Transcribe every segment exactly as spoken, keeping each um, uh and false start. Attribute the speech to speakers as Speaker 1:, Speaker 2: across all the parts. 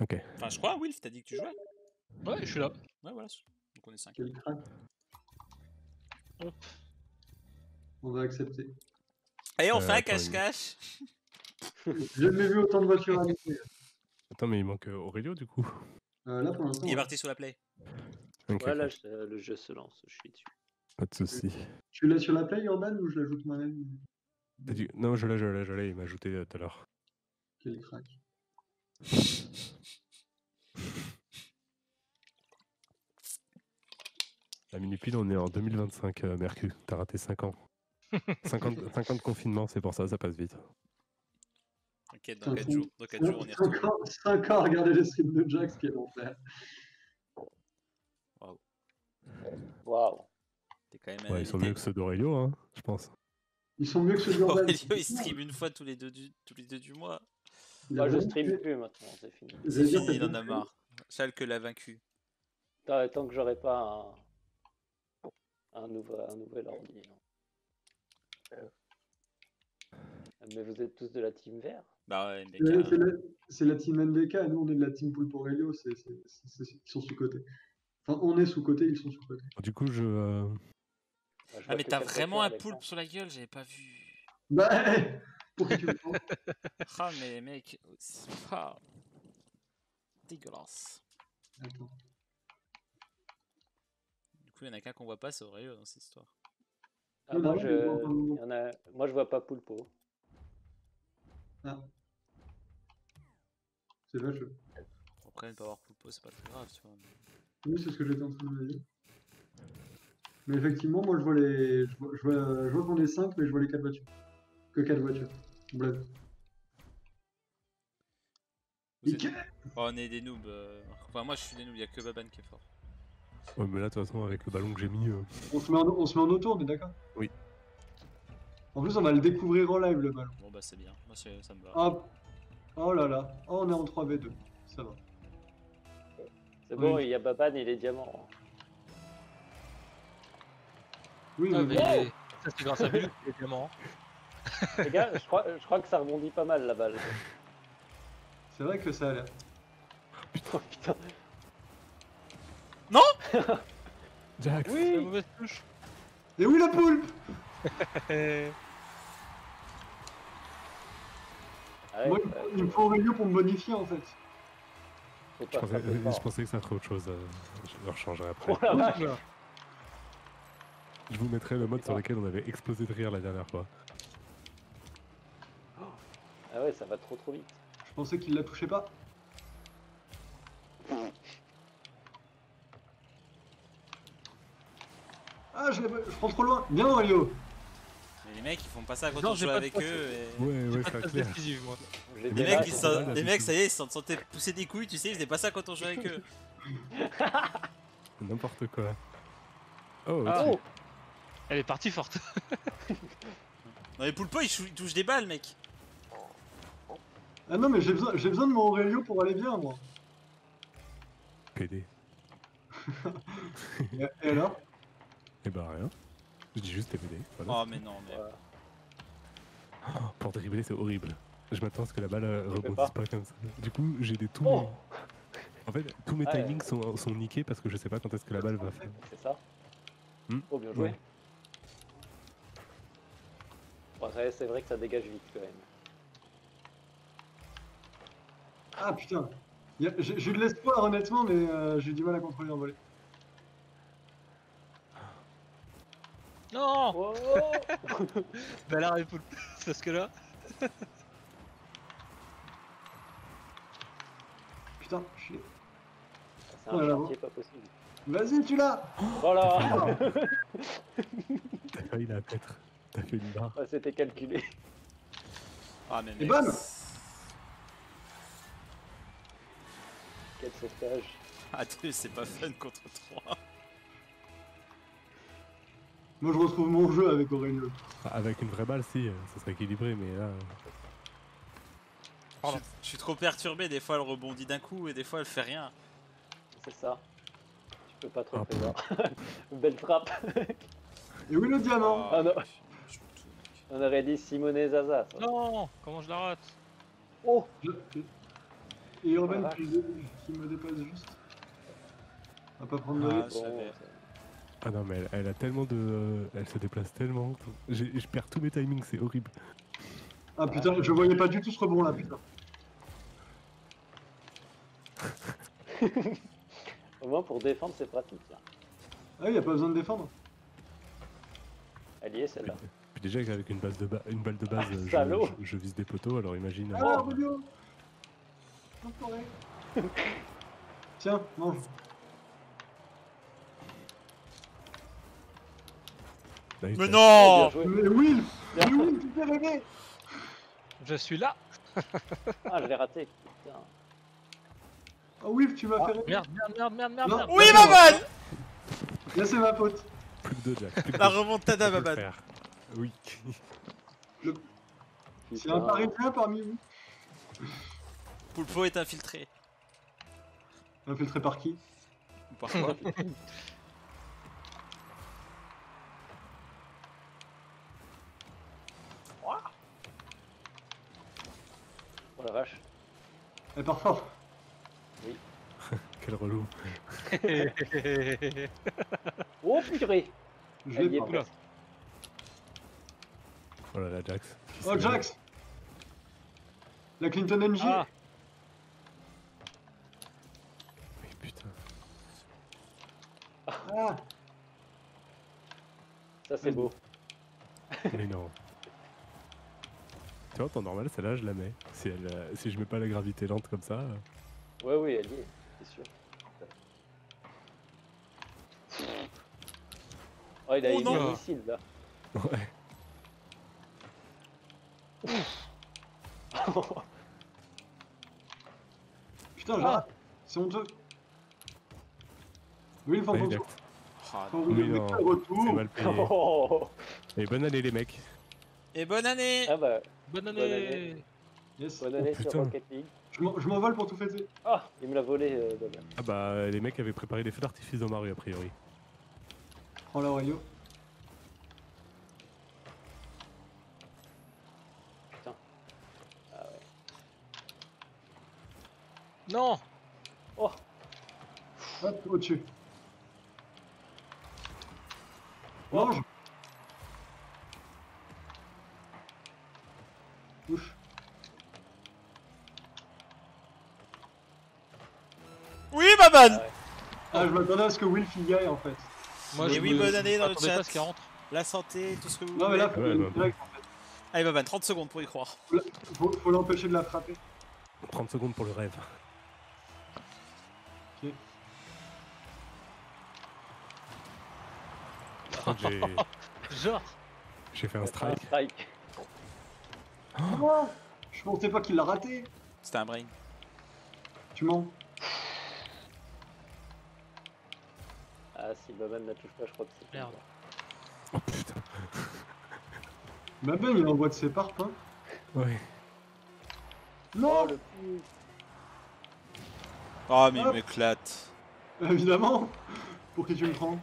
Speaker 1: Ok.
Speaker 2: Enfin, je crois, Wilf, t'as dit que tu jouais.
Speaker 3: Ouais, je suis là.
Speaker 2: Ouais, voilà. Donc on est cinq.
Speaker 4: Quel crack.
Speaker 3: Hop.
Speaker 4: On va accepter.
Speaker 2: Allez, on
Speaker 1: Euh,
Speaker 2: fait un
Speaker 1: attends,
Speaker 2: cache-cache.
Speaker 4: J'ai jamais vu autant de voitures allumées.
Speaker 1: Attends, mais il manque euh, Aurelio du coup.
Speaker 4: Euh, là, pour l'instant,
Speaker 2: Il est
Speaker 4: ouais.
Speaker 2: parti sur la play.
Speaker 1: Ok,
Speaker 5: Ouais, là,
Speaker 1: ok.
Speaker 5: je- le jeu se lance, je suis dessus.
Speaker 1: Pas de soucis.
Speaker 4: Tu l'as sur la play, Urban, ou je l'ajoute moi-même?
Speaker 1: T'as dit- Non, je l'ai, je l'ai, je l'ai, il m'a ajouté euh, tout à l'heure.
Speaker 4: Quel crack.
Speaker 1: La minute pile, on est en deux mille vingt-cinq, euh, Mercu. T'as raté cinq ans. cinquante, cinquante confinements, c'est pour ça, ça passe vite.
Speaker 2: Ok, dans quatre jours, dans quatre jours, on y
Speaker 4: cinq
Speaker 2: retourne.
Speaker 4: ans, cinq ans à regarder les streams de Jax, quel enfer.
Speaker 2: Waouh.
Speaker 5: Waouh.
Speaker 2: T'es quand même un
Speaker 1: Ouais, ils sont
Speaker 2: invité.
Speaker 1: mieux que ceux d'Aurelio, hein, je pense.
Speaker 4: Ils sont mieux que ceux d'Urban.
Speaker 2: Aurelio, il stream une fois tous les deux du, tous les deux du mois.
Speaker 5: Moi, je stream plus maintenant, c'est fini.
Speaker 2: C'est fini, il en a marre. Schalke l'a vaincu.
Speaker 5: Tant, tant que j'aurai pas un, un, nouveau, un nouvel ordi. non. Mais vous êtes tous de la team vert?
Speaker 2: Bah ouais, mec.
Speaker 4: C'est
Speaker 2: euh,
Speaker 4: c'est la, c'est la team N D K, nous on est de la team Poulpe Aurelio, c'est, c'est, c'est, c'est- ils sont sous-côté. Enfin, on est sous-côté, ils sont sous-côté.
Speaker 1: Du coup, je. euh,
Speaker 5: Bah, je
Speaker 2: Ah,
Speaker 5: vois
Speaker 2: mais
Speaker 5: que
Speaker 2: t'as
Speaker 5: quatre
Speaker 2: vraiment
Speaker 5: voitures
Speaker 2: un
Speaker 5: à l'écran.
Speaker 2: poulpe sur la gueule, j'avais pas vu.
Speaker 4: Bah, pour qui tu le prends?
Speaker 2: Ah, mais mec, c'est pas dégueulasse.
Speaker 4: Attends.
Speaker 2: Du coup, il y en a qu'un qu'on voit pas, c'est Aurelio dans cette histoire.
Speaker 5: Ah,
Speaker 4: Non,
Speaker 5: moi,
Speaker 4: non,
Speaker 5: je...
Speaker 4: mais bon, bon,
Speaker 5: il y en a... moi, je vois pas Poulpo.
Speaker 4: Ah. C'est vacheux.
Speaker 2: Après, ne pas avoir Poulpo, c'est pas très grave, tu vois.
Speaker 4: Oui, c'est ce que j'étais en train de me dire. Mais effectivement, moi je vois les. Je vois, je vois, je vois qu'on est cinq, mais je vois les quatre voitures. Que quatre voitures. Bref.
Speaker 2: Vous êtes-
Speaker 4: Nickel.
Speaker 2: Oh, on est des noobs. euh, Enfin, moi, je suis des noobs, il y a que Baban qui est fort.
Speaker 1: Ouais, mais là, de toute façon, avec le ballon que j'ai mis. euh,
Speaker 4: On se met en, on se met en auto, on est d'accord?
Speaker 1: Oui.
Speaker 4: En plus, on va le découvrir en live le ballon.
Speaker 2: Bon, bah, c'est bien. Moi, c'est- ça me va.
Speaker 4: Hop. Oh là là. Oh, on est en trois v deux. Ça va.
Speaker 5: C'est bon,
Speaker 4: Oui.
Speaker 5: il y a Baban et les diamants.
Speaker 4: Oui,
Speaker 3: Ah,
Speaker 4: mais
Speaker 3: mais ça, c'est grâce à lui, évidemment.
Speaker 5: Les gars, je crois, je crois que ça rebondit pas mal la balle.
Speaker 4: c'est vrai que ça a l'air.
Speaker 5: Oh putain.
Speaker 1: Jax.
Speaker 3: La
Speaker 5: Oui.
Speaker 3: mauvaise touche.
Speaker 4: Et oui, la poule.
Speaker 5: Ah ouais,
Speaker 4: Moi,
Speaker 5: euh,
Speaker 4: il me faut Aurelio pour me bonifier en fait.
Speaker 5: faut
Speaker 1: Je
Speaker 5: pas
Speaker 1: pensais,
Speaker 5: frapper
Speaker 1: euh, je
Speaker 5: fort.
Speaker 1: pensais que ça ferait autre chose. euh, Je le rechangerai après.
Speaker 5: Oh la vache.
Speaker 1: Je vous mettrai le mode sur lequel on avait explosé de rire la dernière fois.
Speaker 5: Ah ouais, ça va trop trop vite.
Speaker 4: Je pensais qu'il la touchait pas. Ah, je, l'ai- je prends trop loin. Bien, Aurelio.
Speaker 2: Mais les mecs, ils font pas ça quand
Speaker 3: Non,
Speaker 2: on
Speaker 3: j'ai
Speaker 2: joue
Speaker 3: pas de
Speaker 2: avec
Speaker 3: passe.
Speaker 2: eux. Et...
Speaker 1: Ouais, ouais,
Speaker 3: Pas de
Speaker 1: c'est
Speaker 3: passe
Speaker 1: clair.
Speaker 3: décisive, moi.
Speaker 5: J'ai
Speaker 2: Les
Speaker 5: des
Speaker 2: mecs,
Speaker 5: vaches,
Speaker 2: ils
Speaker 1: c'est
Speaker 2: sont...
Speaker 1: pas mal,
Speaker 2: les
Speaker 1: c'est
Speaker 2: mecs,
Speaker 1: tout.
Speaker 2: ça y est, ils se sont sentés pousser des couilles, tu sais, ils faisaient pas ça quand on jouait avec eux.
Speaker 1: N'importe quoi. Oh,
Speaker 3: Ah.
Speaker 1: tu-
Speaker 3: Elle est partie forte.
Speaker 2: Non, mais Poulpo, il, chou- il touche des balles, mec.
Speaker 4: Ah non, mais j'ai besoin, j'ai besoin de mon Aurelio pour aller bien, moi.
Speaker 1: P D.
Speaker 4: Et, et alors?
Speaker 1: Eh ben rien. Je dis juste P D. Voilà.
Speaker 2: Oh, mais non, mais.
Speaker 5: Voilà.
Speaker 1: Oh, pour dribbler, c'est horrible. Je m'attends à ce que la balle euh,
Speaker 5: Je fais
Speaker 1: rebondisse
Speaker 5: pas.
Speaker 1: pas. Comme ça. Du coup, j'ai des tous
Speaker 5: Oh.
Speaker 1: mes... En fait, tous mes
Speaker 5: Ah,
Speaker 1: timings sont, sont niqués parce que je sais pas quand est-ce que la balle va faire.
Speaker 5: C'est ça.
Speaker 1: Hmm.
Speaker 5: Oh, bien joué.
Speaker 1: Ouais.
Speaker 5: Bon, ça, c'est vrai que ça dégage vite quand même.
Speaker 4: Ah putain. Y a- J'ai j'ai eu de l'espoir, honnêtement, mais euh, j'ai eu du mal à contrôler en volée.
Speaker 3: Non.
Speaker 5: Oh.
Speaker 3: Bah là, il faut le- parce que là.
Speaker 4: Putain, je suis.
Speaker 5: C'est un
Speaker 4: Oh là là.
Speaker 5: chantier pas possible.
Speaker 4: Vas-y, tu l'as.
Speaker 5: Voilà.
Speaker 1: T'as failli la pêtre. T'as fait une barre.
Speaker 5: Ouais, c'était calculé.
Speaker 2: Ah, mais
Speaker 4: Et
Speaker 2: mec.
Speaker 4: bam.
Speaker 5: Quel sauvetage.
Speaker 2: À deux, c'est pas fun contre trois.
Speaker 4: Moi, je retrouve mon jeu avec Aurelio.
Speaker 1: Avec une vraie balle, si, euh, ça serait équilibré, mais là. euh,
Speaker 2: Je
Speaker 3: Pardon.
Speaker 2: suis- je suis trop perturbé, des fois elle rebondit d'un coup et des fois elle fait rien.
Speaker 5: C'est ça. Tu peux pas trop
Speaker 1: Ah,
Speaker 5: prévoir. Belle frappe.
Speaker 4: Et oui, le diamant.
Speaker 5: Ah, non.
Speaker 2: Je joue tout, mec.
Speaker 5: On aurait dit Simone Zaza. ça.
Speaker 3: Non. Comment je la rate?
Speaker 5: Oh.
Speaker 4: Je- Et Urban
Speaker 5: Voilà.
Speaker 4: qui, qui me dépasse juste. On va pas prendre de
Speaker 2: Ah,
Speaker 4: risque.
Speaker 2: je savais.
Speaker 1: Ah non, mais elle, elle a tellement de. euh, Elle se déplace tellement. J'ai- Je perds tous mes timings, c'est horrible.
Speaker 4: Ah putain, je voyais pas du tout ce rebond là, putain.
Speaker 5: Au moins pour défendre c'est pratique. Hein.
Speaker 4: Ah oui, y a pas besoin de défendre.
Speaker 5: Elle y est celle-là.
Speaker 1: Puis déjà qu'avec une, base de ba- une balle de base,
Speaker 5: Ah,
Speaker 1: je,
Speaker 5: salaud.
Speaker 1: je- je vise des poteaux, alors imagine. euh,
Speaker 4: Ah, Rolio. Enfoiré. Tiens, mange.
Speaker 1: là, il
Speaker 2: Mais
Speaker 1: fait-
Speaker 2: non
Speaker 5: Bien joué.
Speaker 4: Mais Will,
Speaker 5: Bien.
Speaker 4: mais Will, tu t'es rêvé.
Speaker 3: Je suis là.
Speaker 5: Ah je l'ai raté. Putain.
Speaker 4: Oh Will, tu m'as
Speaker 5: Ah,
Speaker 4: fait rêver.
Speaker 3: Merde, merde, merde, merde, merde.
Speaker 4: Non.
Speaker 3: merde.
Speaker 2: Oui, Baban!
Speaker 4: Là, c'est ma faute.
Speaker 1: Plus que deux, Jack. Plus que
Speaker 2: La
Speaker 1: deux.
Speaker 2: remontada,
Speaker 1: Tu peux le
Speaker 2: Baban.
Speaker 1: faire. Oui.
Speaker 4: C'est un
Speaker 5: Putain.
Speaker 4: parisien parmi vous.
Speaker 2: Poulpo est infiltré.
Speaker 4: Infiltré par qui?
Speaker 2: Ou parfois.
Speaker 5: Oh la vache.
Speaker 4: Et parfois.
Speaker 1: Quel relou.
Speaker 5: Oh purée.
Speaker 4: Je
Speaker 5: Elle y
Speaker 4: l'ai
Speaker 5: est
Speaker 4: pas.
Speaker 5: presque.
Speaker 1: Oh là là, Jax.
Speaker 4: Oh Jax. La Clinton N J.
Speaker 3: Ah,
Speaker 1: Mais putain.
Speaker 4: Ah.
Speaker 5: Ça c'est beau.
Speaker 1: Mais non. Tu vois, en temps normal, celle-là, je la mets. Si, elle, euh, si je mets pas la gravité lente comme ça. euh,
Speaker 5: Ouais oui elle y est. C'est sûr. Oh il a
Speaker 2: Oh,
Speaker 5: eu
Speaker 2: non.
Speaker 5: un missile là.
Speaker 1: Ouais.
Speaker 4: Putain,
Speaker 3: Ah.
Speaker 4: j'arrête. C'est honteux. Will, faut
Speaker 1: Ouais,
Speaker 4: attention.
Speaker 1: Jax.
Speaker 2: Ah,
Speaker 4: Faut
Speaker 2: non.
Speaker 4: vous
Speaker 1: Mais
Speaker 4: lever
Speaker 1: non,
Speaker 4: de
Speaker 1: C'est
Speaker 4: retour.
Speaker 1: mal payé.
Speaker 5: Oh.
Speaker 1: Et bonne année, les mecs.
Speaker 2: Et bonne année!
Speaker 5: Ah bah
Speaker 3: bonne
Speaker 5: Bonne
Speaker 3: année.
Speaker 5: année.
Speaker 4: Yes.
Speaker 5: bonne
Speaker 1: Oh,
Speaker 5: année sur
Speaker 1: putain.
Speaker 5: Rocket League.
Speaker 4: Je m'en- je m'envole pour tout fêter.
Speaker 5: Ah il me l'a volé euh, Baban.
Speaker 1: Ah bah, les mecs avaient préparé des feux d'artifice dans Mario, a priori.
Speaker 4: Prends la Wario.
Speaker 5: Ah ouais.
Speaker 3: Non.
Speaker 5: Oh
Speaker 4: Hop, au-dessus.
Speaker 5: Oh.
Speaker 4: Mange. Ouf.
Speaker 2: Oui, Baban!
Speaker 5: Ouais.
Speaker 4: Ah, je m'attendais à ce que Will figaille en fait.
Speaker 3: Moi,
Speaker 2: Et
Speaker 3: je
Speaker 2: oui,
Speaker 3: me-
Speaker 2: bonne année dans le
Speaker 3: m'attendais
Speaker 2: chat.
Speaker 3: pas à ce qu'elle rentre.
Speaker 2: La santé, tout ce que vous
Speaker 4: Non, mais
Speaker 2: voulez.
Speaker 4: là, faut
Speaker 1: Ouais,
Speaker 4: y aller
Speaker 1: bah,
Speaker 4: direct en fait.
Speaker 2: Allez, Baban, trente secondes pour y croire.
Speaker 4: Faut, faut l'empêcher de la frapper.
Speaker 1: trente secondes pour le rêve.
Speaker 4: Ok.
Speaker 1: Je crois que j'ai
Speaker 3: Genre.
Speaker 1: j'ai fait un
Speaker 5: Un
Speaker 1: strike.
Speaker 5: strike.
Speaker 4: Oh, je pensais pas qu'il l'a raté.
Speaker 2: C'était un brain.
Speaker 4: Tu mens.
Speaker 5: Ah si Baban ne la touche pas je crois que c'est
Speaker 3: Merde.
Speaker 1: Oh putain.
Speaker 4: Ma ben, il envoie de ses parpes. Hein.
Speaker 1: Ouais.
Speaker 4: Non,
Speaker 5: Oh le pu.
Speaker 2: Oh, mais il
Speaker 4: Hop.
Speaker 2: m'éclate.
Speaker 4: évidemment. Pour qui tu me prends?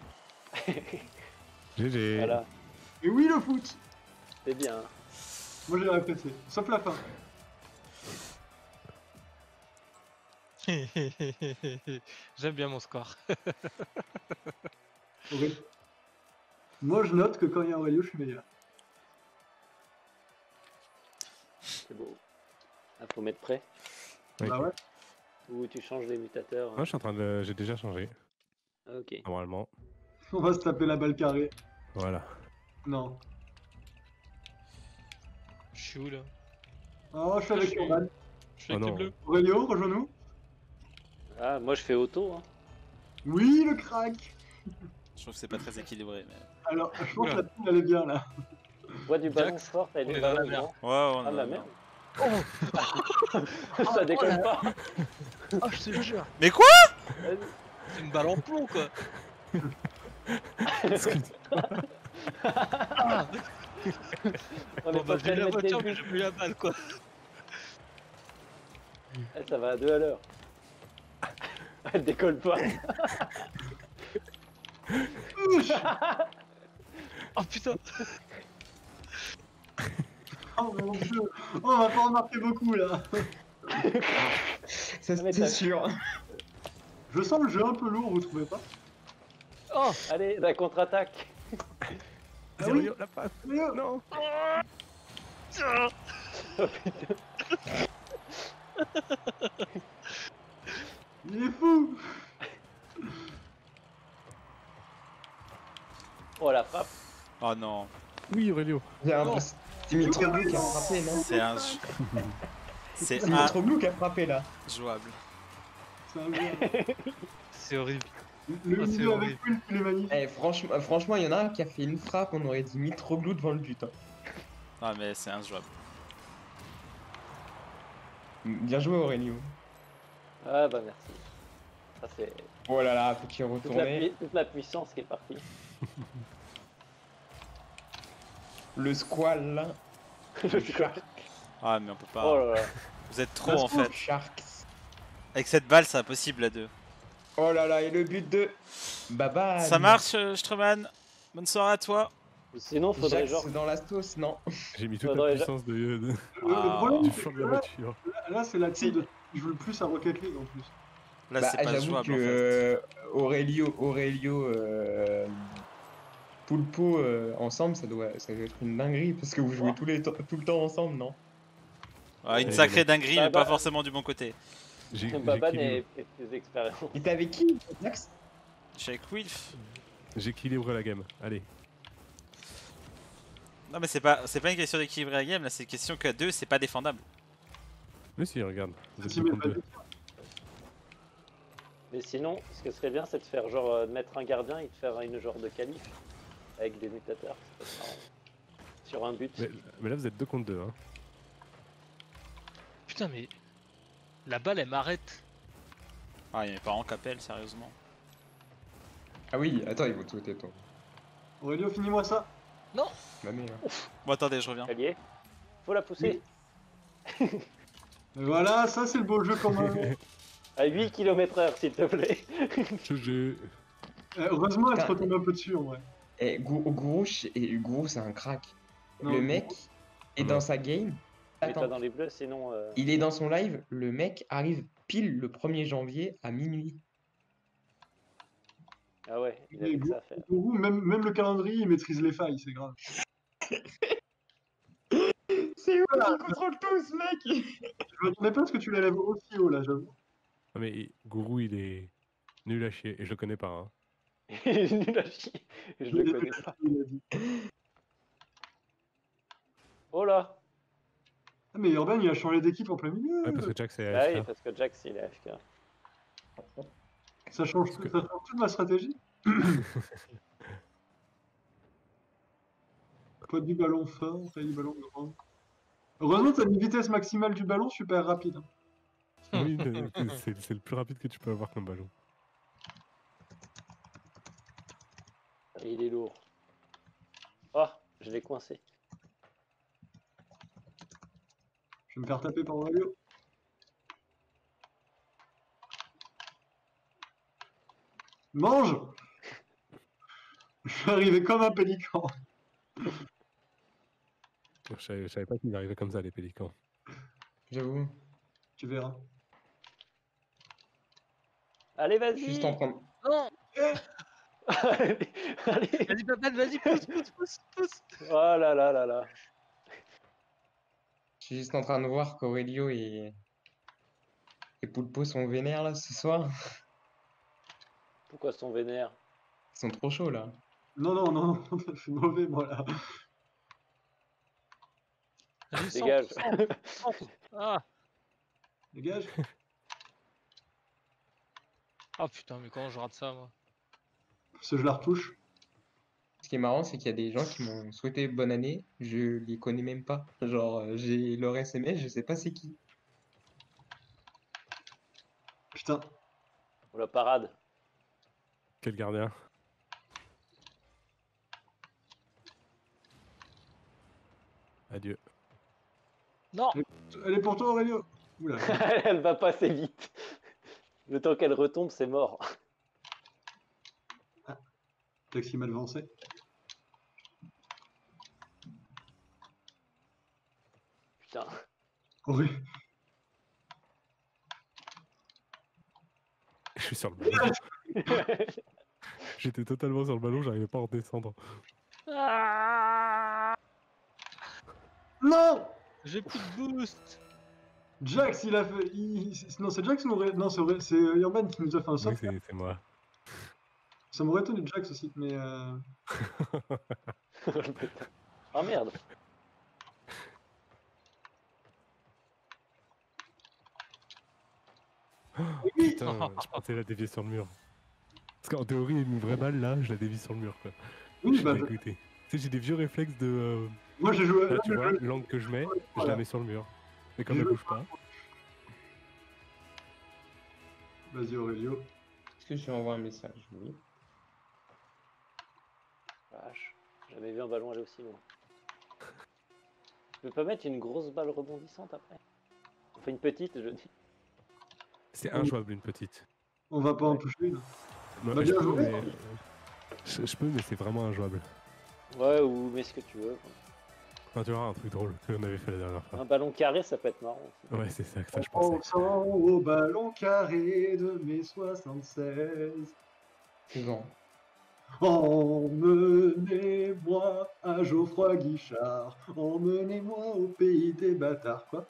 Speaker 1: G G.
Speaker 5: Voilà.
Speaker 4: Et oui, le foot.
Speaker 5: C'est bien. hein.
Speaker 4: Moi j'ai répété. Sauf la fin.
Speaker 3: J'aime bien mon score.
Speaker 4: Aurélien. Moi je note que quand il y a Aurélio, je suis meilleur.
Speaker 5: C'est beau. Ah, faut mettre prêt.
Speaker 1: Oui.
Speaker 4: Bah ouais.
Speaker 5: Ou tu changes les mutateurs.
Speaker 1: Moi, je suis en train de. J'ai déjà changé,
Speaker 5: Ah, ok.
Speaker 1: normalement.
Speaker 4: On va se taper la balle carrée.
Speaker 1: Voilà.
Speaker 4: Non.
Speaker 3: Je suis où là?
Speaker 4: Oh, je suis avec
Speaker 3: Je suis-
Speaker 4: Urban.
Speaker 3: Je suis
Speaker 1: Oh
Speaker 3: avec les
Speaker 1: non.
Speaker 3: bleus.
Speaker 4: Aurélio, rejoins-nous.
Speaker 5: Ah moi je fais auto. Hein.
Speaker 4: Oui, le crack.
Speaker 2: Je trouve que c'est pas très équilibré, mais.
Speaker 4: Alors, je pense que
Speaker 3: Oula.
Speaker 4: la team elle est bien là.
Speaker 5: Voix du ballon
Speaker 3: Jax,
Speaker 5: fort, elle
Speaker 3: on
Speaker 5: est
Speaker 3: est dans la
Speaker 5: vraiment
Speaker 3: merde.
Speaker 5: grand.
Speaker 2: Ouais, on
Speaker 5: Ah la
Speaker 2: a-
Speaker 5: merde. Ça déconne pas.
Speaker 3: Oh, je te jure.
Speaker 2: Mais quoi?
Speaker 5: Vas-y.
Speaker 3: C'est une balle en plomb quoi. Ah.
Speaker 5: On
Speaker 3: Bon,
Speaker 5: est
Speaker 3: bah,
Speaker 5: pas
Speaker 3: j'ai
Speaker 5: prêt
Speaker 3: eu
Speaker 5: de
Speaker 3: la
Speaker 5: mettre les
Speaker 3: voiture mais
Speaker 5: buts.
Speaker 3: j'ai plus la balle quoi.
Speaker 5: Eh, ça va à deux à l'heure. Elle décolle pas.
Speaker 3: Oh putain.
Speaker 4: Oh mon dieu. Oh, on va pas en marquer beaucoup là.
Speaker 6: Ça,
Speaker 5: Ah, mais
Speaker 6: c'est
Speaker 5: t'as-
Speaker 6: sûr.
Speaker 4: Je sens le jeu un peu lourd, vous trouvez pas?
Speaker 3: Oh
Speaker 5: Allez, la contre-attaque.
Speaker 4: Ah
Speaker 1: Vas-y,
Speaker 4: oui.
Speaker 1: Aurélio, la passe.
Speaker 4: Aurélio.
Speaker 1: Non.
Speaker 3: Tiens.
Speaker 5: Oh putain.
Speaker 4: Il est fou.
Speaker 5: Oh la frappe.
Speaker 2: Oh non,
Speaker 1: Oui, Aurélio.
Speaker 6: J'ai un
Speaker 3: Non.
Speaker 6: C'est Mitroglou qui a frappé, non?
Speaker 2: c'est un jeu. C'est
Speaker 6: C'est Mitroglou qui a frappé là.
Speaker 2: injouable.
Speaker 4: C'est un jeu.
Speaker 3: C'est horrible.
Speaker 4: Le
Speaker 3: Oh, c'est
Speaker 4: milieu avec
Speaker 3: horrible.
Speaker 4: Will, il est magnifique.
Speaker 6: Eh, franchement, franchement, il y en a un qui a fait une frappe, on aurait dit Mitroglou devant le but. Hein.
Speaker 2: Ah mais c'est injouable.
Speaker 6: Bien joué Aurélio.
Speaker 5: Ah bah merci. Ça c'est
Speaker 6: Oh là là, faut-il
Speaker 5: toute, la
Speaker 6: retourner.
Speaker 5: pui- toute la puissance qui est partie.
Speaker 6: Le squall là.
Speaker 5: Le squat.
Speaker 2: Ah mais on peut pas.
Speaker 5: Oh là là.
Speaker 2: Vous êtes trop en fait.
Speaker 6: Sharks.
Speaker 2: Avec cette balle c'est impossible à deux.
Speaker 6: Oh là là, et le but de Baba.
Speaker 2: Ça marche euh, Stroman. Bonne soirée à toi.
Speaker 5: Sinon faudrait
Speaker 6: Jacques,
Speaker 5: genre.
Speaker 6: c'est dans l'astos, non?
Speaker 1: J'ai mis toute
Speaker 5: Faudrait-
Speaker 1: la puissance de, de-
Speaker 4: Le, le
Speaker 2: Ah.
Speaker 4: problème,
Speaker 1: du
Speaker 4: c'est
Speaker 1: flanc
Speaker 4: que
Speaker 1: de la
Speaker 4: là,
Speaker 1: voiture.
Speaker 4: là, là, c'est la team de... qui joue le plus à Rocket League en plus.
Speaker 2: Là
Speaker 6: Bah,
Speaker 2: c'est pas
Speaker 6: j'avoue
Speaker 2: jouable
Speaker 6: que
Speaker 2: en fait.
Speaker 6: euh, Aurélio, Aurélio, euh, Poulpo euh, ensemble, ça doit, ça doit être une dinguerie parce que vous jouez
Speaker 5: Wow.
Speaker 6: tous les temps- tout le temps ensemble, non?
Speaker 2: Ah, une
Speaker 1: Et
Speaker 2: sacrée
Speaker 1: bon.
Speaker 2: dinguerie
Speaker 5: Bah,
Speaker 2: mais pas
Speaker 5: bah.
Speaker 2: forcément du bon côté.
Speaker 1: J'ai j'ai
Speaker 5: Baban
Speaker 1: équilibré-
Speaker 5: est, est plus expérience.
Speaker 6: Et t'es avec qui, Max?
Speaker 2: Je suis avec Wilf.
Speaker 1: j'ai équilibré la game. Allez.
Speaker 2: Non mais c'est pas c'est pas une question d'équilibrer la game là, c'est une question qu'à deux c'est pas défendable.
Speaker 1: Mais si, regarde. Vous êtes
Speaker 4: Si,
Speaker 1: deux
Speaker 4: mais
Speaker 1: contre
Speaker 4: pas
Speaker 1: deux.
Speaker 5: Mais sinon, ce que serait bien, c'est de faire genre euh, de mettre un gardien et de faire une genre de qualif avec des mutateurs. Ça serait marrant. Sur un but.
Speaker 1: Mais, mais là, vous êtes deux contre deux. Hein.
Speaker 3: Putain, mais. La balle, elle m'arrête.
Speaker 2: Ah il y a mes parents qui appellent sérieusement.
Speaker 6: Ah oui, attends, il faut tout souhaiter toi.
Speaker 4: Aurélio, finis-moi ça.
Speaker 6: Ma mère.
Speaker 2: Bon attendez je reviens.
Speaker 5: Allié. Faut la pousser.
Speaker 4: Et voilà, ça c'est le beau jeu commun.
Speaker 5: À huit kilomètres heure, s'il te plaît.
Speaker 1: Je, je...
Speaker 4: Eh, Heureusement, elle se
Speaker 6: Putain.
Speaker 4: retombe un peu dessus en vrai.
Speaker 6: Et Gourou, et Gourou, c'est un crack.
Speaker 4: Non,
Speaker 6: Le mec est
Speaker 1: Non.
Speaker 6: dans sa game.
Speaker 5: Mets-toi
Speaker 6: Attends,
Speaker 5: dans les bleus, sinon. euh,
Speaker 6: il est dans son live, le mec arrive pile le premier janvier à minuit.
Speaker 5: Ah ouais, il
Speaker 4: Mais
Speaker 5: avait que
Speaker 4: Gourou-
Speaker 5: ça à faire.
Speaker 4: Gourou, même, même le calendrier, il maîtrise les failles, c'est grave.
Speaker 6: C'est où il contrôle tout ce mec?
Speaker 4: Je m'attendais pas à ce que tu l'élèves aussi haut là, j'avoue.
Speaker 1: Ah, mais Gourou, il est nul à chier. Et je le connais pas. Hein.
Speaker 5: Il est nul à chier. Je le connais pas.
Speaker 4: Il a dit.
Speaker 5: Oh là.
Speaker 4: Ah, mais Urban, il a changé d'équipe en plein milieu.
Speaker 1: Ouais, parce que Jack, c'est
Speaker 5: Ah oui,
Speaker 1: A F K.
Speaker 5: parce que Jax, il est A F K.
Speaker 4: Ça change,
Speaker 1: Parce que-
Speaker 4: ça change toute ma stratégie. Pas du ballon fort, pas du ballon grand. Heureusement, t'as une vitesse maximale du ballon super rapide. hein.
Speaker 1: Oui, mais c'est c'est le plus rapide que tu peux avoir comme ballon.
Speaker 5: Et il est lourd. Oh, je l'ai coincé.
Speaker 4: Je vais me faire taper par Aurélio. Mange! Je suis arrivé comme un pélican.
Speaker 1: Je savais, je savais pas qu'il arrivait comme ça, les pélicans.
Speaker 6: J'avoue.
Speaker 4: Tu verras.
Speaker 5: Allez, vas-y.
Speaker 6: Juste en train de...
Speaker 3: Non.
Speaker 5: Allez, allez.
Speaker 3: Vas-y, Baban, vas-y, pousse, pousse, pousse, pousse.
Speaker 5: Oh là là là là.
Speaker 6: Je suis juste en train de voir qu'Aurélio et... et Poulpo sont vénères là ce soir.
Speaker 5: Pourquoi son vénère?
Speaker 6: Ils sont trop chauds là.
Speaker 4: Non, non, non, non, je suis mauvais moi là.
Speaker 3: Allez, centre,
Speaker 5: Dégage.
Speaker 3: centre, centre. Ah.
Speaker 4: Dégage.
Speaker 3: Oh putain, mais comment je rate ça, moi?
Speaker 4: Parce que je la retouche.
Speaker 6: Ce qui est marrant, c'est qu'il y a des gens qui m'ont souhaité bonne année, je les connais même pas. Genre, euh, j'ai leur S M S, je sais pas c'est qui.
Speaker 4: Putain.
Speaker 5: Ou la parade.
Speaker 1: Quel gardien. Adieu.
Speaker 3: Non.
Speaker 4: Elle est pour toi Aurélio. Oula.
Speaker 5: Elle va pas assez vite. Le temps qu'elle retombe, c'est mort.
Speaker 4: Taxi mal avancé.
Speaker 5: Putain.
Speaker 4: Auré-
Speaker 1: J'étais totalement sur le ballon, j'arrivais pas à redescendre.
Speaker 4: Non!
Speaker 3: J'ai plus de boost.
Speaker 4: Jax, il a fait. il- il- Non, c'est Jax ou Auré- Non, c'est Auré- c'est Urban qui nous a fait un
Speaker 1: Oui,
Speaker 4: sort.
Speaker 1: c'est c'est moi.
Speaker 4: Ça m'aurait étonné de Jax aussi, mais. Euh...
Speaker 5: Oh merde.
Speaker 1: Putain, je pensais la dévier sur le mur. Parce qu'en théorie, une vraie balle là, je la dévie sur le mur quoi. Je
Speaker 4: Oui,
Speaker 1: suis
Speaker 4: bah.
Speaker 1: dégoûté. Tu sais, j'ai des vieux réflexes de. euh,
Speaker 4: Moi, j'ai joué.
Speaker 1: Là,
Speaker 4: là,
Speaker 1: tu
Speaker 4: j'ai
Speaker 1: vois,
Speaker 4: joué-
Speaker 1: l'angle que je mets, je
Speaker 4: Voilà.
Speaker 1: la mets sur le mur. Et comme
Speaker 4: J'ai
Speaker 1: elle
Speaker 4: joué-
Speaker 1: bouge pas.
Speaker 4: Vas-y, Aurélio.
Speaker 6: Est-ce que je lui envoie un message? Oui.
Speaker 5: Vache. Jamais vu un ballon aller aussi loin. Je peux pas mettre une grosse balle rebondissante après? Enfin une petite, je dis.
Speaker 1: C'est injouable une petite.
Speaker 4: On va pas en
Speaker 5: Ouais.
Speaker 4: toucher une.
Speaker 1: Moi,
Speaker 4: Bah,
Speaker 1: je,
Speaker 4: bien
Speaker 1: peux,
Speaker 4: joué.
Speaker 1: mais... euh, je, je peux, mais c'est vraiment injouable.
Speaker 5: Ouais, ou mets ce que tu veux. quoi.
Speaker 1: Enfin, tu vois, un truc drôle que l'on avait fait la dernière fois.
Speaker 5: Un ballon carré, ça peut être marrant aussi.
Speaker 1: Ouais, c'est ça que ça, je
Speaker 4: On
Speaker 1: pensais.
Speaker 4: sent au ballon carré de mai soixante-seize.
Speaker 6: C'est bon.
Speaker 4: Emmenez-moi à Geoffroy Guichard. Emmenez-moi au pays des bâtards. Quoi?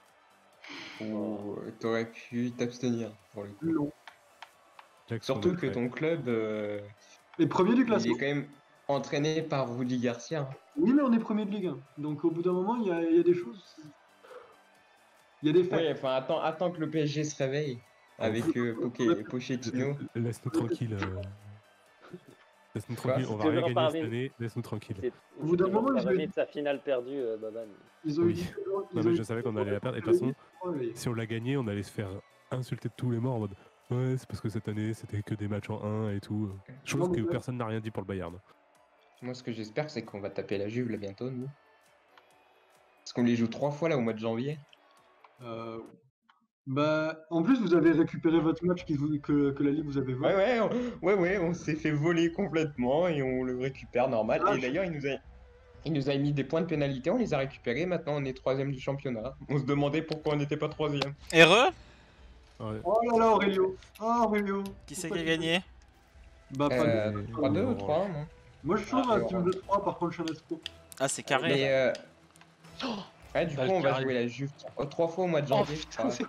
Speaker 6: Ou euh, t'aurais pu t'abstenir pour le coup.
Speaker 4: Non.
Speaker 1: Jackson
Speaker 6: Surtout que
Speaker 1: Delcray.
Speaker 6: ton club, euh,
Speaker 4: Et premier du
Speaker 6: il
Speaker 4: classement.
Speaker 6: est quand même entraîné par Rudy Garcia. hein.
Speaker 4: Oui, mais on est premier de Ligue un. Donc au bout d'un moment, il y a, il y a des choses. Il y a des faits.
Speaker 6: Ouais, enfin, attends, attends que le P S G se réveille avec euh, Poké- Pochettino.
Speaker 1: Laisse-nous tranquille. euh. Laisse-nous
Speaker 6: Quoi
Speaker 1: tranquille, on va
Speaker 5: Tu veux
Speaker 1: rien
Speaker 5: en
Speaker 1: gagner
Speaker 5: parler
Speaker 1: cette année, laisse-nous tranquille.
Speaker 5: C'est
Speaker 4: Au bout d'un moment,
Speaker 5: il
Speaker 4: ils ont-
Speaker 5: remis de sa finale perdue, euh, Baban.
Speaker 4: Ils ont
Speaker 1: Oui.
Speaker 4: eu différents- ils
Speaker 1: Non
Speaker 4: ont
Speaker 1: mais
Speaker 4: eu
Speaker 1: je savais qu'on allait la perdre, et de toute façon, si on l'a gagné, on allait se faire insulter de tous les morts en mode ouais, c'est parce que cette année c'était que des matchs en un et tout. Chose
Speaker 4: Non, mais
Speaker 1: que
Speaker 4: ouais.
Speaker 1: personne n'a rien dit pour le Bayern.
Speaker 6: Moi, ce que j'espère, c'est qu'on va taper la Juve là bientôt, nous. Parce qu'on les joue trois fois là au mois de janvier.
Speaker 4: Euh, Bah, en plus, vous avez récupéré votre match qui vous, que, que la Ligue vous avait volé.
Speaker 6: Ouais, ouais, on- ouais, ouais, on s'est fait voler complètement et on le récupère normal.
Speaker 4: Ah,
Speaker 6: et
Speaker 4: je-
Speaker 6: d'ailleurs, il nous a, il nous a mis des points de pénalité, on les a récupérés. Maintenant, on est troisième du championnat. On se demandait pourquoi on n'était pas troisième.
Speaker 2: Heureux?
Speaker 1: Ouais.
Speaker 4: Oh là là, Aurélio. Ah, Aurélio.
Speaker 2: Qui c'est qui
Speaker 4: Pourquoi
Speaker 2: a
Speaker 4: tu-
Speaker 2: gagné?
Speaker 4: Bah, pas
Speaker 6: Euh,
Speaker 4: de-
Speaker 6: trois deux ou
Speaker 1: Orange.
Speaker 6: trois un, non?
Speaker 4: Moi, je suis toujours
Speaker 6: Ah,
Speaker 4: à
Speaker 6: Orange.
Speaker 4: team de trois, par contre, je suis un escroc.
Speaker 2: Ah, c'est carré.
Speaker 6: Mais euh... ouais, du coup,
Speaker 3: Balle
Speaker 6: on va
Speaker 3: carrée.
Speaker 6: jouer la Juve trois- trois fois au mois de
Speaker 3: Oh
Speaker 6: janvier.
Speaker 3: putain,
Speaker 6: Ah,
Speaker 3: c'est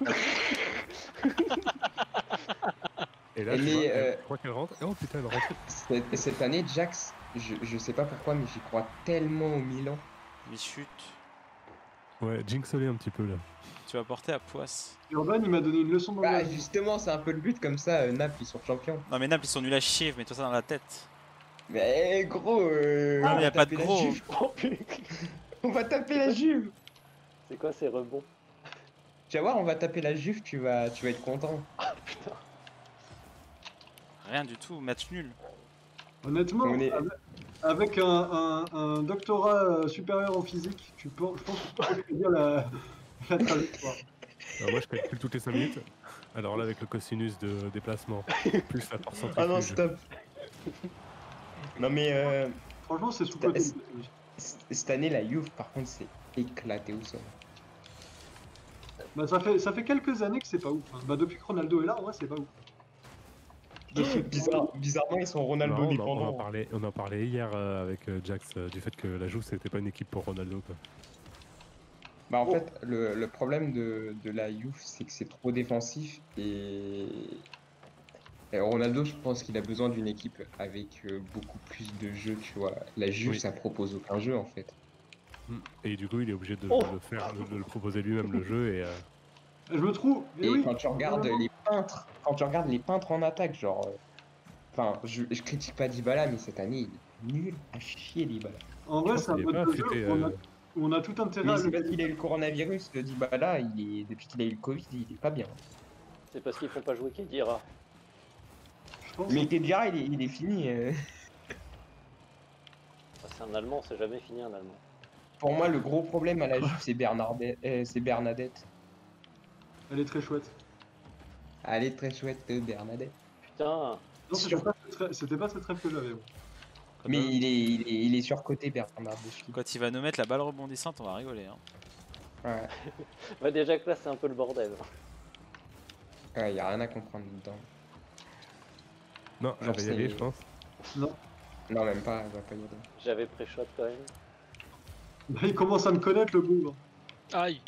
Speaker 1: Et là,
Speaker 6: Et
Speaker 1: tu
Speaker 6: les,
Speaker 1: vois,
Speaker 6: euh,
Speaker 1: elle- je crois qu'elle rentre. Oh putain, elle rentre.
Speaker 6: cette, cette année, Jax, je, je sais pas pourquoi, mais j'y crois tellement au Milan.
Speaker 2: Il chute.
Speaker 1: Ouais, jinxolé un petit peu là.
Speaker 2: Tu vas porter à Poisse.
Speaker 4: Urban, il m'a donné une leçon
Speaker 6: Bah,
Speaker 4: d'engagement.
Speaker 6: justement, c'est un peu le but comme ça. euh, Naples, ils sont champions.
Speaker 2: Non mais Naples ils sont nuls à chier, mets-toi ça dans la tête.
Speaker 6: Mais gros, euh,
Speaker 2: Ah,
Speaker 6: on
Speaker 2: mais y
Speaker 6: va
Speaker 2: a pas de
Speaker 6: taper la
Speaker 2: gros.
Speaker 6: Juve. On va taper la Juve.
Speaker 5: C'est quoi ces rebonds?
Speaker 6: Tu vas voir, on va taper la Juve, tu vas, tu vas être content.
Speaker 2: Rien du tout, match nul.
Speaker 4: Honnêtement,
Speaker 6: On est-
Speaker 4: avec, avec un, un, un doctorat euh, supérieur en physique, tu peux, je pense que tu peux prédire la, la trajectoire.
Speaker 1: Alors, moi je calcule toutes les cinq minutes. Alors là, avec le cosinus de déplacement, plus la force
Speaker 6: Ah non,
Speaker 1: centrifuge.
Speaker 6: stop. Non mais euh,
Speaker 4: Franchement, c'est sous-côté.
Speaker 6: c- c- cette année, la Juve, par contre, c'est éclaté au sol.
Speaker 4: Bah, ça, fait, ça fait quelques années que c'est pas ouf. hein. Bah, depuis que Ronaldo est là, en vrai, c'est pas ouf. Depuis-
Speaker 6: Bizarre- bizarrement, ils sont Ronaldo
Speaker 1: Non, on, en, on en
Speaker 6: dépendants.
Speaker 1: parlait, on en parlait hier euh, avec euh, Jax euh, du fait que la Juve c'était pas une équipe pour Ronaldo quoi.
Speaker 6: Bah en fait, le, le problème de, de la Juve, c'est que c'est trop défensif et... et Ronaldo, je pense qu'il a besoin d'une équipe avec euh, beaucoup plus de jeux, tu vois. La Juve,
Speaker 1: Oui.
Speaker 6: ça propose aucun jeu en fait.
Speaker 1: Et du coup, il est obligé de,
Speaker 5: Oh.
Speaker 1: de le faire, de, de le proposer lui-même le jeu et euh,
Speaker 4: Je me trouve.
Speaker 6: Et
Speaker 4: Et oui,
Speaker 6: quand tu regardes
Speaker 4: vraiment.
Speaker 6: les peintres, quand tu regardes les peintres en attaque, genre, euh, enfin, je, je critique pas Dybala, mais cette année, il est nul à chier Dybala.
Speaker 4: En
Speaker 1: je
Speaker 4: vrai,
Speaker 1: pense
Speaker 4: c'est un
Speaker 1: qu'il est
Speaker 4: mode
Speaker 1: pas
Speaker 4: de jeu
Speaker 1: affûté,
Speaker 4: où on a,
Speaker 1: euh,
Speaker 4: où on a tout intérêt
Speaker 6: Mais
Speaker 4: à
Speaker 6: c'est
Speaker 4: le.
Speaker 6: parce qu'il a eu le coronavirus, le Dybala, il est, depuis qu'il a eu le Covid, il est pas bien.
Speaker 5: C'est parce qu'ils font pas jouer Kedira.
Speaker 4: Je pense.
Speaker 6: Mais Kedira, il est, il est fini. euh.
Speaker 5: Enfin, c'est un Allemand, c'est jamais fini un Allemand.
Speaker 6: Pour moi, le gros problème à la Juve, c'est Bernardet- euh, c'est Bernadette.
Speaker 4: Elle est très chouette.
Speaker 6: Elle est très chouette, euh, Bernadette.
Speaker 5: Putain,
Speaker 4: Non, c'était
Speaker 6: Sur-
Speaker 4: pas, cette rêve- c'était pas cette rêve que j'avais. moi.
Speaker 2: Quand,
Speaker 6: Mais
Speaker 2: euh,
Speaker 6: il est, il est, il est surcoté, Bernardeschi.
Speaker 2: quand il va nous mettre la balle rebondissante, on va rigoler. Hein.
Speaker 6: Ouais,
Speaker 5: bah déjà que là c'est un peu le bordel.
Speaker 6: ouais, y a rien à comprendre dedans.
Speaker 1: Non, elle
Speaker 6: Genre,
Speaker 1: va y aller,
Speaker 6: c'est-
Speaker 1: je pense.
Speaker 4: Non.
Speaker 6: Non, même pas, elle va pas y aller.
Speaker 5: J'avais pré-shot quand même.
Speaker 4: Bah, il commence à me connaître le bougre.
Speaker 3: Aïe.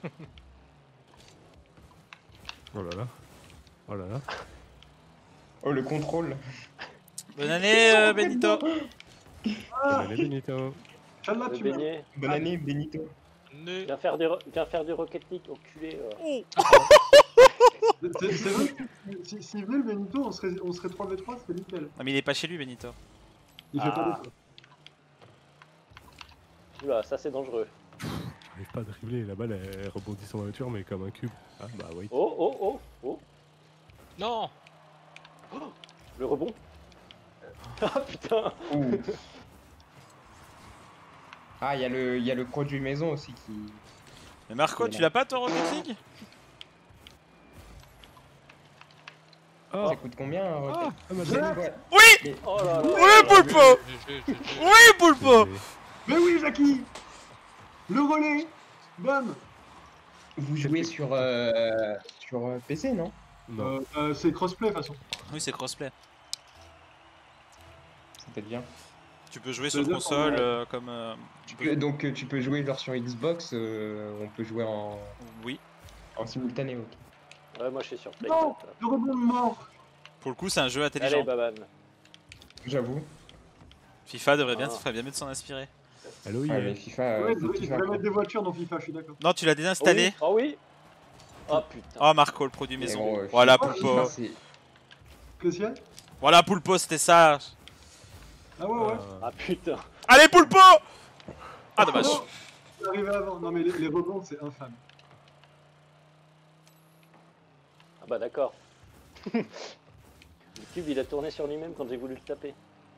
Speaker 1: Oh là là. Oh là là.
Speaker 6: Oh, le contrôle.
Speaker 2: Bonne année, euh, Benito.
Speaker 1: Bonne année, Benito.
Speaker 4: Celle-là,
Speaker 5: Le
Speaker 4: tu m'as.
Speaker 5: beignet.
Speaker 6: Bonne année, Benito.
Speaker 3: Ne...
Speaker 5: Viens faire du, ro- viens faire du Rocket League, enculé. euh.
Speaker 2: Oh.
Speaker 4: C'est c'est vrai que si, si venait le Benito, on serait, on serait trois v trois, c'était nickel.
Speaker 2: Non, mais il est pas chez lui, Benito.
Speaker 4: Il fait
Speaker 5: Ah.
Speaker 4: pas d'effort.
Speaker 5: Oula, ça c'est dangereux.
Speaker 1: J'arrive pas à dribbler, la balle elle rebondit sur ma voiture mais comme un cube. Ah bah oui.
Speaker 5: Oh, oh, oh, oh.
Speaker 3: Non.
Speaker 5: Le rebond. Ah putain.
Speaker 6: Ouh. Ah, il y, a le- il y a le produit maison aussi qui.
Speaker 2: Mais Marco, tu l'as pas ton Rocket League?
Speaker 1: Oh,
Speaker 6: Ça coûte combien un Rocket
Speaker 1: ah ma
Speaker 4: Jack.
Speaker 1: belle.
Speaker 2: Oui.
Speaker 5: Oh là là.
Speaker 2: Oui, Poulpo.
Speaker 3: Je- je- je-
Speaker 2: Oui, Poulpo.
Speaker 1: Désolé.
Speaker 4: Mais oui, Jackie. Le relais. Bam.
Speaker 6: Vous jouez sur, euh, sur euh, P C, non?
Speaker 1: Non.
Speaker 4: Euh, euh, c'est crossplay de toute façon.
Speaker 2: Oui, c'est crossplay.
Speaker 6: C'est peut-être bien.
Speaker 2: Tu peux jouer
Speaker 4: Ça
Speaker 2: sur
Speaker 4: veut dire
Speaker 2: console
Speaker 4: qu'on-
Speaker 2: euh, comme. euh, tu peux-
Speaker 6: Que- donc euh, tu peux jouer genre sur Xbox, euh, on peut jouer en,
Speaker 2: Oui.
Speaker 6: en simultané. Ok.
Speaker 5: Ouais, moi je suis sur Play.
Speaker 4: Non. Le rebond de mort.
Speaker 2: Pour le coup, c'est un jeu intelligent.
Speaker 5: Allez, Baban.
Speaker 6: J'avoue.
Speaker 2: FIFA devrait bien,
Speaker 5: Ah.
Speaker 2: ferait bien mieux de s'en inspirer.
Speaker 1: Allô,
Speaker 6: Ouais,
Speaker 1: yeah.
Speaker 6: mais FIFA. euh,
Speaker 4: Ouais,
Speaker 6: c'est
Speaker 4: il
Speaker 6: FIFA,
Speaker 4: devrait
Speaker 6: quoi.
Speaker 4: mettre des voitures dans FIFA, je suis d'accord.
Speaker 2: Non, tu l'as désinstallé.
Speaker 5: Oh oui. Oh putain.
Speaker 2: Oh, Marco, le produit
Speaker 6: Mais
Speaker 2: maison.
Speaker 6: bon, euh,
Speaker 2: Voilà,
Speaker 6: FIFA,
Speaker 2: Poulpo.
Speaker 6: c'est-
Speaker 4: Qu'est-ce qu'il y a?
Speaker 2: Voilà, Poulpo, c'était ça.
Speaker 4: Ah ouais, ouais.
Speaker 1: Euh,
Speaker 5: Ah putain.
Speaker 2: Allez, Poulpo. Ah, dommage.
Speaker 4: Non, c'est arrivé avant. Non, mais les, les rebonds, c'est infâme.
Speaker 5: Ah bah d'accord. Le cube il a tourné sur lui-même quand j'ai voulu le taper.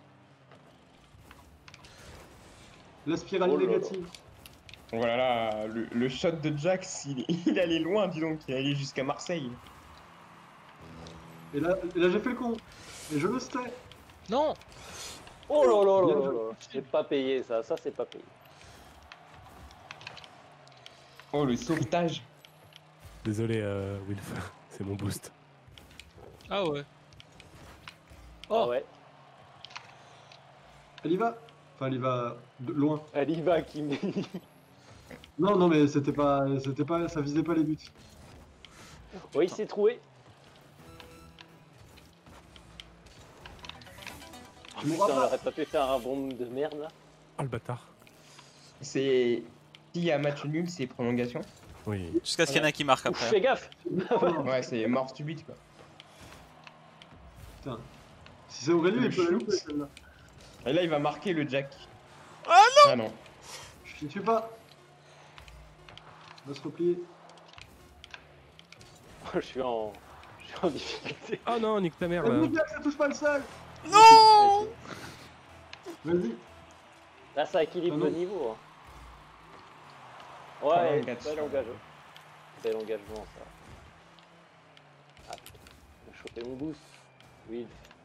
Speaker 4: La spirale
Speaker 5: Oh là là.
Speaker 4: négative.
Speaker 6: Voilà, le, le shot de Jax, il, il allait loin, dis donc, il allait jusqu'à Marseille.
Speaker 4: Et là, et là j'ai fait le con. Et je le sais.
Speaker 3: Non.
Speaker 5: Oh là là
Speaker 4: Bien
Speaker 5: là
Speaker 4: joué.
Speaker 5: là là. C'est pas payé ça, ça c'est pas payé.
Speaker 6: Oh, le sauvetage.
Speaker 1: Désolé, euh, Wilf, c'est mon boost.
Speaker 3: Ah ouais.
Speaker 5: Oh
Speaker 3: Oh.
Speaker 5: ouais.
Speaker 4: Elle y va. Enfin, elle y va de loin.
Speaker 5: Elle y va qui me.
Speaker 4: Non, non, mais c'était pas, c'était pas, ça visait pas les buts.
Speaker 5: Oui, il s'est troué.
Speaker 4: Tu
Speaker 5: Putain,
Speaker 4: mourras
Speaker 5: on
Speaker 4: pas.
Speaker 5: aurait pas pu faire un bon de merde là.
Speaker 1: Oh le bâtard.
Speaker 6: C'est. S'il y a match nul, c'est prolongation.
Speaker 1: Oui.
Speaker 2: Jusqu'à ce qu'il y en a un qui marque
Speaker 5: Ouf,
Speaker 2: après.
Speaker 5: fais gaffe.
Speaker 6: Ouais, c'est mort subite quoi.
Speaker 4: Putain. Si c'est Aurélien,
Speaker 6: Le
Speaker 4: il peut la
Speaker 6: shoot.
Speaker 4: louper celle-là.
Speaker 6: Et là, il va marquer le Jack.
Speaker 2: Ah
Speaker 6: non! Ah non.
Speaker 4: Je ne tue pas. On va se replier.
Speaker 5: Je suis en. Je suis en difficulté.
Speaker 1: Oh non, nique ta mère
Speaker 4: Eh,
Speaker 1: là.
Speaker 4: mon gars, ça touche pas le sol.
Speaker 2: Non.
Speaker 4: Vas-y.
Speaker 5: Là ça équilibre
Speaker 4: Ah non.
Speaker 5: le niveau. hein.
Speaker 6: Oh,
Speaker 5: Ouais,
Speaker 6: l'engagement.
Speaker 5: bel engagement. Bel engagement ça. Ah putain, j'ai chopé mon boost. Oui.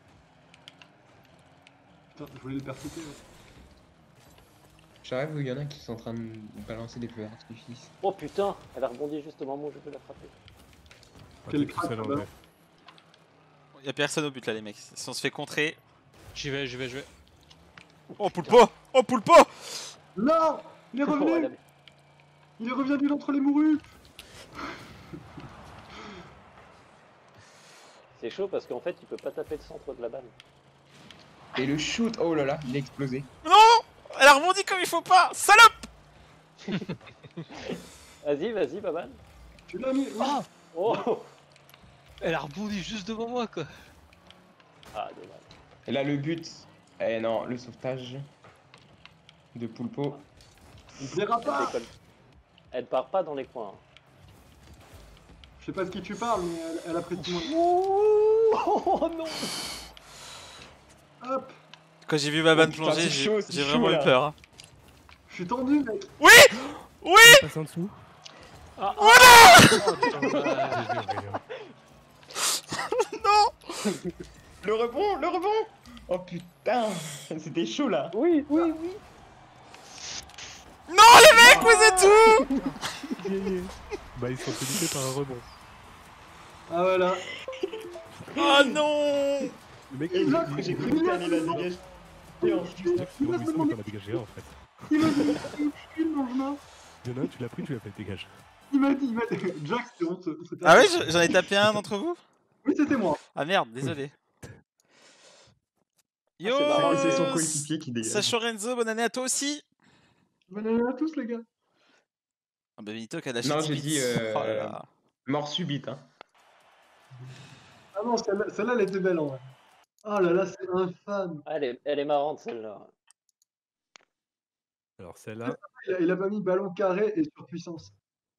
Speaker 4: Putain, je voulais le percuter. Ouais.
Speaker 6: J'arrive où il y en a qui sont en train de balancer des feux d'artifice.
Speaker 5: Oh putain, elle a rebondi juste au moment où je peux la frapper.
Speaker 1: Ah,
Speaker 4: Quel
Speaker 1: t'es tout seul
Speaker 4: crack,
Speaker 1: en
Speaker 4: là.
Speaker 1: vrai.
Speaker 2: Y'a personne au but là, les mecs. Si on se fait contrer.
Speaker 3: J'y vais, j'y vais, j'y vais.
Speaker 2: Oh, Poulpo. Oh, Poulpo.
Speaker 4: Non, il est
Speaker 5: Oh,
Speaker 4: revenu.
Speaker 5: elle a-
Speaker 4: Il est revenu d'entre les mourus.
Speaker 5: C'est chaud parce qu'en fait il peut pas taper le centre de la balle.
Speaker 6: Et le shoot, oh là là, il a explosé.
Speaker 2: Non. Elle a rebondi comme il faut pas. Salope.
Speaker 5: Vas-y, vas-y, Baban.
Speaker 4: Tu l'as mis.
Speaker 3: Ah.
Speaker 5: Oh.
Speaker 3: Elle a rebondi juste devant moi quoi.
Speaker 5: Ah, dommage.
Speaker 6: Et là, le but. Eh non, le sauvetage de Poulpo.
Speaker 4: Il plaira
Speaker 5: Elle
Speaker 4: pas.
Speaker 5: décolle. Elle part pas dans les coins. hein.
Speaker 4: Je sais pas de qui tu parles, mais elle, elle apprécie moins.
Speaker 5: Oh non.
Speaker 4: Hop.
Speaker 2: Quand j'ai vu Baban
Speaker 6: Oh, putain,
Speaker 2: plonger,
Speaker 6: c'est
Speaker 2: j'ai
Speaker 6: chaud, c'est
Speaker 2: j'ai
Speaker 6: chaud,
Speaker 2: vraiment eu
Speaker 6: là.
Speaker 2: peur. hein.
Speaker 4: Je suis tendu, mec.
Speaker 2: Oui. Oui.
Speaker 1: Passe en dessous.
Speaker 5: Ah,
Speaker 3: Oh, putain, dommage.
Speaker 1: G G, Aurélien.
Speaker 6: Le rebond, le rebond. Oh putain, c'était chaud là.
Speaker 5: oui, oui, oui.
Speaker 2: Non, les mecs, vous êtes où?
Speaker 1: Gagné. Bah ils sont félicés par un rebond.
Speaker 4: Ah voilà.
Speaker 2: Oh non.
Speaker 1: Le mec,
Speaker 4: Il a-
Speaker 6: J'ai cru qu'il allait la dégager. Et en
Speaker 1: c'est bon, il semble qu'on l'a dégagé en fait.
Speaker 4: Il m'a dit, il mange là.
Speaker 1: Il y en a un, tu l'as pris, tu l'as fait dégage.
Speaker 4: Il m'a dit, il m'a dit. Jack, c'était honteux. C'était-
Speaker 2: Ah ouais, je- j'en ai tapé un d'entre vous?
Speaker 4: Oui, c'était moi.
Speaker 2: Ah merde, désolé. Yo,
Speaker 5: c'est marrant,
Speaker 6: Et c'est son coéquipier qui dégage.
Speaker 2: Sacho Renzo, bonne année à toi aussi.
Speaker 4: Bonne année à tous, les gars.
Speaker 2: Ah bah Benito qui a lâché
Speaker 6: Non,
Speaker 2: dix
Speaker 6: j'ai
Speaker 2: bits.
Speaker 6: dit, euh,
Speaker 2: Oh là là.
Speaker 6: Mort subite, hein.
Speaker 4: Ah non, celle-là, celle-là, elle était belle en vrai. Oh là là, c'est infâme.
Speaker 5: Ah, elle, est, elle est marrante celle-là.
Speaker 1: Alors celle-là,
Speaker 4: Il a, il a pas mis ballon carré et surpuissance.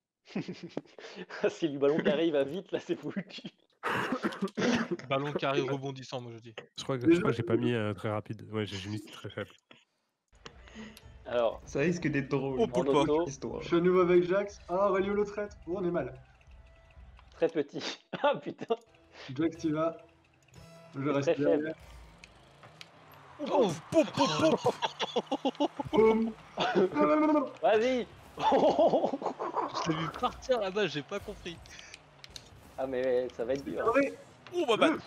Speaker 5: Si le ballon carré il va vite, là c'est foutu.
Speaker 3: Ballon carré rebondissant, moi je dis.
Speaker 1: je crois que je
Speaker 4: Déjà-
Speaker 1: crois que j'ai pas mis euh, très rapide. Ouais, j'ai j'ai mis très faible.
Speaker 5: Alors,
Speaker 6: Ça risque d'être drôle.
Speaker 2: Oh, poule
Speaker 5: en
Speaker 2: pas.
Speaker 5: auto,
Speaker 6: Histoire.
Speaker 4: Je suis à nouveau avec Jax. Ah, Aurelio le traite. Oh, on est mal.
Speaker 5: très petit. Ah putain.
Speaker 4: Jax, tu vas. Je reste
Speaker 5: Très faible.
Speaker 4: derrière.
Speaker 2: Oh, pou, pou, pou.
Speaker 4: Boum. Non, non, non, non.
Speaker 5: Vas-y.
Speaker 3: Je l'ai vu partir là-bas, j'ai pas compris.
Speaker 5: Ah mais ça va être dur.
Speaker 4: Allez.
Speaker 2: Oh, bah bah.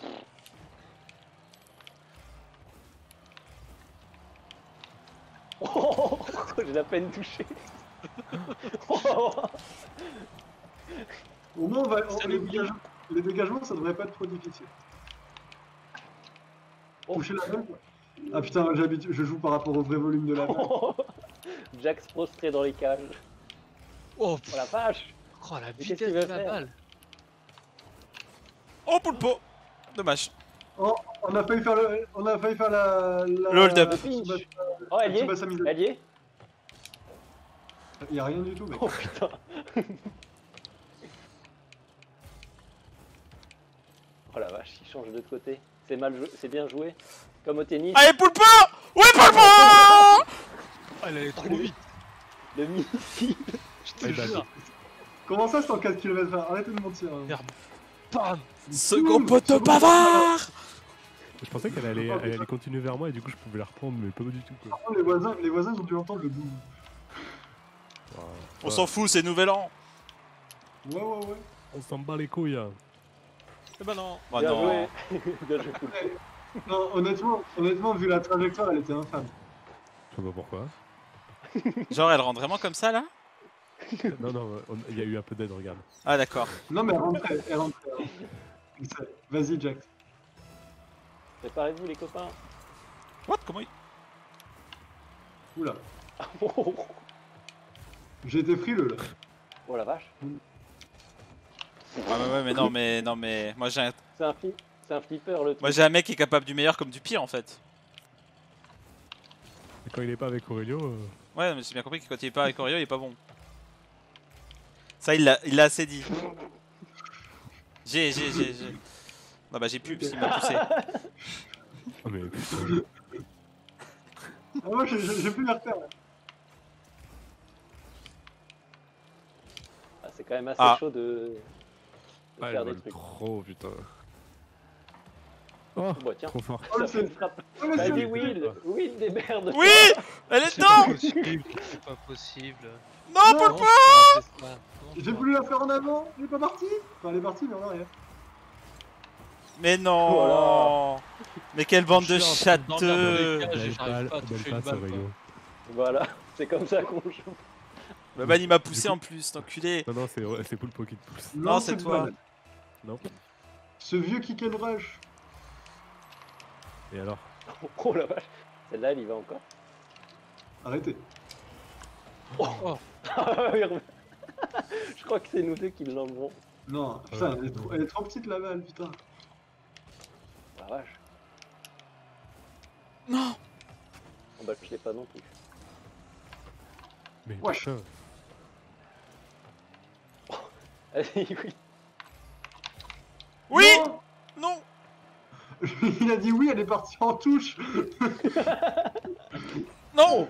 Speaker 5: J'ai la peine touché.
Speaker 4: Au moins, on va, on-
Speaker 3: Salut,
Speaker 4: les, dégagements, les dégagements, ça devrait pas être trop difficile.
Speaker 5: Oh.
Speaker 4: Toucher la balle. Ah putain, j'habite, je joue par rapport au vrai volume de la balle.
Speaker 5: Jax prostré dans les cages.
Speaker 3: Oh,
Speaker 5: Oh
Speaker 3: pff,
Speaker 5: la vache.
Speaker 3: oh la
Speaker 5: qu'est-ce
Speaker 3: vitesse
Speaker 5: qu'il
Speaker 3: de
Speaker 5: va
Speaker 3: la
Speaker 5: faire
Speaker 3: balle.
Speaker 2: Oh, Poulpo. Dommage.
Speaker 4: Oh, on a failli faire le, on a failli faire la, la
Speaker 2: Le hold-up.
Speaker 5: Le pinch. Oh elle y est.
Speaker 4: Tsubasa Miza.
Speaker 5: Elle y est.
Speaker 4: Il y a rien du tout, mec.
Speaker 5: Oh putain. Oh la vache, il change de côté. C'est mal joué, c'est bien joué. Comme au tennis.
Speaker 2: Allez, Poulpo. Ouais, Poulpo.
Speaker 3: Ah, elle allait trop vite.
Speaker 5: Le missile.
Speaker 3: Je te
Speaker 1: Ouais, bah,
Speaker 3: jure.
Speaker 4: Comment ça, cent quatre kilomètres heure? Arrêtez de mentir. hein.
Speaker 3: Merde. Bam.
Speaker 2: Second poteau bavard.
Speaker 1: Je pensais qu'elle allait, elle allait continuer vers moi et du coup je pouvais la reprendre, mais pas du tout quoi.
Speaker 4: Par contre, les voisins, les voisins, ils ont dû entendre le boum.
Speaker 1: Wow.
Speaker 2: On s'en fout, c'est nouvel an.
Speaker 4: Ouais, ouais, ouais.
Speaker 1: On s'en bat les couilles. Hein.
Speaker 3: Eh ben non.
Speaker 2: Bah
Speaker 5: Bien
Speaker 2: non.
Speaker 5: joué. Bien joué. Poulpe.
Speaker 4: Non, honnêtement, honnêtement, vu la trajectoire, elle était infâme.
Speaker 1: Je sais pas pourquoi.
Speaker 2: Genre, elle rentre vraiment comme ça là?
Speaker 1: Non, non, on- il y a eu un peu d'aide, regarde.
Speaker 2: Ah, d'accord.
Speaker 4: Non, mais elle rentrait, elle rentrait. elle rentrait. Vas-y, Jax.
Speaker 5: Préparez-vous les copains.
Speaker 2: What? Comment il.
Speaker 4: Oula.
Speaker 5: Oh
Speaker 4: J'ai été frileux là.
Speaker 5: la vache.
Speaker 2: Ah, ouais, ouais, mais non, mais non, mais. Moi, j'ai un.
Speaker 5: C'est un flip. C'est un flipper le truc.
Speaker 2: Moi, j'ai un mec qui est capable du meilleur comme du pire en fait.
Speaker 1: Et quand il est pas avec Aurelio, euh,
Speaker 2: Ouais, mais j'ai bien compris que quand il est pas avec Oreo, il est pas bon. Ça, il l'a il l'a assez dit. J'ai, j'ai, j'ai, j'ai. Non, bah, j'ai pu, parce qu'il m'a poussé.
Speaker 1: oh mais putain.
Speaker 4: Ah, moi, j'ai- j'ai j'ai plus les repères là.
Speaker 5: Ah, c'est quand même assez
Speaker 2: Ah.
Speaker 5: chaud de, de
Speaker 1: Ah, elle
Speaker 5: faire des
Speaker 1: vole
Speaker 5: trucs.
Speaker 1: trop, putain. Oh,
Speaker 5: Bon tiens,
Speaker 1: trop fort.
Speaker 4: Oh,
Speaker 5: ça
Speaker 4: le
Speaker 5: fait une
Speaker 4: c'est-
Speaker 5: frappe.
Speaker 4: oh, le
Speaker 5: Vas-y
Speaker 4: c'est-
Speaker 5: Will, Will démerde.
Speaker 2: Oui! Elle est
Speaker 3: C'est pas
Speaker 2: dedans!
Speaker 3: possible. C'est pas possible.
Speaker 2: Non,
Speaker 4: Non,
Speaker 2: Poulpo!
Speaker 3: Non, je peux pas faire ça. Non, je
Speaker 4: J'ai
Speaker 3: peux
Speaker 4: voulu la faire en avant, elle est pas partie. Enfin, elle est partie, mais en arrière.
Speaker 2: Mais non!
Speaker 5: Voilà.
Speaker 2: Mais quelle bande de
Speaker 3: Je suis en train de dormir dans
Speaker 2: châteux!
Speaker 3: les cages.
Speaker 1: Belle
Speaker 3: j'arrive
Speaker 1: balle,
Speaker 3: pas à
Speaker 1: belle
Speaker 3: toucher une
Speaker 1: passe,
Speaker 3: balle,
Speaker 1: Aurelio.
Speaker 5: Voilà, c'est comme ça qu'on joue.
Speaker 2: Baban, il m'a poussé en plus, enculé!
Speaker 1: Non, non, c'est c'est Poulpo qui te pousse.
Speaker 2: Non, c'est toi.
Speaker 4: pas-
Speaker 1: Non.
Speaker 4: Ce vieux kick and rush.
Speaker 1: Et alors?
Speaker 5: Oh la vache, celle-là elle y va encore.
Speaker 4: Arrêtez.
Speaker 3: Oh.
Speaker 5: Je crois que c'est nous deux qui l'enlevons.
Speaker 4: Non, putain, elle est, trop, elle est trop petite la balle, putain.
Speaker 5: La vache.
Speaker 2: Non!
Speaker 5: Oh bah je l'ai pas non plus.
Speaker 1: Mais
Speaker 4: Wesh.
Speaker 1: putain.
Speaker 5: Allez oui.
Speaker 2: Oui!
Speaker 4: Non.
Speaker 2: Non!
Speaker 4: Il a dit oui, elle est partie en touche.
Speaker 2: Non!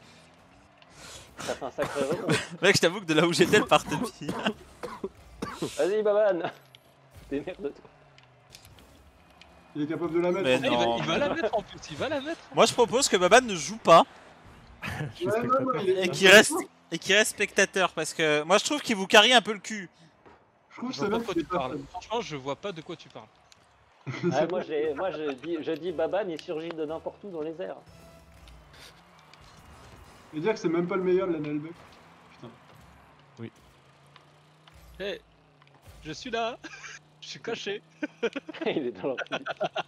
Speaker 5: Ça fait un sacré rebond.
Speaker 2: Mec, je t'avoue que de là où j'étais, elle partait bien.
Speaker 5: Vas-y Baban. Démerde-toi.
Speaker 4: Il est capable de la mettre.
Speaker 2: Mais
Speaker 3: Ah, il, va,
Speaker 2: non.
Speaker 3: il va la mettre en plus, il va la mettre.
Speaker 2: Moi, je propose que Baban ne joue pas
Speaker 1: Je suis
Speaker 4: Ouais, non, non,
Speaker 1: spectateur.
Speaker 4: il est-
Speaker 2: et qu'il reste, et qu'il reste spectateur parce que moi, je trouve qu'il vous carie un peu le cul.
Speaker 4: Je trouve que
Speaker 3: Je
Speaker 4: c'est
Speaker 3: vois pas
Speaker 4: même
Speaker 3: de quoi
Speaker 4: qu'il
Speaker 3: tu
Speaker 4: est pas
Speaker 3: parles.
Speaker 4: fun.
Speaker 3: Franchement, je vois pas de quoi tu parles.
Speaker 5: Ouais, moi, j'ai, moi je, dis, je dis Baban, il surgit de n'importe où dans les airs.
Speaker 4: Et dire que c'est même pas le meilleur de la Nalbuck. Putain.
Speaker 3: Hé, je suis là. Je suis caché.
Speaker 5: Il est dans leur public.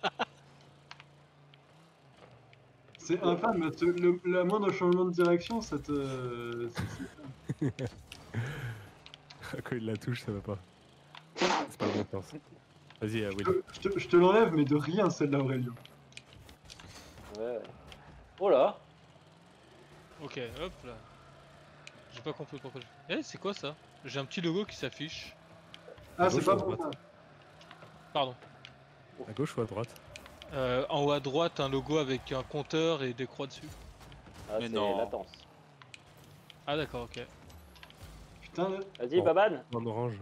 Speaker 4: C'est infâme, mais te- le, la moindre changement de direction, ça te. c'est- c'est-
Speaker 1: Quand il la touche, ça va pas. C'est pas le bon sens. Vas-y, euh, Will.
Speaker 4: Je te, je te l'enlève, mais de rien, celle-là, Aurélio.
Speaker 5: Ouais, ouais. Oh là.
Speaker 3: Ok, hop là. J'ai pas compris pourquoi. je- Eh, c'est quoi ça? J'ai un petit logo qui s'affiche.
Speaker 4: Ah,
Speaker 1: À
Speaker 4: c'est
Speaker 1: gauche
Speaker 4: pas
Speaker 1: ou à
Speaker 4: bon
Speaker 1: droite
Speaker 4: ça.
Speaker 3: Pardon.
Speaker 1: À gauche ou à droite?
Speaker 3: Euh, en haut à droite, un logo avec un compteur et des croix dessus.
Speaker 5: Ah,
Speaker 2: Mais
Speaker 5: c'est
Speaker 2: non.
Speaker 5: latence.
Speaker 3: Ah d'accord, ok.
Speaker 4: Putain, là.
Speaker 5: Vas-y,
Speaker 1: Oh.
Speaker 5: Baban.
Speaker 1: En orange.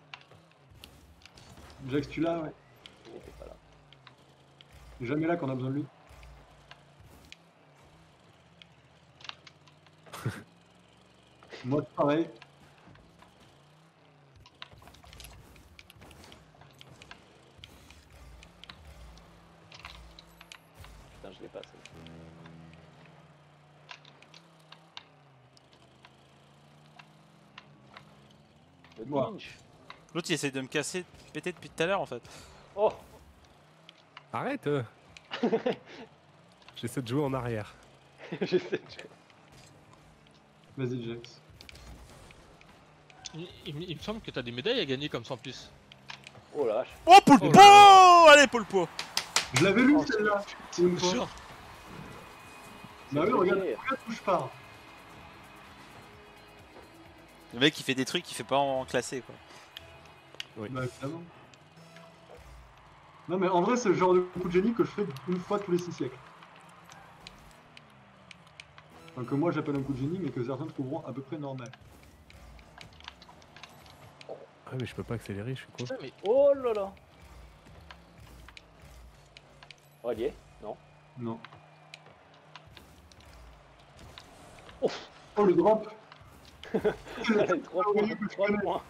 Speaker 4: Jax, tu l'as, ouais.
Speaker 5: Il était pas là.
Speaker 4: C'est jamais là qu'on a besoin de lui. Moi, c'est pareil.
Speaker 5: Putain, je l'ai pas. Le
Speaker 4: Moi.
Speaker 5: Twitch.
Speaker 2: L'autre il essaie de me casser, de péter depuis tout à l'heure en fait.
Speaker 5: Oh.
Speaker 1: Arrête euh. J'essaie de jouer en arrière.
Speaker 5: Je sais.
Speaker 4: Vas-y, Jax.
Speaker 3: Il, il- il me semble que t'as des médailles à gagner comme ça en plus.
Speaker 5: Oh la vache.
Speaker 2: Oh Poulpo
Speaker 3: Oh là
Speaker 2: Allez Poulpo.
Speaker 4: Je l'avais lu,
Speaker 5: Oh,
Speaker 4: celle-là. C'est une fois.
Speaker 3: Sûr.
Speaker 4: Bah oui,
Speaker 5: C'est
Speaker 4: regarde,
Speaker 5: bloqué.
Speaker 4: regarde où je pars.
Speaker 2: Le mec il fait des trucs qu'il fait pas en classé quoi.
Speaker 1: Oui.
Speaker 4: Bah évidemment. Non mais en vrai c'est le genre de coup de génie que je fais une fois tous les six siècles. Enfin, que moi j'appelle un coup de génie mais que certains trouveront à peu près normal.
Speaker 1: Ah mais je peux pas accélérer, je suis con.
Speaker 3: Putain, mais
Speaker 5: Oh là là. Oh, il y est. Non.
Speaker 4: Non.
Speaker 5: Oh.
Speaker 4: Oh le drop.
Speaker 5: Allez, trois points. trois points.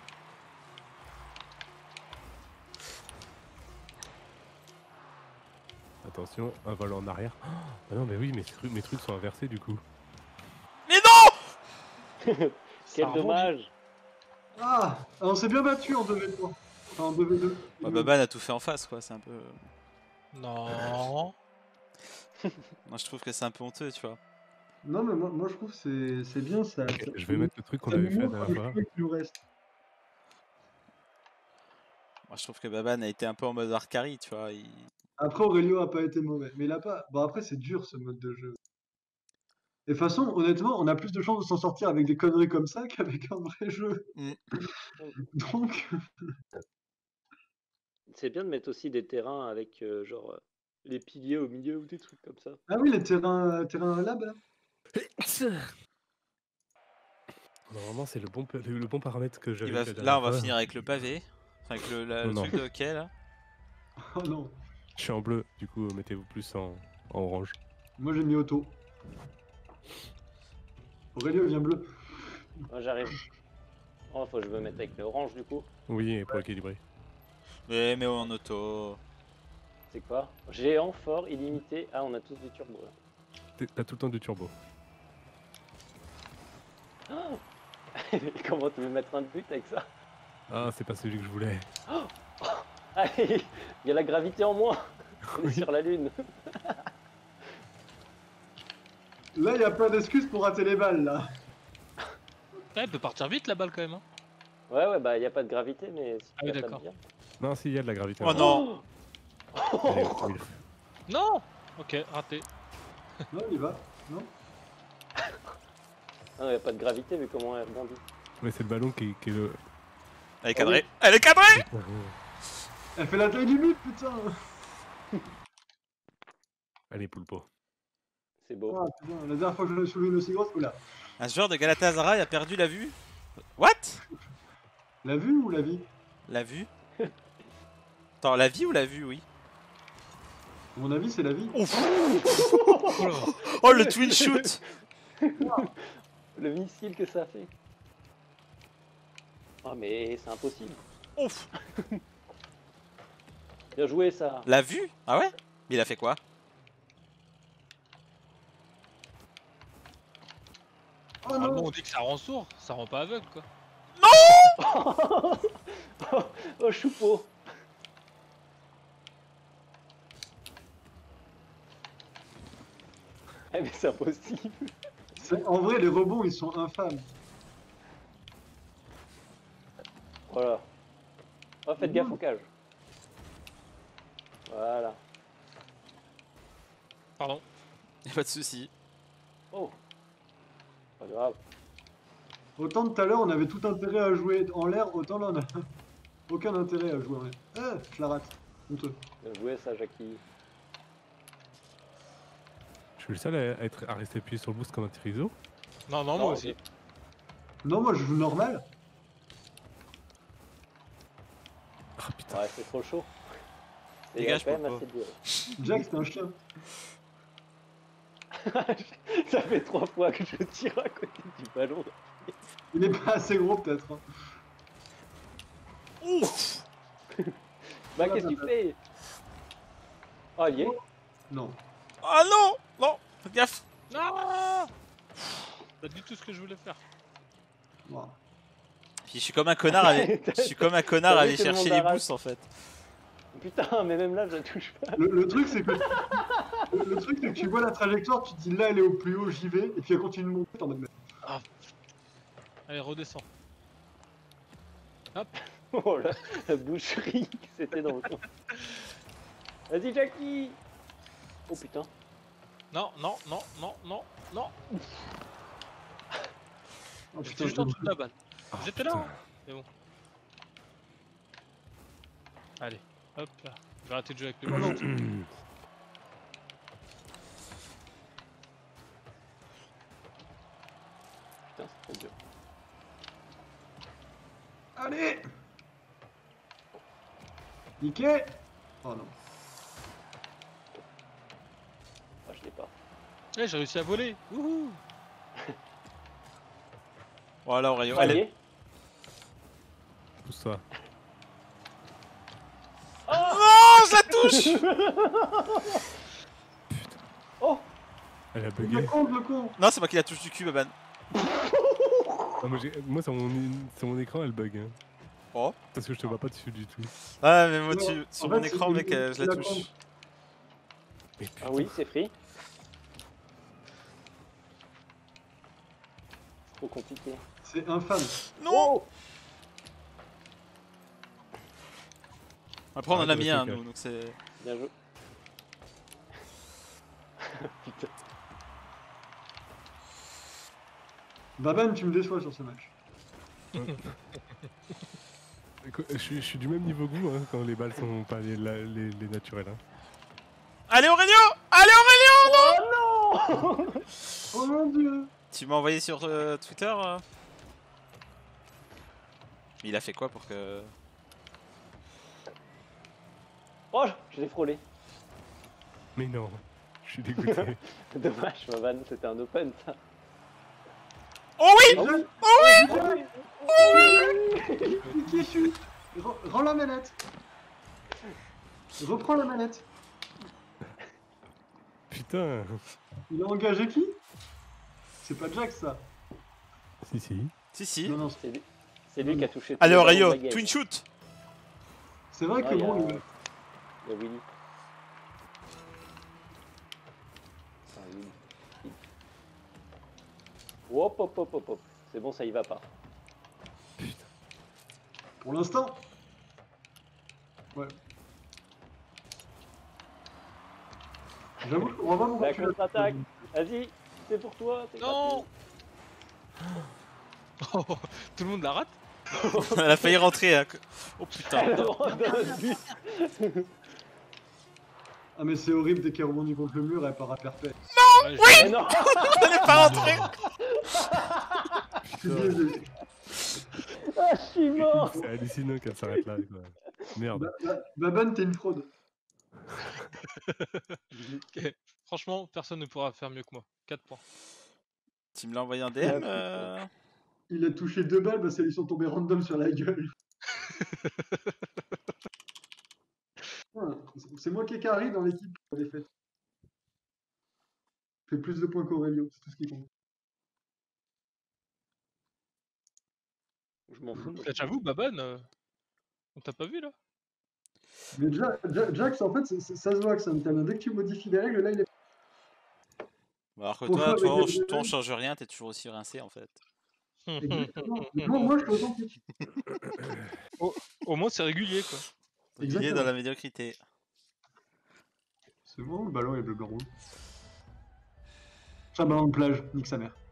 Speaker 1: Attention, un vol en arrière. Ah non mais oui, mes, tru- mes trucs sont inversés du coup.
Speaker 2: Mais non
Speaker 3: ça
Speaker 5: Quel
Speaker 3: rebondit.
Speaker 4: Ah
Speaker 5: dommage.
Speaker 4: ah, on s'est bien battu en deux v trois. Enfin en deux v deux.
Speaker 2: Bah Baban a tout fait en face quoi, c'est un peu...
Speaker 3: Non.
Speaker 2: Moi je trouve que c'est un peu honteux tu vois.
Speaker 4: Non mais moi, moi je trouve que c'est c'est bien ça.
Speaker 1: Ok,
Speaker 4: ça-
Speaker 1: je vais mettre le truc qu'on
Speaker 4: ça
Speaker 1: avait
Speaker 4: nous
Speaker 1: fait la
Speaker 4: montre
Speaker 1: dernière
Speaker 4: le
Speaker 1: fois.
Speaker 4: chemin qui nous reste.
Speaker 2: Moi je trouve que Baban a été un peu en mode Arcari tu vois. Il...
Speaker 4: Après Aurelio a pas été mauvais. Mais il a pas. Bon après c'est dur ce mode de jeu. Et de toute façon, honnêtement, on a plus de chances de s'en sortir avec des conneries comme ça qu'avec un vrai jeu.
Speaker 2: Mm.
Speaker 4: Donc.
Speaker 5: C'est bien de mettre aussi des terrains avec euh, genre euh, les piliers au milieu ou des trucs comme ça.
Speaker 4: Ah oui, les terrains, terrains lab là.
Speaker 1: Normalement c'est le bon, pa- le, le bon paramètre que
Speaker 2: Il
Speaker 1: j'avais
Speaker 2: va...
Speaker 1: fait la
Speaker 2: Là
Speaker 1: dernière
Speaker 2: on va
Speaker 1: fois.
Speaker 2: finir avec le pavé. Enfin, avec le, la- le
Speaker 1: Non,
Speaker 2: truc
Speaker 1: non.
Speaker 2: de hockey là.
Speaker 4: Oh non.
Speaker 1: Je suis en bleu, du coup mettez-vous plus en, en orange.
Speaker 4: Moi j'ai mis auto. Aurelio vient bleu.
Speaker 5: Moi j'arrive. Oh, faut que je me mette avec l'orange du coup.
Speaker 1: Oui, et pour équilibrer.
Speaker 2: Mais mais en auto.
Speaker 5: C'est quoi? Géant, fort, illimité. Ah, on a tous du turbo là.
Speaker 1: T'es- T'as tout le temps du turbo.
Speaker 5: Comment tu veux mettre un but avec ça?
Speaker 1: Ah, c'est pas celui que je voulais.
Speaker 5: Ah, il y a la gravité en moins. On est
Speaker 1: Oui.
Speaker 5: sur la lune.
Speaker 4: Là, il y a plein d'excuses pour rater les balles là.
Speaker 3: Ouais, elle peut partir vite la balle quand même. Hein.
Speaker 5: Ouais, ouais, bah il n'y a pas de gravité, mais si tu
Speaker 3: Ah oui,
Speaker 5: la tapes
Speaker 3: d'accord.
Speaker 5: bien.
Speaker 1: Non, si, il y a de la gravité.
Speaker 2: Oh non.
Speaker 1: Allez, Will.
Speaker 3: Non. Ok, raté.
Speaker 4: Non, il y va. Non.
Speaker 5: Ah, il n'y a pas de gravité, vu comment elle rebondit.
Speaker 1: Mais c'est le ballon qui, qui est le.
Speaker 2: Elle est cadrée. Elle est cadrée.
Speaker 4: Elle fait la taille du but, putain.
Speaker 1: Allez, Poulpo.
Speaker 5: C'est beau.
Speaker 4: Ah putain, la dernière fois que je l'ai soulevé une aussi grosse, oula.
Speaker 2: Un joueur de Galatasaray a perdu la vue. What?
Speaker 4: La vue ou la vie?
Speaker 2: La vue? Attends, la vie ou la vue, oui.
Speaker 4: À mon avis, c'est la vie.
Speaker 2: Ouf.
Speaker 3: Oh là.
Speaker 2: Oh le twin shoot.
Speaker 5: Le missile que ça fait. Oh, mais c'est impossible.
Speaker 2: Ouf.
Speaker 5: Bien joué ça.
Speaker 2: L'a vu? Ah ouais? Mais il a fait quoi?
Speaker 4: Oh
Speaker 3: Normalement,
Speaker 4: non.
Speaker 3: on dit que ça rend sourd, ça rend pas aveugle quoi.
Speaker 5: Oh choupeau. Eh mais c'est impossible.
Speaker 4: C'est- En vrai, les rebonds, ils sont infâmes.
Speaker 5: Voilà. Oh, faites gaffe au cage. Voilà.
Speaker 3: Pardon.
Speaker 2: Y'a pas de soucis.
Speaker 5: Oh. Pas grave.
Speaker 4: Autant tout à l'heure, on avait tout intérêt à jouer en l'air, autant là, on a aucun intérêt à jouer en l'air. Eh, je la rate. Honteux.
Speaker 5: Bien joué ça, Jackie.
Speaker 1: Je suis le seul à, à être, à rester appuyé sur le boost comme un Tirizo.
Speaker 3: Non, non,
Speaker 5: Non,
Speaker 3: moi aussi.
Speaker 4: Non, moi, je joue normal.
Speaker 1: Ah putain.
Speaker 5: Ouais, c'est trop chaud. Et
Speaker 2: Dégage,
Speaker 5: il y a quand même
Speaker 2: Popo.
Speaker 5: assez de...
Speaker 4: Jack, c'est un chien.
Speaker 5: Ça fait trois fois que je tire à côté du ballon.
Speaker 4: Il est pas assez gros, peut-être. hein.
Speaker 2: Ouf!
Speaker 5: Bah qu'est-ce que tu fais? Oh, il y est.
Speaker 4: Non.
Speaker 2: Ah non! Non! Faites gaffe!
Speaker 3: Non. Pas du tout ce que je voulais faire.
Speaker 4: Wow.
Speaker 2: Puis je suis comme un connard à aller, je suis comme un connard à
Speaker 5: T'as
Speaker 2: aller
Speaker 5: vu que le
Speaker 2: chercher
Speaker 5: monde
Speaker 2: les
Speaker 5: arrache.
Speaker 2: boosts en fait.
Speaker 5: Putain, mais même là, je la touche pas.
Speaker 4: Le, le truc, c'est que. Le, le truc, c'est que tu vois la trajectoire, tu te dis là, elle est au plus haut, j'y vais, et puis elle continue de monter, t'es en mode. mais-
Speaker 3: Allez, redescends.
Speaker 5: Oh la, la boucherie, c'était dans le coin. Vas-y, Jackie. Oh putain.
Speaker 3: Non, non, non, non, non, non.
Speaker 4: Oh,
Speaker 3: J'étais
Speaker 4: putain,
Speaker 3: juste
Speaker 4: je-
Speaker 3: en dessous de la balle.
Speaker 1: Ah,
Speaker 3: J'étais là.
Speaker 1: putain.
Speaker 3: hein. C'est bon. Allez, hop là. Je vais arrêter de jouer avec le ballon.
Speaker 5: Putain, c'est trop dur.
Speaker 4: Allez. Niqué. Oh non.
Speaker 5: Ah, je l'ai pas.
Speaker 3: Eh, j'ai réussi à voler. Wouhou.
Speaker 2: Voilà, Aurélio.
Speaker 5: Ah, il y
Speaker 2: Allez.
Speaker 5: est.
Speaker 1: Tout ça.
Speaker 2: Oh, je la touche!
Speaker 5: Oh.
Speaker 1: Elle a
Speaker 4: Le
Speaker 1: bugué.
Speaker 4: con, le con.
Speaker 2: Non, c'est moi qui la touche du cul, Baban.
Speaker 1: Ah, moi, j'ai- moi, sur, mon, sur mon écran, elle bug. Hein.
Speaker 2: Oh.
Speaker 1: Parce que je te vois pas dessus du tout.
Speaker 2: Ah, mais moi,
Speaker 4: Non,
Speaker 2: tu, sur
Speaker 4: en
Speaker 2: mon
Speaker 4: fait,
Speaker 2: écran,
Speaker 4: c'est
Speaker 2: mec,
Speaker 4: une-
Speaker 2: euh, je la
Speaker 4: la
Speaker 2: touche.
Speaker 4: compte.
Speaker 1: Mais putain.
Speaker 5: Ah oui, c'est free. C'est trop compliqué.
Speaker 4: C'est infâme.
Speaker 2: Non!
Speaker 5: Oh.
Speaker 2: Après, on en a
Speaker 1: Arrête
Speaker 2: mis
Speaker 1: avec
Speaker 2: un,
Speaker 1: le
Speaker 2: nous, donc c'est.
Speaker 5: Bien joué. Putain.
Speaker 4: Baban, tu me déçois sur ce match.
Speaker 1: Écoute, Je suis, je suis du même niveau que vous hein, quand les balles sont pas les, la- les, les naturelles. Hein.
Speaker 2: Allez, Aurélio! Allez, Aurélio!
Speaker 5: Oh non.
Speaker 4: Oh mon dieu.
Speaker 2: Tu m'as envoyé sur euh, Twitter euh Mais il a fait quoi pour que.
Speaker 5: Oh, je l'ai frôlé.
Speaker 1: Mais non, je suis dégoûté.
Speaker 5: Dommage, ma vanne, c'était un open ça.
Speaker 2: Oh oui!
Speaker 4: Oh
Speaker 5: oui.
Speaker 4: oui. Niqué, chute. Rends rends la manette. Reprends la manette.
Speaker 1: Putain.
Speaker 4: Il a engagé qui? C'est pas Jack, ça.
Speaker 1: Si, si.
Speaker 2: Si, si.
Speaker 4: Non, non,
Speaker 5: C'est lui, c'est lui qui a touché. tous
Speaker 2: Allez,
Speaker 5: les ballons de
Speaker 2: Aurélio,
Speaker 5: la game.
Speaker 2: twin shoot!
Speaker 4: c'est vrai
Speaker 5: Ah,
Speaker 4: que
Speaker 5: il y a-
Speaker 4: bon, il-
Speaker 5: Il y a Willy. Ah, Willy. Hop, hop, hop, hop, hop. C'est bon, ça y va pas.
Speaker 4: pour l'instant. Ouais. J'avoue, on va voir pourquoi
Speaker 5: La
Speaker 4: tu l'as-
Speaker 5: contre-attaque. Vas-y, c'est pour toi. c'est
Speaker 3: Non. Oh, tout le monde la rate.
Speaker 2: Elle a failli rentrer. Hein. Oh
Speaker 5: gratuit.
Speaker 2: putain.
Speaker 5: Elle rentre dans le but.
Speaker 4: Ah, mais c'est horrible dès qu'elle rebondit contre le mur, elle part à perpète.
Speaker 3: Ouais,
Speaker 5: Mais non.
Speaker 2: Elle est pas rentrée!
Speaker 4: Je suis désolé.
Speaker 5: Ah, je suis mort.
Speaker 1: C'est hallucinant qu'elle s'arrête là. Quoi. Merde.
Speaker 4: Ba- Ba- Baban, t'es une fraude.
Speaker 3: Franchement, personne ne pourra faire mieux que moi. quatre points.
Speaker 2: Tu me l'as envoyé un D M euh...
Speaker 4: Il a touché deux balles parce qu'elles lui sont tombées random sur la gueule. Voilà. C'est moi qui ai carry dans l'équipe pour la défaite. Je fais plus de points qu'Aurelio, c'est tout ce qui compte.
Speaker 5: Je m'en fous.
Speaker 3: Là, j'avoue, Baban, euh, on t'a pas vu là?
Speaker 4: Mais Jax, Jax, en fait, c'est- c'est- ça se voit que c'est un talent. Dès que tu modifies les règles, là, il est.
Speaker 2: Alors que
Speaker 4: Pour
Speaker 2: toi,
Speaker 4: jouer
Speaker 2: toi, on,
Speaker 4: avec les
Speaker 2: toi, on
Speaker 4: règles.
Speaker 2: change rien, t'es toujours aussi rincé en fait.
Speaker 4: Exactement. Non, moi, je suis authentique.
Speaker 3: Au moins, c'est régulier quoi.
Speaker 2: Il est
Speaker 4: Exactement.
Speaker 2: dans la médiocrité.
Speaker 4: C'est bon, le ballon est bleu blanc rouge. C'est un ballon de plage, nique sa mère.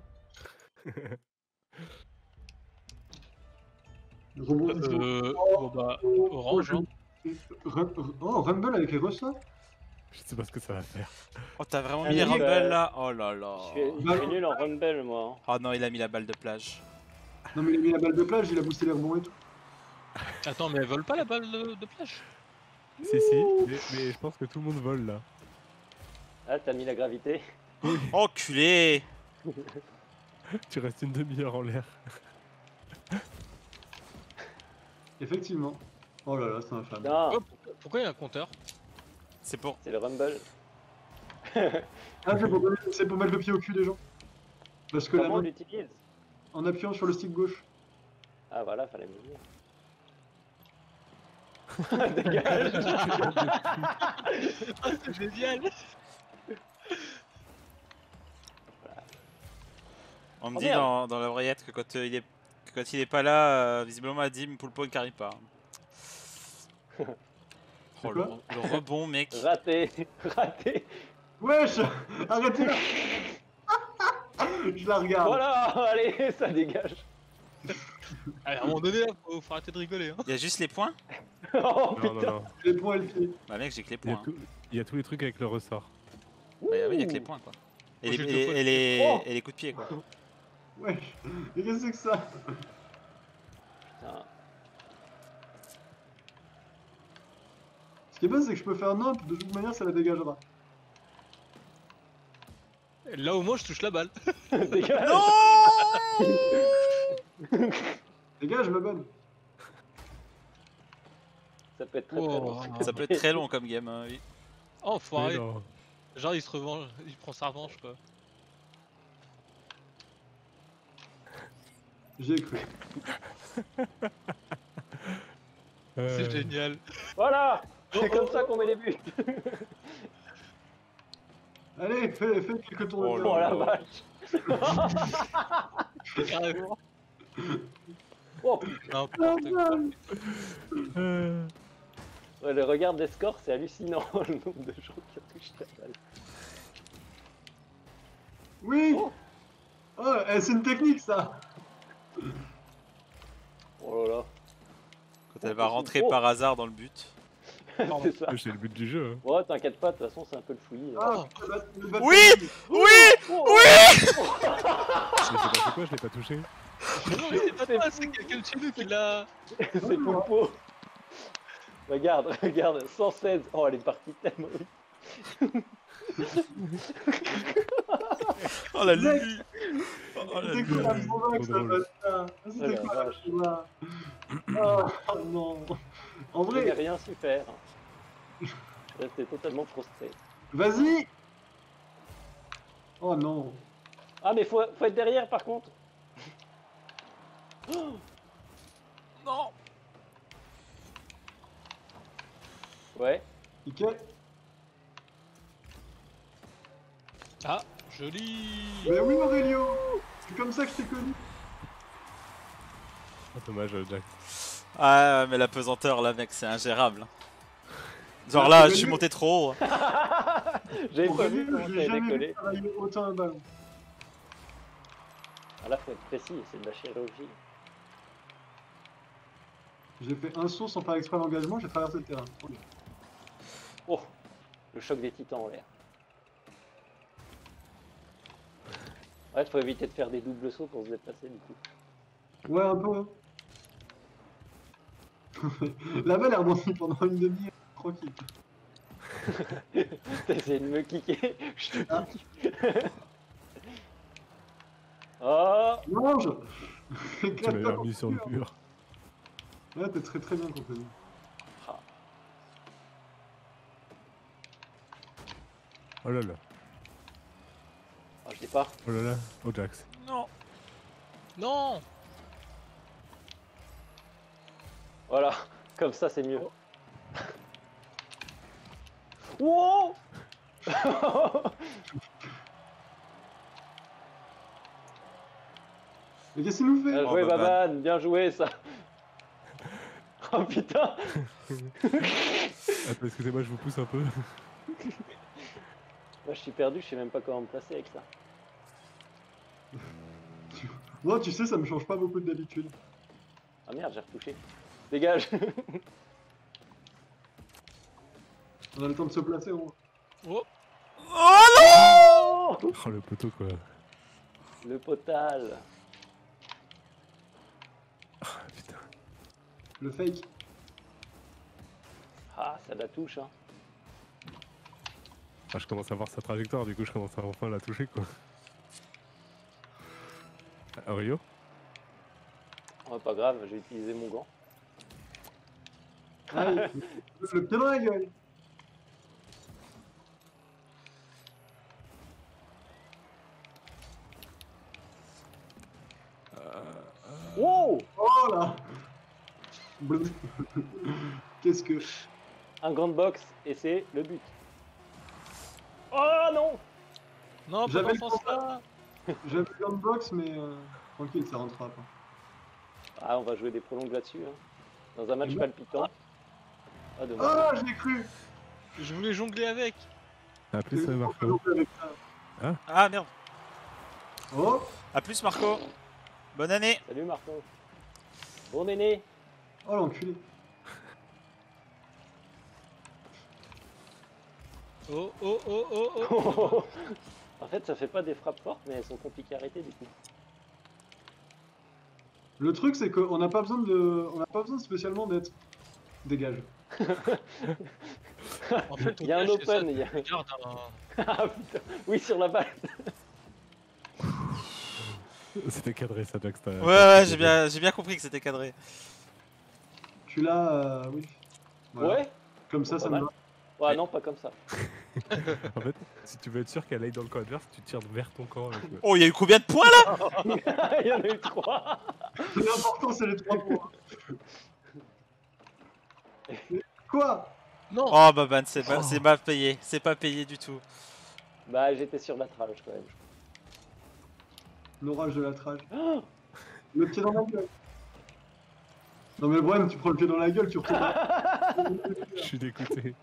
Speaker 4: Rebondissement.
Speaker 3: Euh, bon bah,
Speaker 4: Oh,
Speaker 3: orange, hein.
Speaker 4: Ru- Oh, Rumble avec les Russes là.
Speaker 1: Je sais pas ce que ça va faire.
Speaker 2: Oh, t'as vraiment
Speaker 5: Ah,
Speaker 2: mis les
Speaker 5: oui,
Speaker 2: Rumble
Speaker 5: bah,
Speaker 2: là? Oh là là.
Speaker 5: Je suis, je suis nul en Rumble, moi.
Speaker 2: Oh non, il a mis la balle de plage.
Speaker 4: Non, mais il a mis la balle de plage, il a boosté les rebonds et tout.
Speaker 3: Attends, mais elle vole pas la balle de, de plage?
Speaker 1: Si, si, mais, mais je pense que tout le monde vole là.
Speaker 5: Ah, t'as mis la gravité.
Speaker 2: Enculé!
Speaker 1: Tu restes une demi-heure en l'air.
Speaker 4: Effectivement. Oh là là, c'est infâme.
Speaker 5: Non,
Speaker 3: Oh, pourquoi- pourquoi il y a un compteur?
Speaker 2: C'est pour.
Speaker 5: c'est le Rumble.
Speaker 4: Ah, c'est pour, c'est pour mettre le pied au cul des gens. Parce que la
Speaker 5: Comment on
Speaker 4: main,
Speaker 5: l'utilise?
Speaker 4: en appuyant sur le stick gauche.
Speaker 5: Ah voilà, fallait me le dire. Dégage.
Speaker 3: Ah, c'est génial!
Speaker 2: On me
Speaker 5: Oh,
Speaker 2: dit
Speaker 5: merde.
Speaker 2: dans, dans l'oreillette que quand, euh, il est, que quand il est pas là, euh, visiblement Adim, Poulpo ne carry pas. Oh, le,
Speaker 4: quoi
Speaker 2: le rebond, mec.
Speaker 5: Raté, raté.
Speaker 4: Wesh. Arrêtez là. Je la regarde.
Speaker 5: Voilà, allez, ça dégage.
Speaker 3: Allez, à un moment donné, là, faut, faut arrêter de rigoler. Hein.
Speaker 2: Il y a juste les points?
Speaker 5: Oh
Speaker 1: Non, non,
Speaker 5: putain.
Speaker 1: non.
Speaker 4: Les points et le pied.
Speaker 2: Bah, mec, j'ai que les
Speaker 1: Il y, a
Speaker 2: points.
Speaker 1: tout- il y a tous les trucs avec le ressort.
Speaker 2: Bah, oui, il y a que les points, quoi. Et
Speaker 3: Moi,
Speaker 2: les,
Speaker 3: j'ai
Speaker 2: et,
Speaker 3: deux fois
Speaker 2: et les,
Speaker 5: Oh.
Speaker 2: et les coups de pied, quoi.
Speaker 4: Wesh. Mais qu'est-ce que c'est que ça?
Speaker 5: Putain.
Speaker 4: Ce qui est bien, c'est que je peux faire nimp, de toute manière, ça la dégagera.
Speaker 3: Là, au moins, je touche la balle.
Speaker 5: Dégage.
Speaker 4: Dégage, ma bonne.
Speaker 5: Ça peut être très très
Speaker 3: Oh,
Speaker 5: long.
Speaker 3: non.
Speaker 2: Ça peut être très long comme game, hein, oui.
Speaker 3: Oh,
Speaker 1: Mais
Speaker 3: enfoiré.
Speaker 1: non.
Speaker 3: Genre, il se revenge, il prend sa revanche quoi.
Speaker 4: J'y ai cru.
Speaker 1: Euh,
Speaker 3: C'est génial.
Speaker 5: Voilà. C'est comme ça qu'on met les buts.
Speaker 4: Allez, fais, fais quelques tours de
Speaker 2: Oh
Speaker 4: terrain.
Speaker 5: Oh
Speaker 2: là
Speaker 5: la
Speaker 2: là.
Speaker 5: vache.
Speaker 3: Carrément.
Speaker 5: Oh putain.
Speaker 3: N'importe quoi.
Speaker 1: euh,
Speaker 5: Ouais, le regard des scores, c'est hallucinant le nombre de gens qui ont touché la balle.
Speaker 4: Oui.
Speaker 5: Oh.
Speaker 4: Oh, eh, c'est une technique, ça.
Speaker 5: Oh là là.
Speaker 2: Quand elle va rentrer
Speaker 5: Oh.
Speaker 2: par hasard dans le but.
Speaker 5: C'est ça.
Speaker 1: c'est le but du jeu. Hein.
Speaker 5: Ouais, t'inquiète pas, de toute façon, c'est un peu le fouillis.
Speaker 4: Ah, le bat- le bat-
Speaker 2: Oui. Oui!
Speaker 5: Oh.
Speaker 1: Mais c'est passé quoi, je l'ai pas touché.
Speaker 3: Mais non, mais c'est pas toi, c'est quelqu'un de chez nous qui l'a.
Speaker 5: C'est Poulpo. Regarde, regarde, cent seize. Oh, elle est partie tellement vite.
Speaker 2: Oh la Lulu! Oh la
Speaker 4: C'est
Speaker 2: Lulu!
Speaker 4: quoi la provoque,
Speaker 1: Trop
Speaker 4: ça
Speaker 1: drôle.
Speaker 4: va ça?
Speaker 5: Oh
Speaker 4: C'était
Speaker 5: la
Speaker 4: quoi la
Speaker 5: vache.
Speaker 4: provoque? Oh non. En
Speaker 5: Je n'ai
Speaker 4: vrai,
Speaker 5: rien su faire. J'étais totalement frustré.
Speaker 4: vas-y. Oh non.
Speaker 5: Ah, mais faut, faut être derrière par contre.
Speaker 2: Non!
Speaker 5: Ouais.
Speaker 4: Ike.
Speaker 3: Ah, joli.
Speaker 4: Mais oui, Aurelio. C'est comme ça que je t'ai connu.
Speaker 1: Ah, dommage, Jack.
Speaker 2: Ah, mais la pesanteur là, mec, c'est ingérable. Genre
Speaker 4: Ah,
Speaker 2: là,
Speaker 4: c'est
Speaker 2: je suis
Speaker 4: venu.
Speaker 2: monté trop haut.
Speaker 5: J'avais pas vu
Speaker 4: Aurelio,
Speaker 5: comment
Speaker 4: j'ai
Speaker 5: t'avais
Speaker 4: jamais vu
Speaker 5: décollé.
Speaker 4: travailler autant un ballon.
Speaker 5: Ah là, faut être précis, c'est de la chirurgie.
Speaker 4: J'ai fait un saut sans faire exprès l'engagement, j'ai traversé le terrain.
Speaker 5: Oh, le choc des titans en l'air. Ouais, faut éviter de faire des doubles sauts pour se déplacer du coup.
Speaker 4: Ouais, un peu. La balle est rebondie pendant une demi-heure, tranquille.
Speaker 5: T'as essayé de me kicker, je te
Speaker 4: Ah.
Speaker 5: kick. Oh,
Speaker 4: Mange.
Speaker 1: Tu m'avais remis sur le mur.
Speaker 4: Ouais, t'es très très bien compagnie.
Speaker 1: Oh là là.
Speaker 5: Oh, je l'ai pas.
Speaker 1: Oh là là. Oh Jax.
Speaker 2: Non.
Speaker 3: Non.
Speaker 5: Voilà, comme ça c'est mieux. Wow.
Speaker 4: Mais qu'est-ce qu'il nous fait?
Speaker 5: Bien
Speaker 2: Oh,
Speaker 5: joué
Speaker 2: Baban.
Speaker 5: Baban, bien joué ça. Oh putain.
Speaker 1: Attends, excusez-moi, je vous pousse un peu.
Speaker 5: Moi je suis perdu, je sais même pas comment me placer avec ça.
Speaker 4: Moi, tu sais, ça me change pas beaucoup d'habitude.
Speaker 5: Ah merde, j'ai retouché. Dégage.
Speaker 4: On a le temps de se placer, on...
Speaker 3: Oh.
Speaker 2: Oh non.
Speaker 5: Oh
Speaker 1: Oh le poteau quoi.
Speaker 5: le potal.
Speaker 1: Ah putain.
Speaker 4: Le fake.
Speaker 5: Ah, ça la touche hein.
Speaker 1: Ah, je commence à voir sa trajectoire, du coup je commence à enfin la toucher quoi. Ah, Rio?
Speaker 5: Oh, pas grave, j'ai utilisé mon gant.
Speaker 4: Ah, le le pied dans la gueule.
Speaker 5: Wow.
Speaker 4: Oh là. Bleu. Qu'est-ce que...
Speaker 5: Un gant de boxe et c'est le but. Oh non.
Speaker 3: Non, pas
Speaker 4: J'avais
Speaker 3: dans
Speaker 4: le
Speaker 3: ce sens-là.
Speaker 4: J'avais le box, mais euh, tranquille, ça rentrera pas.
Speaker 5: Ah, on va jouer des prolongues là-dessus. Hein. Dans un match
Speaker 4: Mhm.
Speaker 5: palpitant. Ah, dommage.
Speaker 4: Ah, je l'ai cru.
Speaker 3: Je voulais jongler avec.
Speaker 1: A plus euh, Marco.
Speaker 4: Avec ça.
Speaker 2: Ah merde.
Speaker 4: Oh,
Speaker 2: A plus Marco. Bonne année.
Speaker 5: Salut Marco. Bon néné.
Speaker 4: oh l'enculé.
Speaker 3: Oh, oh, oh, oh, oh.
Speaker 5: En fait, ça fait pas des frappes fortes, mais elles sont compliquées à arrêter du coup.
Speaker 4: Le truc, c'est qu'on n'a pas besoin de, on n'a pas besoin spécialement d'être. Dégage.
Speaker 3: En fait,
Speaker 5: Il y a un
Speaker 3: on cache, c'est ça,
Speaker 5: open, il y a-
Speaker 3: tu regardes un-
Speaker 5: Ah putain. Oui, sur la balle.
Speaker 1: C'était cadré ça, Jax. t'as-
Speaker 2: Ouais,
Speaker 1: t'as-
Speaker 2: ouais,
Speaker 1: t'as-
Speaker 2: j'ai bien, j'ai bien compris que c'était cadré.
Speaker 4: Tu l'as, euh, oui. Voilà.
Speaker 5: Ouais.
Speaker 4: Comme ça,
Speaker 5: Pas
Speaker 4: ça me
Speaker 5: mal.
Speaker 4: va.
Speaker 5: Ouais, non, pas comme ça.
Speaker 1: En fait, si tu veux être sûr qu'elle aille dans le camp adverse, tu tires vers ton camp. avec le-
Speaker 2: Oh, il y a eu combien de points là?
Speaker 5: Il y en a eu trois.
Speaker 4: L'important, c'est les trois points. Quoi?
Speaker 3: Non.
Speaker 2: Oh, Baban, c'est pas, c'est mal payé. C'est pas payé du tout.
Speaker 5: Bah, j'étais sur la trage quand même.
Speaker 4: L'orage de la trage.
Speaker 5: Oh.
Speaker 4: Le pied dans la gueule. Non mais le problème, tu prends le pied dans la gueule, tu retournes.
Speaker 1: Je suis dégoûté.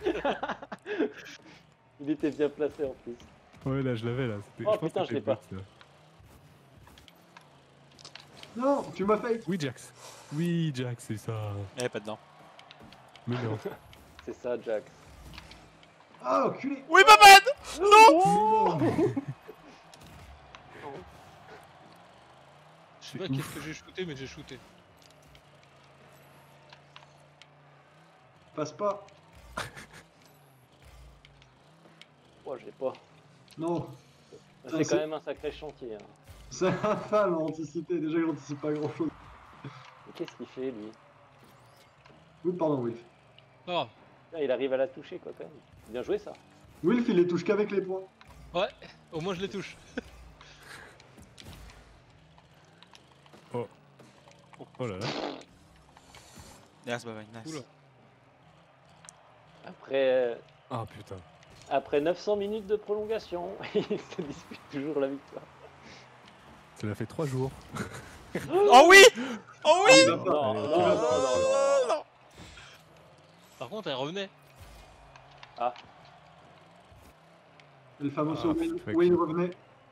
Speaker 5: Il était bien placé en plus.
Speaker 1: Ouais, là, je l'avais là. c'était-
Speaker 5: Oh,
Speaker 1: je pense
Speaker 5: putain,
Speaker 1: que
Speaker 5: je l'ai
Speaker 1: c'était
Speaker 5: pas.
Speaker 1: le but, ça.
Speaker 4: Non, tu m'as fake.
Speaker 1: Oui, Jax. Oui, Jax, c'est ça.
Speaker 2: Eh, pas dedans.
Speaker 1: Mais non.
Speaker 5: C'est ça, Jax.
Speaker 4: Ah, enculé.
Speaker 2: Oui, Baban.
Speaker 5: Non.
Speaker 3: Je sais pas qu'est-ce que j'ai shooté, mais j'ai shooté.
Speaker 4: Passe pas.
Speaker 5: Oh, je l'ai pas.
Speaker 4: Non.
Speaker 5: C'est
Speaker 4: Ah,
Speaker 5: quand
Speaker 4: c'est-
Speaker 5: même un sacré chantier. Hein.
Speaker 4: C'est infâme à anticiper. Déjà que j'anticipe pas grand chose.
Speaker 5: Mais qu'est-ce qu'il fait lui?
Speaker 4: Oui, pardon, Wilf.
Speaker 3: Oh,
Speaker 5: Là, il arrive à la toucher quoi quand même. Bien joué ça.
Speaker 4: Wilf, il les touche qu'avec les points.
Speaker 3: ouais, au moins je les touche.
Speaker 1: Oh là là.
Speaker 2: Nice, Baban, nice.
Speaker 3: Oula.
Speaker 5: Après, euh,
Speaker 1: Ah putain.
Speaker 5: après neuf cents minutes de prolongation, il se dispute toujours la victoire.
Speaker 1: Ça l'a fait trois jours.
Speaker 2: Oh oui. Oh oui.
Speaker 4: Il va
Speaker 5: Non,
Speaker 4: pas.
Speaker 5: non, non, non, non, non.
Speaker 3: Par contre, elle revenait.
Speaker 4: Le fameux
Speaker 1: Ah,
Speaker 4: Wayne,
Speaker 1: perfect.
Speaker 4: Wayne revenait.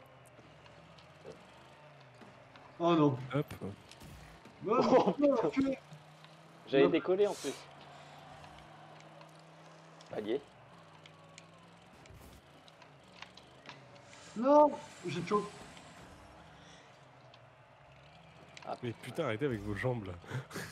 Speaker 4: Oh non.
Speaker 1: Hop.
Speaker 4: Oh,
Speaker 5: Oh,
Speaker 4: non, enculé.
Speaker 5: J'avais
Speaker 4: Non.
Speaker 5: décollé en plus. Palier.
Speaker 4: Non, j'ai choqué.
Speaker 1: Mais putain, arrêtez avec vos jambes là.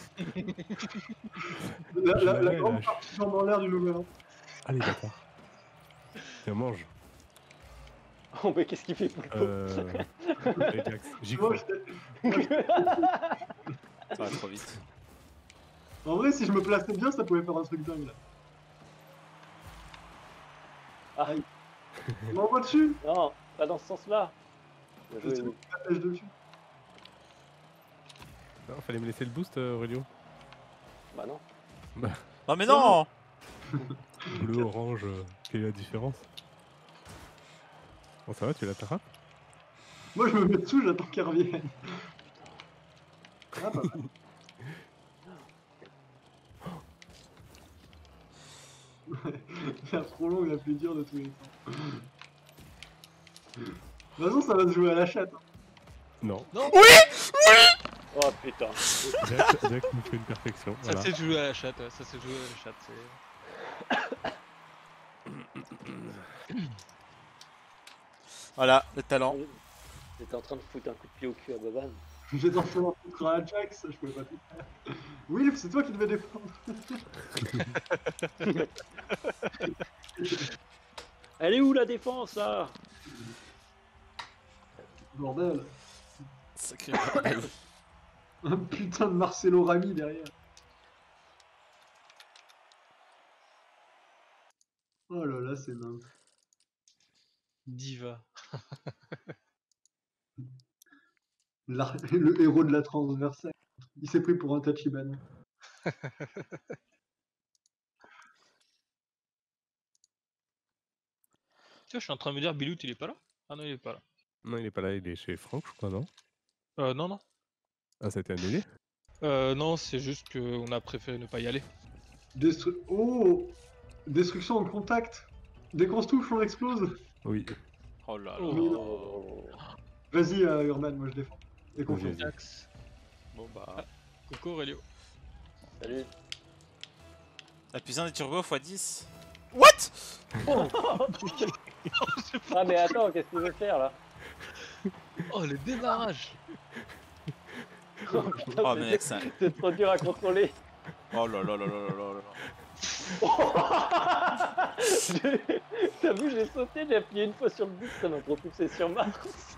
Speaker 4: La, la, la
Speaker 1: Ouais,
Speaker 4: grande
Speaker 1: lâche.
Speaker 4: partie jambe en l'air du nouvel an.
Speaker 1: Allez, bâtard. Tiens, mange.
Speaker 5: Oh mais qu'est-ce qu'il fait Poulpo
Speaker 1: Euh. Allez, Jax, j'y
Speaker 4: Moi,
Speaker 1: crois.
Speaker 4: j'étais-
Speaker 2: Ça va trop vite.
Speaker 4: En vrai, si je me plaçais bien, ça pouvait faire un truc dingue là. On m'envoie dessus.
Speaker 5: Non, pas dans ce sens-là. Bien joué,
Speaker 4: C'est
Speaker 5: oui.
Speaker 4: la pêche dessus.
Speaker 1: Non, fallait me laisser le boost, euh, Aurélio.
Speaker 5: Bah non.
Speaker 2: Non mais non.
Speaker 1: Bleu, orange, euh, quelle est la différence? Bon, ça va, tu l'attrapes?
Speaker 4: Moi je me mets dessous, j'attends qu'elle revienne. Ah, pas mal. La trop longue, la plus dure de tous les temps. De toute façon, ça va se jouer à la chatte. Hein.
Speaker 1: Non.
Speaker 5: Oh putain.
Speaker 1: Jack, Jack nous fait une perfection.
Speaker 3: Ça
Speaker 1: Voilà.
Speaker 3: s'est joué à la chatte, ouais, ça s'est joué à la chatte. c'est-
Speaker 2: Voilà, le talent.
Speaker 5: J'étais en train de foutre un coup de pied au cul à Boban.
Speaker 4: J'étais en train d'en foutre à Ajax, je pouvais pas tout faire. Wilf, c'est toi qui devais défendre.
Speaker 5: Elle est où la défense là?
Speaker 4: Bordel.
Speaker 2: Sacré bordel.
Speaker 4: Un putain de Marcelo Rami derrière. Oh là là, c'est mince.
Speaker 3: Diva.
Speaker 4: La- Le héros de la transversale. Il s'est pris pour un Tachibana.
Speaker 3: Tu vois, je suis en train de me dire, Bilout il est pas là? Ah non, il est pas là.
Speaker 1: Non, il est pas là, il est chez Franck, je crois, non?
Speaker 3: Euh, non, non.
Speaker 1: Ah, ça a été annulé?
Speaker 3: Euh, non, c'est juste qu'on a préféré ne pas y aller.
Speaker 4: Destru... Oh Destruction en contact. Dès qu'on se touche, on explose.
Speaker 1: Oui.
Speaker 2: Oh là là.
Speaker 5: Oh.
Speaker 4: Vas-y, euh, Urban, moi je défends. Et qu'on
Speaker 1: Vas-y,
Speaker 4: fait.
Speaker 1: vas-y.
Speaker 3: Axe.
Speaker 2: Bon bah.
Speaker 3: Coucou Aurélio.
Speaker 5: Salut.
Speaker 2: La puissance des turbos x dix. What?
Speaker 5: Ah mais attends, qu'est-ce qu'il veut faire là?
Speaker 3: Oh, le démarrage.
Speaker 5: Oh, putain,
Speaker 2: Oh
Speaker 5: c'est-
Speaker 2: mec, ça.
Speaker 5: c'est trop dur à contrôler.
Speaker 2: Oh là là là là là là là.
Speaker 5: J'ai- T'as vu, j'ai sauté, j'ai appuyé une fois sur le but, ça m'a propulsé sur Mars.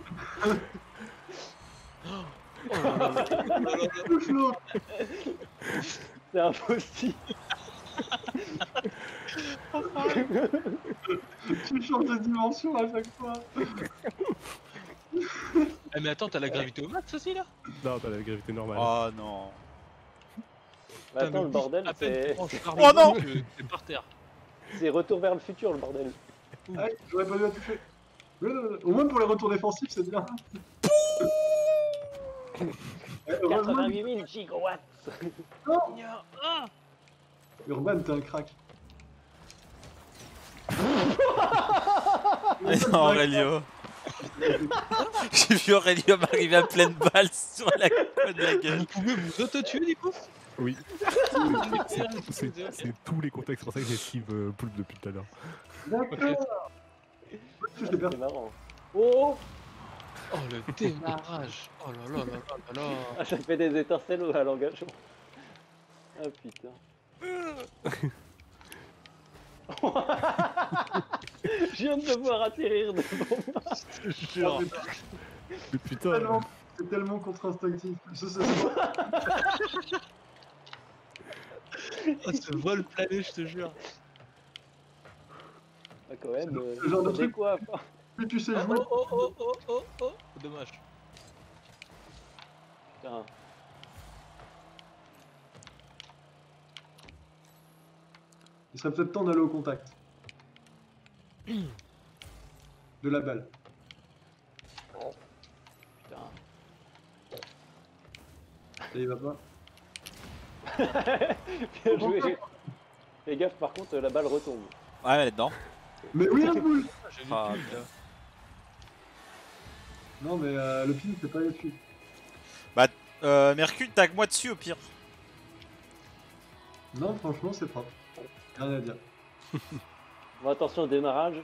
Speaker 3: Oh là là là.
Speaker 4: Touche l'autre.
Speaker 5: C'est impossible.
Speaker 4: Tu changes de dimension à chaque fois.
Speaker 3: Eh, mais attends, t'as la gravité au max aussi là?
Speaker 1: Non, t'as la gravité normale.
Speaker 2: Oh non.
Speaker 5: Mais attends, le bordel,
Speaker 3: À peine
Speaker 5: c'est
Speaker 3: tu branches par
Speaker 2: Oh
Speaker 3: le
Speaker 2: non
Speaker 3: bout que t'es par terre.
Speaker 5: c'est retour vers le futur, le bordel.
Speaker 4: Ah, j'aurais pas dû la toucher. Ouais, ouais, ouais. Au moins pour les retours défensifs, c'est bien. Ouais, heureusement,
Speaker 5: quatre-vingt-huit mille gigawatts.
Speaker 4: non.
Speaker 3: Ah,
Speaker 4: Urban, t'es un crack.
Speaker 2: Mais non, Aurélio. J'ai vu Aurélio m'arriver à pleine balle sur la côte de la gueule.
Speaker 3: vous pouvez vous auto-tuer du coup?
Speaker 1: Oui. C'est- C'est c'est tous les contextes, c'est pour ça que j'esquive euh, Poulpe depuis tout à l'heure.
Speaker 4: D'accord. Je l'ai
Speaker 5: C'est
Speaker 4: perdu.
Speaker 5: marrant. Oh,
Speaker 3: Oh, le démarrage. Oh là là là là là là.
Speaker 5: ah, ça fait des étincelles à l'engagement. Ah putain. Je viens de le voir atterrir devant moi.
Speaker 3: Je te jure.
Speaker 1: Mais putain,
Speaker 4: Tellement- C'est tellement contre-instinctif. Ce- ce- ce-
Speaker 3: Oh, ce vol plané, je te jure.
Speaker 5: Ah, quand même, euh,
Speaker 4: Ce genre de
Speaker 5: ça
Speaker 4: truc.
Speaker 5: décoiffe.
Speaker 4: Plus tu sais
Speaker 3: Oh
Speaker 4: jouer,
Speaker 3: oh oh oh oh oh. Dommage.
Speaker 5: Putain.
Speaker 4: il serait peut-être temps d'aller au contact. De la balle.
Speaker 5: Putain.
Speaker 4: Ça y va pas.
Speaker 5: Bien joué. Fais gaffe, par contre, la balle retombe.
Speaker 2: Ouais, elle est dedans.
Speaker 4: Mais oui, la boule.
Speaker 3: J'ai
Speaker 2: Ah,
Speaker 3: vu plus, là.
Speaker 4: Non, mais euh, le pin, c'est pas là-dessus.
Speaker 2: Euh, Mercure, tag moi dessus au pire.
Speaker 4: Non, franchement, c'est propre. Rien à dire.
Speaker 5: Bon, attention au démarrage.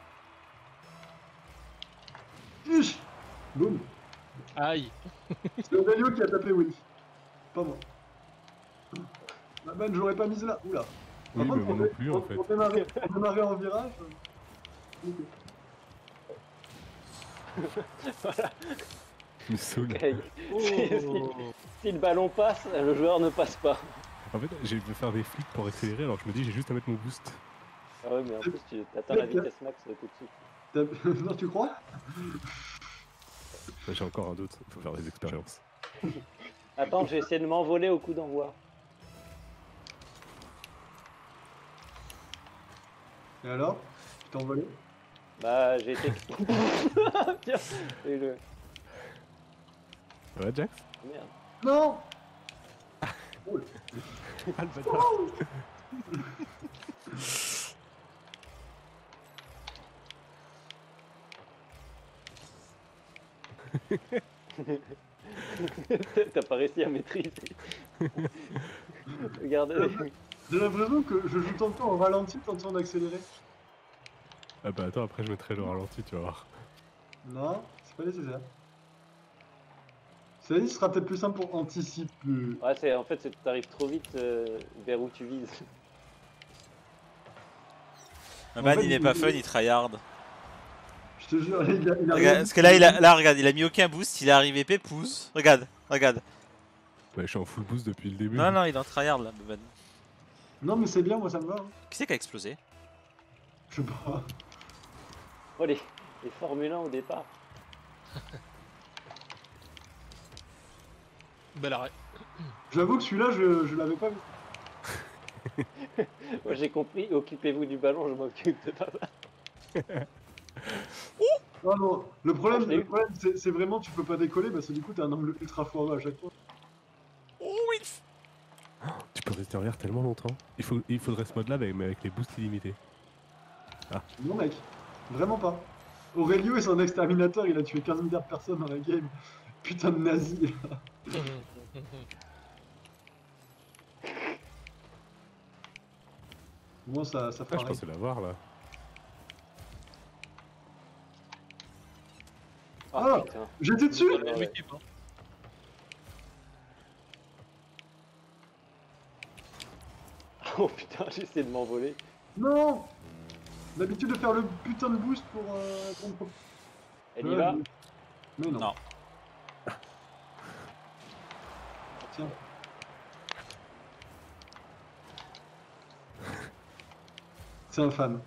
Speaker 4: Ish. Boum.
Speaker 3: Aïe.
Speaker 4: C'est Aurélio qui a tapé Willy. Pas moi. La balle, j'aurais pas mise là. Oula.
Speaker 1: oui,
Speaker 4: Par
Speaker 1: mais
Speaker 4: contre,
Speaker 1: moi
Speaker 4: pour,
Speaker 1: non plus en
Speaker 4: pour-
Speaker 1: fait.
Speaker 4: pour démarrer, pour démarrer en virage. euh, ok.
Speaker 1: Il me saoule.
Speaker 5: Hey.
Speaker 3: Oh.
Speaker 5: Si le ballon passe, le joueur ne passe pas.
Speaker 1: En fait, j'ai dû faire des flics pour accélérer, alors je me dis j'ai juste à mettre mon boost.
Speaker 5: Ah ouais, mais en plus, tu atteins la vitesse max tout de suite.
Speaker 4: T'as- Non, tu crois?
Speaker 1: J'ai encore un doute, il faut faire des expériences.
Speaker 5: Attends, j'ai essayé de m'envoler au coup d'envoi.
Speaker 4: Et alors? Tu t'es envolé?
Speaker 5: Bah, j'ai été. Tiens, et le.
Speaker 1: Ouais, Jax?
Speaker 5: Merde.
Speaker 4: Non!
Speaker 1: Ah, le bâtard.
Speaker 5: T'as pas réussi à maîtriser. Regardez.
Speaker 4: J'ai l'impression que je joue tantôt en ralenti, tantôt en accéléré.
Speaker 1: Ah bah attends, après je mettrai le ralenti, tu vas voir.
Speaker 4: Non, c'est pas nécessaire. Cela dit, ce sera peut-être plus simple pour anticiper.
Speaker 5: Ouais, c'est en fait, c'est que t'arrives trop vite euh, vers où tu vises.
Speaker 2: Le
Speaker 4: En
Speaker 2: man
Speaker 4: fait,
Speaker 2: il n'est
Speaker 4: il-
Speaker 2: pas fun, il tryhard.
Speaker 4: Je te jure, il a, il a
Speaker 2: Regarde,
Speaker 4: rien
Speaker 2: parce que là, il a, là, regarde, il a mis aucun boost, il est arrivé pépouze. Regarde, regarde.
Speaker 1: Ouais, je suis en full boost depuis le début.
Speaker 2: Non, non, il est en tryhard là, le man.
Speaker 4: Non, mais c'est bien, moi ça me va. hein.
Speaker 2: Qui c'est qui a explosé?
Speaker 4: Je sais pas.
Speaker 5: Oh, les, les Formule un au départ.
Speaker 3: Bel arrêt.
Speaker 4: J'avoue que celui-là, je, je l'avais pas vu.
Speaker 5: Moi, j'ai compris, occupez-vous du ballon, je m'occupe de papa.
Speaker 4: Non, non, le problème,
Speaker 5: Ah, je l'ai
Speaker 4: le
Speaker 5: eu.
Speaker 4: problème c'est c'est vraiment tu peux pas décoller parce que du coup t'as un angle ultra foireux à chaque fois.
Speaker 2: Oh oui.
Speaker 1: Tu peux rester en l'air tellement longtemps. Il, faut, il faudrait ce mode là, mais avec les boosts illimités.
Speaker 4: Non, mec, vraiment pas. Aurelio et son exterminateur, il a tué quinze milliards de personnes dans la game. Putain de nazi. Moi, ça, ça
Speaker 1: Ah, je
Speaker 4: fera
Speaker 1: pensais l'avoir là.
Speaker 5: Ah,
Speaker 4: Ah.
Speaker 5: putain.
Speaker 4: J'étais dessus.
Speaker 3: Dans la même équipe, hein.
Speaker 5: Oh putain, j'ai essayé de m'envoler.
Speaker 4: Non. L'habitude de faire le putain de boost pour... Euh, contre-
Speaker 5: Elle y
Speaker 4: Ouais,
Speaker 5: va.
Speaker 4: mais- Mais non.
Speaker 2: Non.
Speaker 4: Tiens. C'est infâme.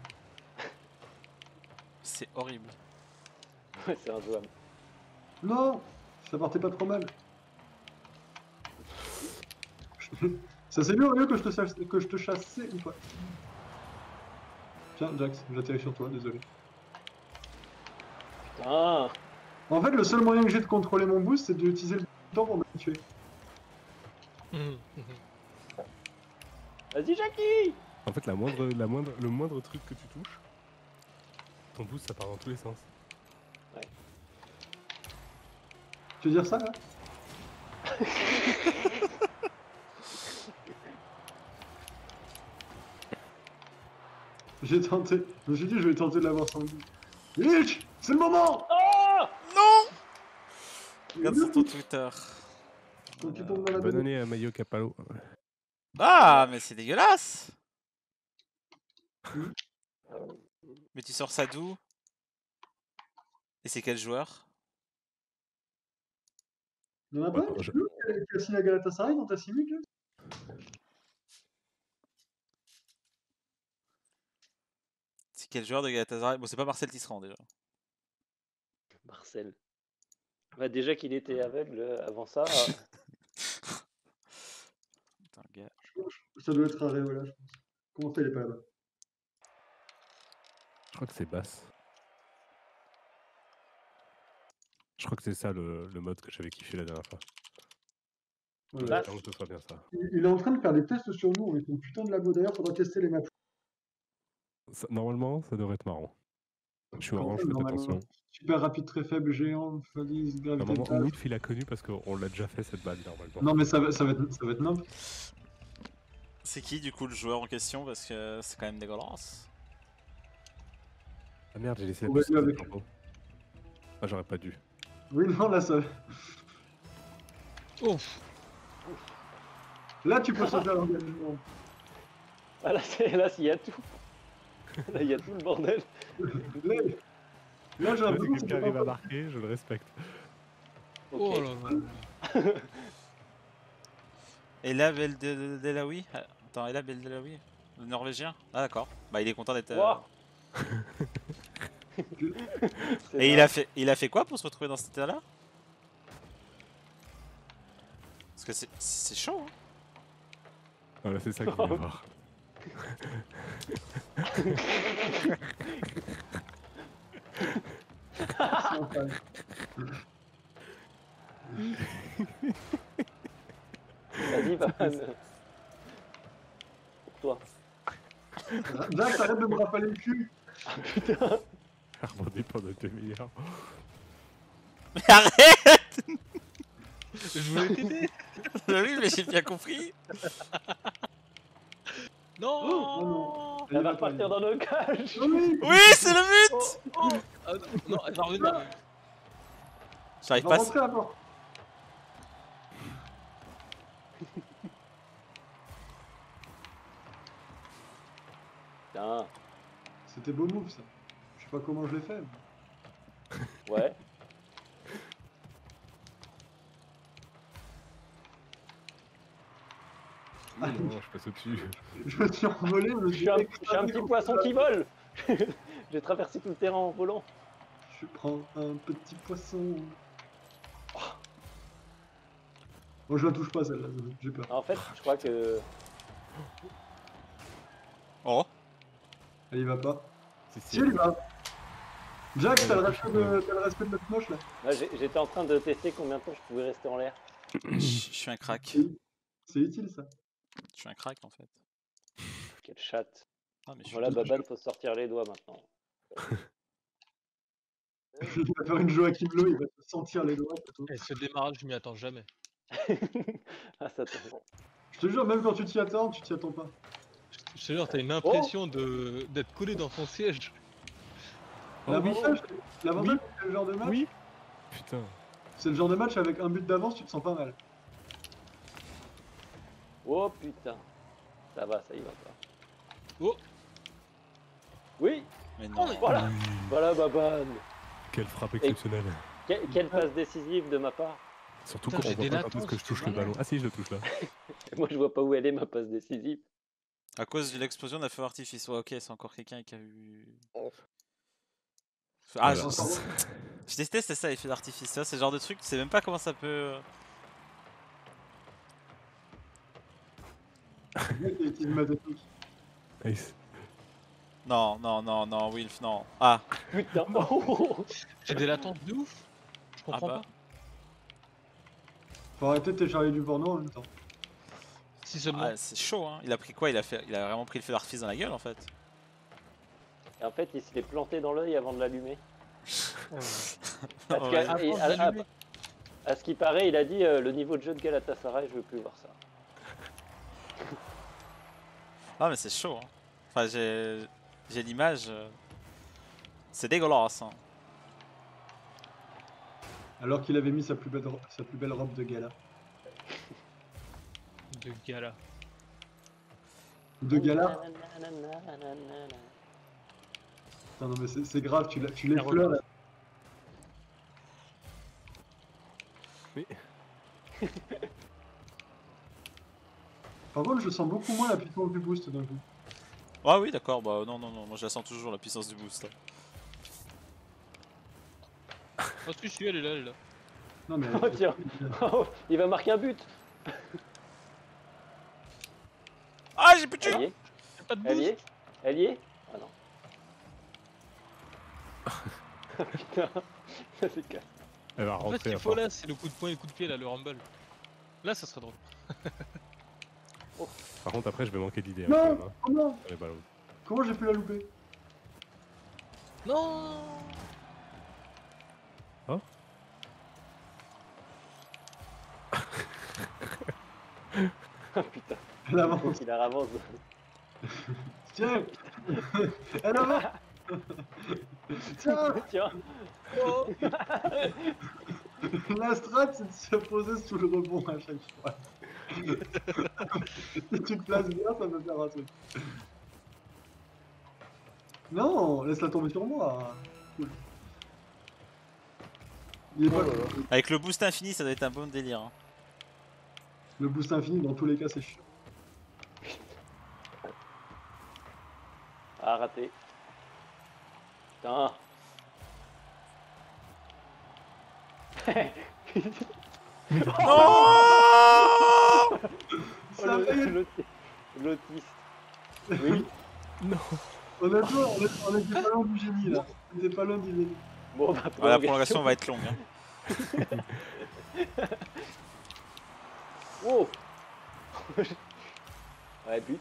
Speaker 2: C'est horrible.
Speaker 5: Ouais, c'est injouable.
Speaker 4: Non. Ça partait pas trop mal. Ça c'est mieux au lieu que je te chasse, que je te chassais ou pas. Tiens, Jax, j'atterris sur toi, désolé.
Speaker 5: Putain.
Speaker 4: En fait, le seul moyen que j'ai de contrôler mon boost, c'est d'utiliser le temps pour me tuer.
Speaker 5: Vas-y, Jackie.
Speaker 1: En fait, la moindre, la moindre, le moindre truc que tu touches, ton boost ça part dans tous les sens.
Speaker 4: Tu veux dire ça là? J'ai tenté, je me suis dit je vais tenter de l'avoir sans boost. Lich, c'est le moment!
Speaker 5: Oh
Speaker 2: Non. Regarde sur ton Twitter.
Speaker 4: Quand tu tombes dans la
Speaker 1: Bonne
Speaker 4: donne.
Speaker 1: année à Mayo Capalo.
Speaker 2: Ah, mais c'est dégueulasse.
Speaker 4: Hmm.
Speaker 2: Mais tu sors ça d'où? Et c'est quel joueur?
Speaker 4: Il y en a pas
Speaker 1: Ouais,
Speaker 4: un
Speaker 1: je-
Speaker 4: qui qui a signé à Galatasaray dans ta simule là?
Speaker 2: C'est quel joueur de Galatasaray? Bon, c'est pas Marcel Tisserand déjà.
Speaker 5: Marcel. Bah, déjà qu'il était aveugle euh, avant ça. euh,
Speaker 2: Putain, gars.
Speaker 4: Ça doit être Areola, je pense. Comment ça il est pas là-bas?
Speaker 1: Je crois que c'est basse. Je crois que c'est ça le, le mode que j'avais kiffé la dernière fois.
Speaker 4: Ouais,
Speaker 5: Bah,
Speaker 1: J'espère que ce soit bien ça.
Speaker 4: Il il est en train de faire des tests sur nous avec son putain de labo. D'ailleurs, faudra tester les maps.
Speaker 1: Ça- Normalement, ça devrait être marrant. Je suis
Speaker 4: Quand
Speaker 1: orange,
Speaker 4: même,
Speaker 1: faites
Speaker 4: normalement.
Speaker 1: attention.
Speaker 4: Super rapide, très faible, géant, falice, gravité de
Speaker 1: Normalement,
Speaker 4: tâche.
Speaker 1: Wolf il a connu parce qu'on l'a déjà fait cette balle normalement.
Speaker 4: Non, mais ça va, ça va être, ça va être nimp.
Speaker 2: C'est qui du coup le joueur en question? Parce que c'est quand même dégueulasse.
Speaker 1: Ah merde, j'ai laissé la
Speaker 4: On va
Speaker 1: puce
Speaker 4: jouer
Speaker 1: de
Speaker 4: avec-
Speaker 1: tempo. Ah, j'aurais pas dû.
Speaker 4: Oui, non, là, ça.
Speaker 3: Ouf.
Speaker 4: Là, tu peux sauter à l'engagement.
Speaker 5: ah, là, c'est- là, il y a tout. Là, il y a tout le bordel.
Speaker 4: Là, là j'ai
Speaker 1: Si
Speaker 4: l'impression que c'est
Speaker 1: quelqu'un
Speaker 4: pas
Speaker 1: arrive à
Speaker 4: encore-
Speaker 1: marquer, je le respecte.
Speaker 5: Ok.
Speaker 3: Oh là là.
Speaker 2: Et là, Beldelawi? Attends, et là, Beldelawi? Le norvégien? Ah, d'accord. Bah, il est content d'être. euh,
Speaker 5: Ouah. C'est
Speaker 2: Et il
Speaker 5: ça.
Speaker 2: a, fait, il a fait quoi pour se retrouver dans cet état-là? Parce que c'est- c'est chaud, hein.
Speaker 1: Voilà, c'est ça qu'il va voir.
Speaker 5: Vas-y, Baban. Pour toi.
Speaker 4: Jack, arrête de me rafaler le cul.
Speaker 5: Putain.
Speaker 1: Rebondir pendant deux milliards.
Speaker 2: Mais arrête.
Speaker 3: Je voulais t'aider.
Speaker 2: Bah oui, mais j'ai bien compris.
Speaker 3: Non,
Speaker 4: Oh non.
Speaker 5: Elle va repartir dans nos cages.
Speaker 4: Oui,
Speaker 2: Oui, c'est le but.
Speaker 3: Oh, oh. Ah, non, non, elle va revenir.
Speaker 2: J'arrive
Speaker 4: va
Speaker 2: pas.
Speaker 4: rentrer à la porte.
Speaker 5: Putain.
Speaker 4: C'était beau move ça. Je sais pas comment je l'ai fait. mais-
Speaker 5: Ouais.
Speaker 1: Ah non, je passe au-dessus.
Speaker 4: Je me suis envolé, je me
Speaker 5: Je
Speaker 4: suis
Speaker 5: suis un, je
Speaker 4: écrasé
Speaker 5: suis un petit
Speaker 4: contre
Speaker 5: poisson
Speaker 4: la-
Speaker 5: qui vole. J'ai traversé tout le terrain en volant.
Speaker 4: Je prends un petit poisson. Bon, je la touche pas celle-là, j'ai peur.
Speaker 5: En fait, je crois que...
Speaker 2: Oh.
Speaker 4: Elle y va pas.
Speaker 1: Si,
Speaker 4: Si, elle y va. Jack,
Speaker 1: Elle
Speaker 4: t'as le,
Speaker 1: la
Speaker 4: respect
Speaker 1: touche,
Speaker 4: de, t'as le respect de notre moche là.
Speaker 5: Là, j'ai- j'étais en train de tester combien de temps je pouvais rester en l'air.
Speaker 2: Je je suis un crack.
Speaker 4: C'est- C'est utile ça.
Speaker 2: Je suis un crack en fait.
Speaker 5: Quelle chatte.
Speaker 2: Ah, mais je suis
Speaker 5: Voilà, Baban, faut se sortir les doigts maintenant.
Speaker 4: Il va faire une Joachim Lowe, il va te sentir les doigts. c'est tout.
Speaker 3: Et ce démarrage, je m'y attends jamais.
Speaker 5: Ah, ça tombe.
Speaker 4: Je te jure, même quand tu t'y attends, tu t'y attends pas.
Speaker 3: Je te jure, t'as une impression de d'être collé dans ton siège.
Speaker 4: L'avantage, l'avantage, c'est le genre de match.
Speaker 1: Oui. Putain.
Speaker 4: C'est le genre de match avec un but d'avance, tu te sens pas mal.
Speaker 5: Oh putain. Ça va, ça y va pas.
Speaker 3: Oh.
Speaker 5: Oui,
Speaker 2: Mais non.
Speaker 5: voilà.
Speaker 1: Oui.
Speaker 5: Voilà, Baban.
Speaker 1: Quelle frappe exceptionnelle.
Speaker 5: Que- quelle passe décisive de ma part.
Speaker 1: Surtout
Speaker 3: Putain,
Speaker 1: quand on
Speaker 3: j'ai
Speaker 1: voit
Speaker 3: des
Speaker 1: pas quand est-ce
Speaker 3: latences,
Speaker 1: que je touche
Speaker 3: c'est
Speaker 1: le
Speaker 3: malade.
Speaker 1: ballon. Ah si, je le touche là.
Speaker 5: Moi, je vois pas où elle est, ma passe décisive.
Speaker 2: À cause de l'explosion d'un feu artifice. Ouais, ok, c'est encore quelqu'un qui a eu. Ah,
Speaker 1: Voilà.
Speaker 2: je, je déteste ça, les feux d'artifice. Ça, c'est le genre de truc, tu sais même pas comment ça peut.
Speaker 4: Le mec qui utilise ma technique.
Speaker 1: Nice.
Speaker 2: Non, non, non, non, Wilf, non. Ah,
Speaker 5: Putain. Oh.
Speaker 3: J'ai des latences de ouf. Je comprends
Speaker 2: bah.
Speaker 3: pas.
Speaker 4: Faut arrêter de télécharger du porno en même temps.
Speaker 3: Si seulement.
Speaker 2: ah, c'est chaud, hein. Il a pris quoi? Il a fait, il a vraiment pris le feu d'artifice dans la gueule en fait.
Speaker 5: Et en fait, il se l'est planté dans l'œil avant de l'allumer. Parce
Speaker 2: Ouais.
Speaker 5: qu'à-
Speaker 3: Avant
Speaker 5: et
Speaker 3: de
Speaker 5: à, à-
Speaker 3: l'allumer.
Speaker 5: à ce qui paraît, il a dit euh, le niveau de jeu de Galatasaray, je veux plus voir ça.
Speaker 2: Ah, mais c'est chaud, hein. Enfin, j'ai, j'ai l'image. euh, C'est dégueulasse, hein.
Speaker 4: Alors qu'il avait mis sa plus belle, ro- sa plus belle robe de gala.
Speaker 3: De gala.
Speaker 4: De gala. Putain, non mais c'est c'est grave, tu, la- tu les
Speaker 3: La
Speaker 4: fleurs là.
Speaker 1: Oui.
Speaker 4: Par contre, je sens beaucoup moins la puissance du boost d'un coup.
Speaker 2: Ah oui, d'accord, bah non, non, non, moi je la sens toujours la puissance du boost. Là.
Speaker 3: Oh, si, si, elle est là, elle est là.
Speaker 4: Non mais.
Speaker 5: Oh tiens, Oh, il va marquer un but.
Speaker 2: Ah, j'ai plus de
Speaker 5: Elle
Speaker 2: jus.
Speaker 5: y est,
Speaker 3: Y'a pas de
Speaker 5: elle y
Speaker 3: boost.
Speaker 5: est, elle y est. Ah non. Putain, ça c'est casse.
Speaker 1: Elle va
Speaker 3: En fait, ce
Speaker 1: rentrer
Speaker 3: qu'il
Speaker 1: à
Speaker 3: faut
Speaker 1: fond.
Speaker 3: là, c'est le coup de poing et le coup de pied, là, le rumble. Là, ça serait drôle.
Speaker 1: Par contre, après, je vais manquer d'idées. hein,
Speaker 4: Non.
Speaker 1: quand même, hein,
Speaker 4: Comment
Speaker 1: sur les ballons.
Speaker 4: Comment j'ai pu la louper?
Speaker 3: Non.
Speaker 5: Ah putain,
Speaker 4: Elle avance.
Speaker 5: il la ramasse.
Speaker 4: Tiens. Elle avance. Tiens.
Speaker 5: Tiens,
Speaker 3: Oh.
Speaker 4: La strat, c'est de se poser sous le rebond à chaque fois. Si tu te places bien, ça peut faire un truc. Non, laisse-la tomber sur moi. Cool. Il est pas...
Speaker 5: Oh là là.
Speaker 2: Avec le boost infini, ça doit être un bon délire. hein.
Speaker 4: Le boost infini, dans tous les cas, c'est chiant.
Speaker 5: ah raté. Putain,
Speaker 2: Non.
Speaker 5: Oh,
Speaker 4: Ça
Speaker 5: le-
Speaker 4: fait-
Speaker 5: l'auti- L'autiste. Oui.
Speaker 1: Non.
Speaker 4: Honnêtement, on est- on était pas loin du génie là. On était pas loin du génie.
Speaker 5: Bon, bah,
Speaker 2: Ah, la prolongation va être longue. Hein.
Speaker 5: Oh. Ouais, but.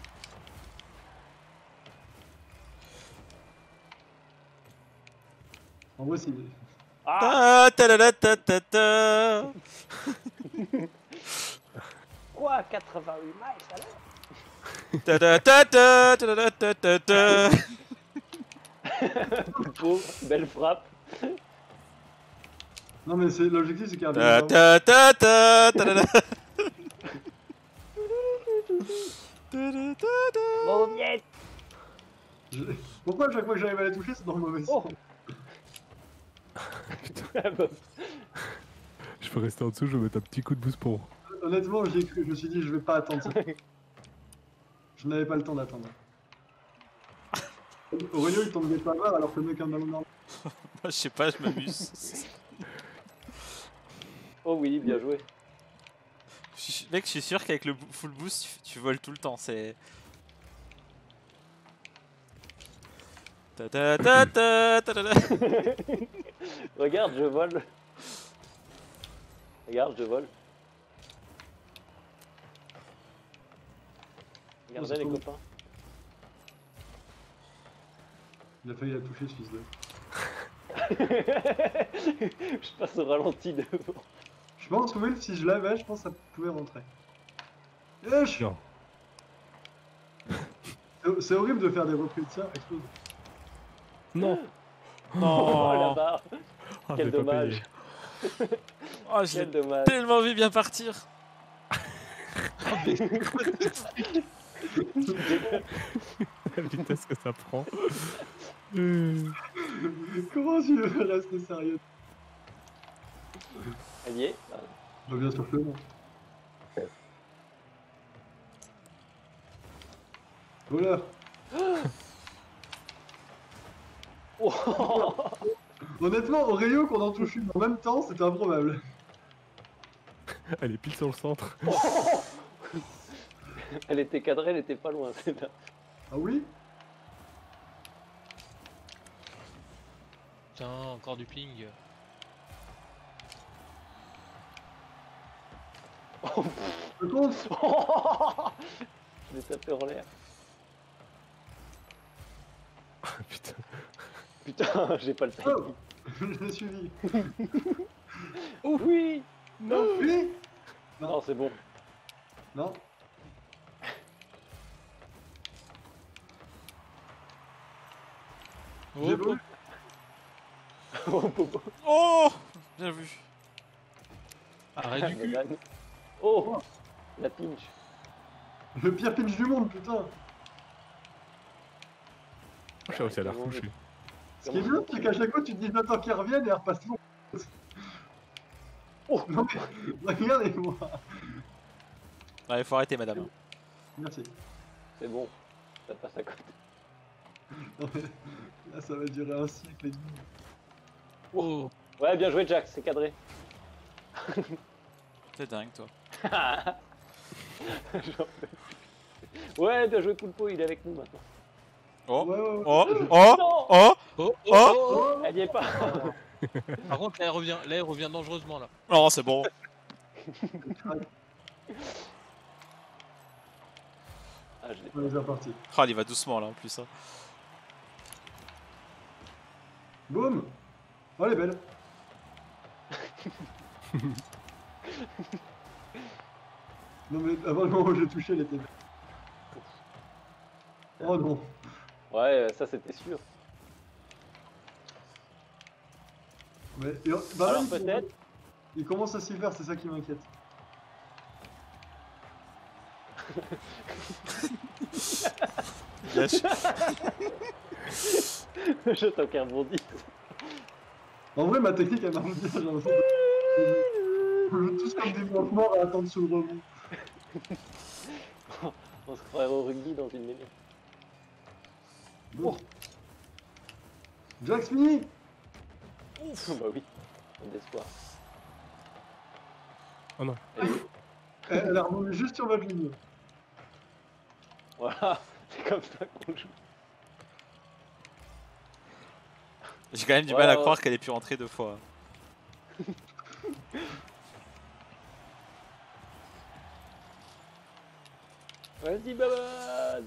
Speaker 4: En vrai, c'est.
Speaker 5: Ah,
Speaker 2: Ta ta ta ta ta ta.
Speaker 5: quoi, quatre-vingt-huit miles à l'heure?
Speaker 2: Ta ta ta ta ta ta ta ta.
Speaker 5: Beau, belle frappe.
Speaker 4: Non, mais c'est l'objectif, c'est qu'il y
Speaker 2: Ta
Speaker 4: a un
Speaker 2: ta ta ta ta ta ta.
Speaker 5: Mauviette.
Speaker 4: Je- Pourquoi à chaque fois que j'arrive à la toucher, c'est dans le mauvais
Speaker 5: Oh.
Speaker 4: sens?
Speaker 1: Je peux rester en dessous, je vais mettre un petit coup de boost pour.
Speaker 4: Honnêtement, j'y ai cru. Je me suis dit, je vais pas attendre ça. Je n'avais pas le temps d'attendre. Aurélio, il tombe des pavards alors que le mec a un ballon normal.
Speaker 2: Je sais pas, je m'amuse.
Speaker 5: Oh oui, bien joué.
Speaker 2: Je suis- Mec, je suis sûr qu'avec le full boost, tu, tu voles tout le temps. C'est. Ta ta ta ta ta ta ta.
Speaker 5: Regarde, je vole. Regarde, je vole. Regardez
Speaker 4: c'est
Speaker 5: les
Speaker 4: cool.
Speaker 5: copains.
Speaker 4: Il a failli la toucher, ce fils de.
Speaker 5: Je passe au ralenti devant.
Speaker 4: Je pense que oui, si je l'avais, je pense que ça pouvait rentrer. Yesh.
Speaker 1: Non.
Speaker 4: C'est- C'est horrible de faire des reprises de ça, explose.
Speaker 1: Non.
Speaker 5: Oh
Speaker 2: Non.
Speaker 5: la barre.
Speaker 1: Ah,
Speaker 5: Quel
Speaker 1: j'ai pas
Speaker 5: dommage.
Speaker 1: payé.
Speaker 2: Oh, je
Speaker 5: Quel
Speaker 2: l'ai
Speaker 5: dommage.
Speaker 2: tellement vu bien partir.
Speaker 1: La vitesse que ça prend. Euh,
Speaker 4: Comment tu veux rester sérieux?
Speaker 5: Elle y est. Ah.
Speaker 4: Bah, bien sûr que non. Voleur.
Speaker 5: Oh.
Speaker 4: Honnêtement, Aurélio, qu'on en touche une en même temps, c'était improbable.
Speaker 1: Elle est pile sur le centre.
Speaker 5: Elle était cadrée, elle était pas loin. celle-là.
Speaker 4: Ah oui?
Speaker 3: Putain, encore du ping.
Speaker 4: Je compte.
Speaker 5: Je l'ai tapé en l'air.
Speaker 1: Putain.
Speaker 5: Putain, j'ai pas le
Speaker 4: Oh.
Speaker 5: timing.
Speaker 4: Je l'ai suivi.
Speaker 5: Oui.
Speaker 4: Non, oui.
Speaker 5: Non, c'est bon.
Speaker 4: Non. J'ai
Speaker 3: Oh,
Speaker 4: voulu.
Speaker 5: Oh, Bobo.
Speaker 2: Oh, bien vu.
Speaker 3: arrête du cul.
Speaker 5: Banane. Oh, la pinch.
Speaker 4: Le pire pinch du monde, putain.
Speaker 1: J'ai réussi à la refoucher.
Speaker 4: Ce qui est bien, c'est qu'à chaque fois, tu te dis j'attends qu'il revienne et elle repasse tout.
Speaker 5: Oh.
Speaker 4: Non mais, regardez-moi.
Speaker 2: Ouais, il faut arrêter, madame.
Speaker 4: Merci.
Speaker 5: C'est bon, ça passe à côté.
Speaker 4: Non, mais là, ça va durer un siècle et demi.
Speaker 3: Oh,
Speaker 5: Ouais, bien joué, Jack, c'est cadré.
Speaker 2: T'es dingue, toi.
Speaker 5: J'en peux plus. Ouais, bien joué, Poulpo, il est avec nous maintenant.
Speaker 2: Oh,
Speaker 4: Ouais, ouais, ouais.
Speaker 2: oh,
Speaker 5: Non.
Speaker 2: oh, oh.
Speaker 3: oh, oh,
Speaker 2: Oh.
Speaker 3: oh,
Speaker 5: Elle y est pas.
Speaker 3: oh. Par contre, là, elle revient, là, elle revient dangereusement là.
Speaker 2: Non, c'est bon.
Speaker 5: Ah, je l'ai
Speaker 4: On est reparti.
Speaker 2: Ah, il va doucement là en plus. Hein.
Speaker 4: Boum. Oh, elle est belle. Non mais avant le moment où j'ai touché, elle était belle. Oh non.
Speaker 5: Ouais, ça c'était sûr.
Speaker 4: Ouais, et, bah,
Speaker 5: Alors
Speaker 4: il-
Speaker 5: peut-être.
Speaker 4: Il commence à s'y faire, c'est ça qui m'inquiète.
Speaker 2: Yes.
Speaker 5: Je t'en qu'un bondi.
Speaker 4: En vrai, ma technique, elle marche bien. J'ai l'impression de- On joue tous comme des blancs morts à attendre sous le rebond.
Speaker 5: On se croirait au rugby dans une minute.
Speaker 4: Bon. Jax fini.
Speaker 5: bah oui, on d'espoir.
Speaker 1: Oh non.
Speaker 4: Elle, elle a remonté juste sur votre ligne.
Speaker 5: Voilà, c'est comme ça qu'on joue.
Speaker 2: J'ai quand même du
Speaker 5: Ouais,
Speaker 2: mal à
Speaker 5: ouais.
Speaker 2: croire qu'elle ait pu rentrer deux fois.
Speaker 5: Vas-y, Baban.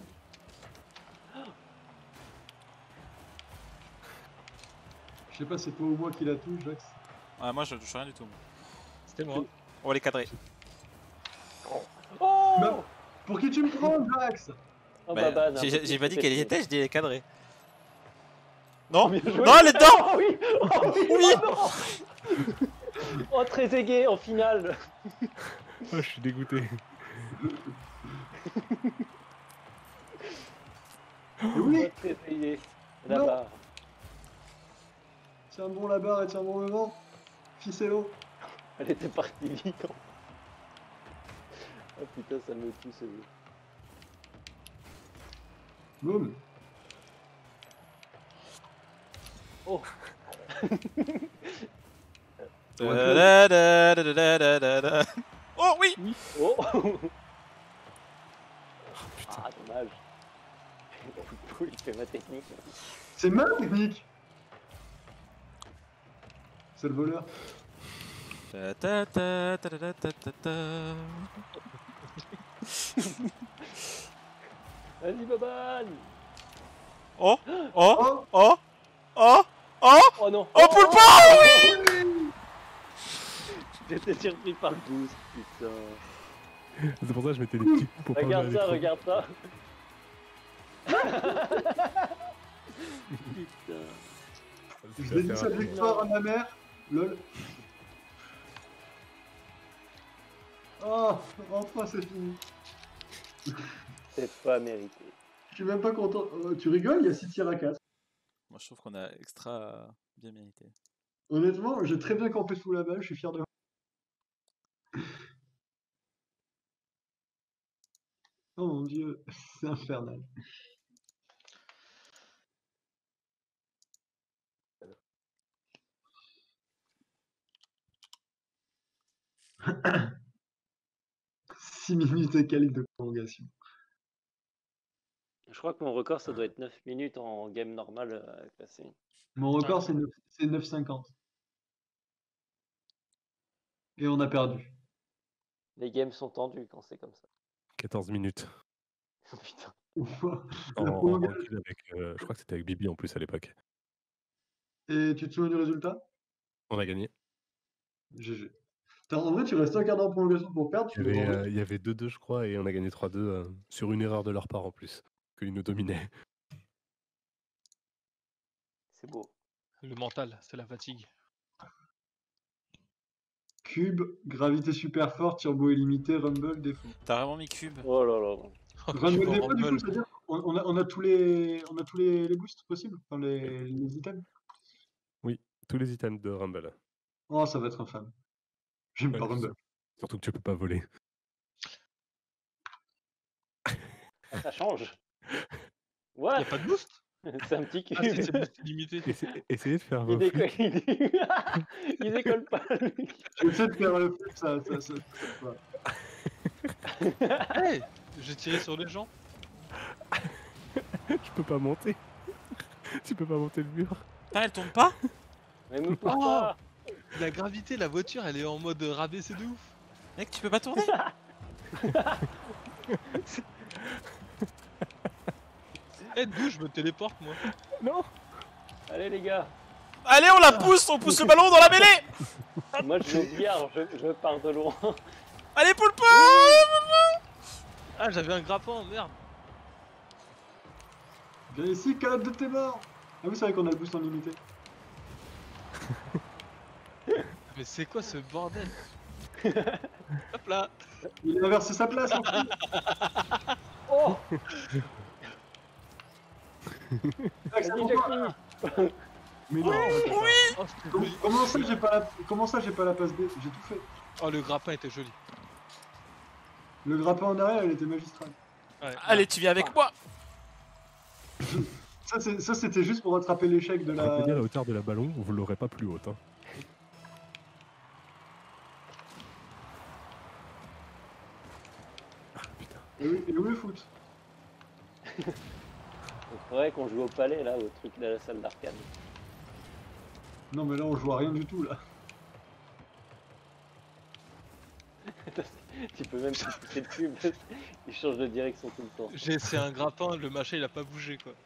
Speaker 4: Je sais pas, c'est toi ou moi qui la touche, Jax.
Speaker 2: Ah, moi je touche rien du tout.
Speaker 3: C'était moi.
Speaker 2: On va les cadrer.
Speaker 5: Oh
Speaker 4: Bah, pour qui tu me prends, Jax?
Speaker 5: Oh,
Speaker 2: Bah,
Speaker 5: Baban,
Speaker 2: j'ai-
Speaker 5: un peu
Speaker 2: j'ai pas dit
Speaker 5: plus
Speaker 2: qu'elle y
Speaker 5: pété.
Speaker 2: était, je dis les cadrer. Non,
Speaker 5: Bien joué.
Speaker 2: non, elle est dedans.
Speaker 5: Oh oui, oh oui,
Speaker 2: Oui.
Speaker 5: oh non. Oh, très aigué en finale.
Speaker 1: Oh, je suis dégoûté.
Speaker 4: Oui,
Speaker 5: Oh, très aigué.
Speaker 4: Non.
Speaker 5: Là-bas.
Speaker 4: tiens bon la barre et tiens bon le vent. Ficello.
Speaker 5: Elle était partie vite. hein. Oh putain, ça me tue ce jeu.
Speaker 4: Boum.
Speaker 5: Oh,
Speaker 2: Da, da, da, da, da, da, da, da. Oh oui.
Speaker 5: oh.
Speaker 1: Putain.
Speaker 5: Ah, dommage. Pouille, il fait ma technique.
Speaker 4: C'est ma technique. C'est le voleur.
Speaker 2: Ta, ta, ta, ta, ta, ta, ta, ta.
Speaker 5: Vas-y, Baban.
Speaker 2: Oh, oh,
Speaker 4: Oh,
Speaker 2: oh, oh, oh,
Speaker 5: Oh non.
Speaker 2: oh, Poulpa,
Speaker 5: oui. J'étais surpris par le boost, putain.
Speaker 1: C'est pour ça que je mettais des petits coups pour pas
Speaker 5: Regarde
Speaker 1: aller
Speaker 5: ça,
Speaker 1: trop.
Speaker 5: regarde ça. Putain.
Speaker 1: C'est
Speaker 4: je
Speaker 1: assez
Speaker 4: dédie cette
Speaker 1: rapide.
Speaker 4: victoire à ma mère. Lol. Oh, enfin c'est fini.
Speaker 5: C'est pas mérité.
Speaker 4: Je suis même pas content. Euh, tu rigoles, il y a six tirs à quatre.
Speaker 2: Moi je trouve qu'on a extra bien mérité.
Speaker 4: Honnêtement, j'ai très bien campé sous la balle, je suis fier de moi. Oh mon dieu, c'est infernal. six minutes et quelques de prolongation.
Speaker 5: Je crois que mon record, ça doit être neuf minutes en game normal euh, classé.
Speaker 4: Mon record, c'est neuf c'est neuf cinquante. Et on a perdu.
Speaker 5: Les games sont tendus quand c'est comme ça.
Speaker 1: quatorze minutes.
Speaker 5: Oh, putain.
Speaker 1: En,
Speaker 4: La
Speaker 1: en
Speaker 4: prolongation.
Speaker 1: ranked avec, euh, je crois que c'était avec Bibi en plus à l'époque.
Speaker 4: Et tu te souviens du résultat?
Speaker 1: On a gagné.
Speaker 4: G G. Putain, en vrai, tu restes un quart d'heure en prolongation pour perdre.
Speaker 1: Il
Speaker 4: Tu
Speaker 1: y avait,
Speaker 4: devrais-
Speaker 1: euh, il y avait deux deux, je crois, et on a gagné trois deux euh, sur une erreur de leur part en plus, qu'ils nous dominaient.
Speaker 5: C'est beau.
Speaker 3: Le mental, c'est la fatigue.
Speaker 4: Cube, gravité super forte, turbo illimité, rumble, défaut.
Speaker 2: T'as vraiment mis cube.
Speaker 5: Oh là là.
Speaker 4: Rumble,
Speaker 3: Je
Speaker 4: défaut, du coup,
Speaker 3: rumble.
Speaker 4: c'est-à-dire on, on a, on a tous les, on a tous les, les boosts possibles, enfin les, les items.
Speaker 1: Oui, tous les items de Rumble.
Speaker 4: Oh, ça va être infâme. J'aime
Speaker 1: Ouais,
Speaker 4: pas Rumble.
Speaker 1: Surtout que tu peux pas voler.
Speaker 5: Ça change.
Speaker 3: Y
Speaker 5: What?
Speaker 3: a pas de boost.
Speaker 5: C'est un petit cube.
Speaker 3: Ah si, c'est boost illimité.
Speaker 1: Essa- essayez de faire
Speaker 5: Il
Speaker 1: vos
Speaker 5: décolle,
Speaker 1: flics.
Speaker 5: il dé- il décolle pas, lui.
Speaker 4: J'essaie de faire le flip, ça, ça, ça, ça, ça.
Speaker 3: Hey, j'ai tiré sur les gens.
Speaker 1: Je peux pas monter. Tu peux pas monter le mur.
Speaker 2: Putain, elle tourne pas.
Speaker 5: Mais me pousse
Speaker 3: Oh.
Speaker 5: pas.
Speaker 3: La gravité, la voiture, elle est en mode rabaissé de ouf.
Speaker 2: Mec, tu peux pas tourner.
Speaker 3: Eh, d'où je me téléporte moi.
Speaker 1: Non.
Speaker 5: Allez, les gars.
Speaker 2: Allez, on la pousse, on pousse le ballon dans la mêlée.
Speaker 5: Moi, je vais bien, je, je pars de loin.
Speaker 2: Allez, Poulpa.
Speaker 3: Ah, j'avais un grappin, merde.
Speaker 4: Viens ici, calotte de tes morts. Ah oui, c'est vrai qu'on a le boost en limité.
Speaker 3: Mais c'est quoi ce bordel? Hop là.
Speaker 4: Il a inversé sa place, en fait.
Speaker 5: Oh.
Speaker 4: Jax,
Speaker 5: Vas-y,
Speaker 4: pourquoi-
Speaker 5: Jackie.
Speaker 1: Mais non.
Speaker 3: Oh, c'était
Speaker 4: Com-
Speaker 3: joli.
Speaker 4: Comment ça, j'ai pas la... Comment ça, j'ai pas la passe B? J'ai tout fait.
Speaker 3: Oh, le grappin était joli.
Speaker 4: Le grappin en arrière, il était magistral.
Speaker 3: Ouais,
Speaker 2: Allez, tu viens avec moi.
Speaker 4: Ça, c'est- ça, c'était juste pour rattraper l'échec de
Speaker 1: Je peux dire
Speaker 4: la...
Speaker 1: la hauteur de la ballon, vous l'aurez pas plus haute. Hein.
Speaker 4: Et où, et où le foot?
Speaker 5: Il faudrait qu'on joue au palais là, au truc de la salle d'arcade.
Speaker 4: Non mais là on joue à rien du tout là.
Speaker 5: Tu peux même pas pousser dessus, parce qu'il change de direction tout le temps.
Speaker 3: J'ai essayé un grappin, le machin il a pas bougé quoi.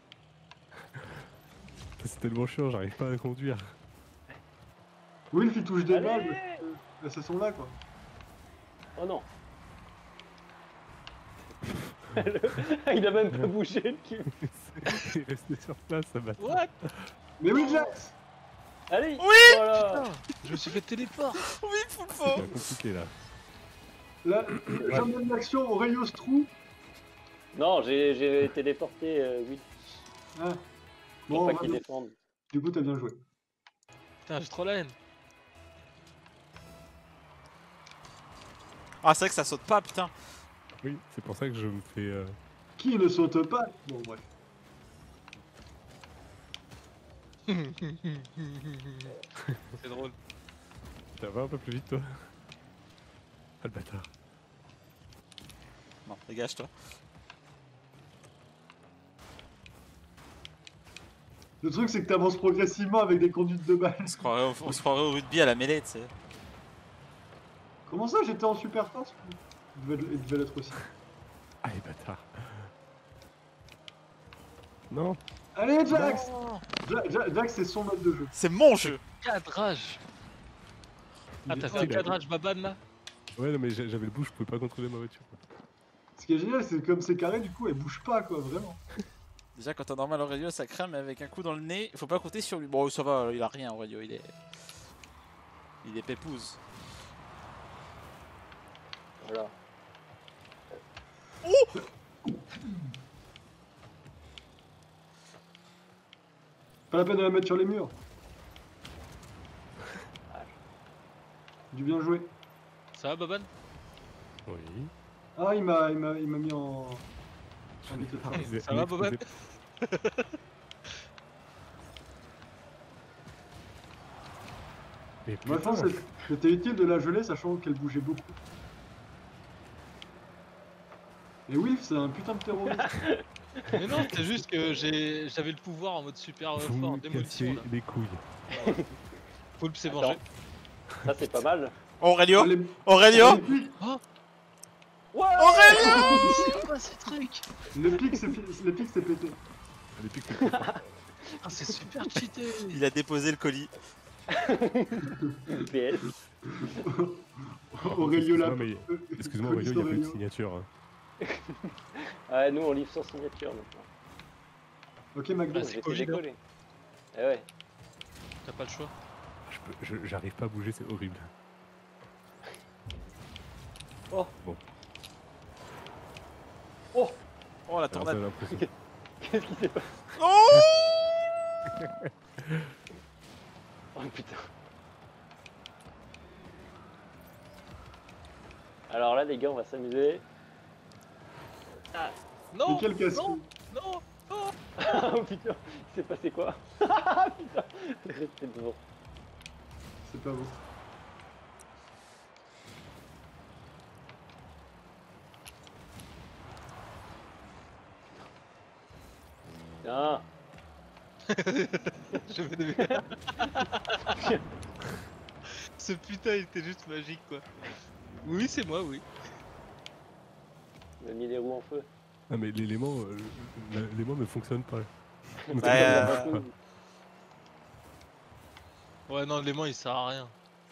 Speaker 1: C'est tellement chiant, j'arrive pas à conduire.
Speaker 4: Wilf il touche des
Speaker 5: Allez
Speaker 4: balles, euh, elles se sont là quoi.
Speaker 5: Oh non. Le- Il a même pas bougé le cul.
Speaker 1: Il est resté sur place, ça va.
Speaker 3: What?
Speaker 4: Mais oui Jax!
Speaker 5: Allez.
Speaker 2: Oui.
Speaker 5: Voilà.
Speaker 3: Putain, je me suis fait téléport.
Speaker 2: Oui, full
Speaker 1: C'est
Speaker 2: faux.
Speaker 1: bien compliqué là.
Speaker 4: Là, j'emmène l'action Aurelio se trouve.
Speaker 5: Non, j'ai j'ai téléporté, euh, oui.
Speaker 4: Ah.
Speaker 5: Pour
Speaker 4: Bon,
Speaker 5: pas
Speaker 4: on va
Speaker 5: qu'il
Speaker 4: bien.
Speaker 5: défende.
Speaker 4: Du coup t'as bien joué.
Speaker 3: Putain, j'ai trop la haine.
Speaker 2: Ah, c'est vrai que ça saute pas, putain.
Speaker 1: Oui, c'est pour ça que je me fais. Euh...
Speaker 4: Qui ne saute pas? Bon bref.
Speaker 3: C'est drôle.
Speaker 1: Ça va un peu plus vite toi? Ah le bâtard.
Speaker 2: Non, dégage-toi.
Speaker 4: Le truc c'est que t'avances progressivement avec des conduites de balles.
Speaker 2: On se croirait au, on se croirait au rugby à la mêlée, tu sais.
Speaker 4: Comment ça j'étais en super force? Il devait, il devait l'être aussi.
Speaker 1: Ah les bâtards. Non.
Speaker 4: Allez Jax!
Speaker 3: Non.
Speaker 4: Ja- Ja- Jax c'est son mode de jeu.
Speaker 2: C'est mon jeu.
Speaker 3: Cadrage. Ah,
Speaker 4: Il
Speaker 3: t'as
Speaker 4: est-
Speaker 3: fait
Speaker 1: Ah,
Speaker 3: un
Speaker 1: il a-
Speaker 3: cadrage baban là?
Speaker 1: Ouais non mais j'a- j'avais le bouche, je pouvais pas contrôler ma voiture.
Speaker 4: Ce qui est génial c'est que comme c'est carré du coup elle bouge pas quoi vraiment.
Speaker 2: Déjà, quand t'as normal Aurelio, ça crame, mais avec un coup dans le nez, faut pas compter sur lui. Bon, ça va, il a rien, Aurelio, il est. Il est pépouze.
Speaker 5: Voilà.
Speaker 4: Pas la peine de la mettre sur les murs. Du bien joué.
Speaker 3: Ça va baban?
Speaker 1: Oui.
Speaker 4: Ah il m'a il m'a il m'a mis en. en
Speaker 1: J'en ai
Speaker 4: vitesse.
Speaker 1: pas. Il est-
Speaker 3: Ça
Speaker 1: il
Speaker 3: va,
Speaker 1: est
Speaker 3: Boban?
Speaker 1: explosé. Mais
Speaker 4: Moi je pense
Speaker 1: putain,
Speaker 4: que c'était utile de la geler sachant qu'elle bougeait beaucoup. Et Wilf c'est un putain de terroriste.
Speaker 3: Mais non, c'est juste que j'ai- j'avais le pouvoir en mode super euh,
Speaker 1: vous
Speaker 3: fort,
Speaker 1: me
Speaker 3: démolition
Speaker 1: cassez
Speaker 3: là.
Speaker 1: les couilles.
Speaker 3: Poulpe s'est
Speaker 5: Attends.
Speaker 3: vengé.
Speaker 5: Ça c'est pas mal.
Speaker 2: Aurelio
Speaker 4: Allez,
Speaker 2: Aurelio
Speaker 4: le pic,
Speaker 5: Ouais.
Speaker 2: Aurelio
Speaker 3: C'est quoi ces trucs?
Speaker 4: le pic c'est fi- le pic c'est pété.
Speaker 1: Les pics, c'est
Speaker 3: Ah, c'est super cheaté.
Speaker 2: Il a déposé le colis.
Speaker 5: P S.
Speaker 4: Aurelio là.
Speaker 1: Excuse-moi, mais- Excuse-moi Aurelio, il n'y a plus de signature. hein.
Speaker 5: Ouais, nous on livre sans signature maintenant.
Speaker 4: Ok McDo.
Speaker 3: Ah, c'est
Speaker 5: J'ai fait
Speaker 3: Covid,
Speaker 5: décoller. Eh ouais.
Speaker 3: T'as pas le choix.
Speaker 1: Je peux- je- J'arrive pas à bouger, c'est horrible.
Speaker 5: Oh.
Speaker 1: Bon.
Speaker 5: Oh.
Speaker 2: Oh, la
Speaker 1: Alors, ça,
Speaker 2: tornade.
Speaker 1: j'ai l'impression.
Speaker 5: Qu'est-ce qui s'est passé?
Speaker 2: Oh
Speaker 5: Oh putain. Alors là les gars on va s'amuser.
Speaker 3: Non!
Speaker 4: Et quel casse
Speaker 3: Non! Non! Non!
Speaker 5: Oh putain, il s'est passé quoi? Putain, elle est restée devant.
Speaker 4: C'est pas beau.
Speaker 5: Tiens.
Speaker 3: Je vais devenir. Ce putain il était juste magique quoi. Oui, c'est moi, oui.
Speaker 5: Il a mis les roues en feu.
Speaker 1: Ah mais l'élément euh, l'élément ne fonctionne pas.
Speaker 5: Bah,
Speaker 2: euh,
Speaker 5: euh...
Speaker 3: Ouais, non, l'aimant il sert à rien.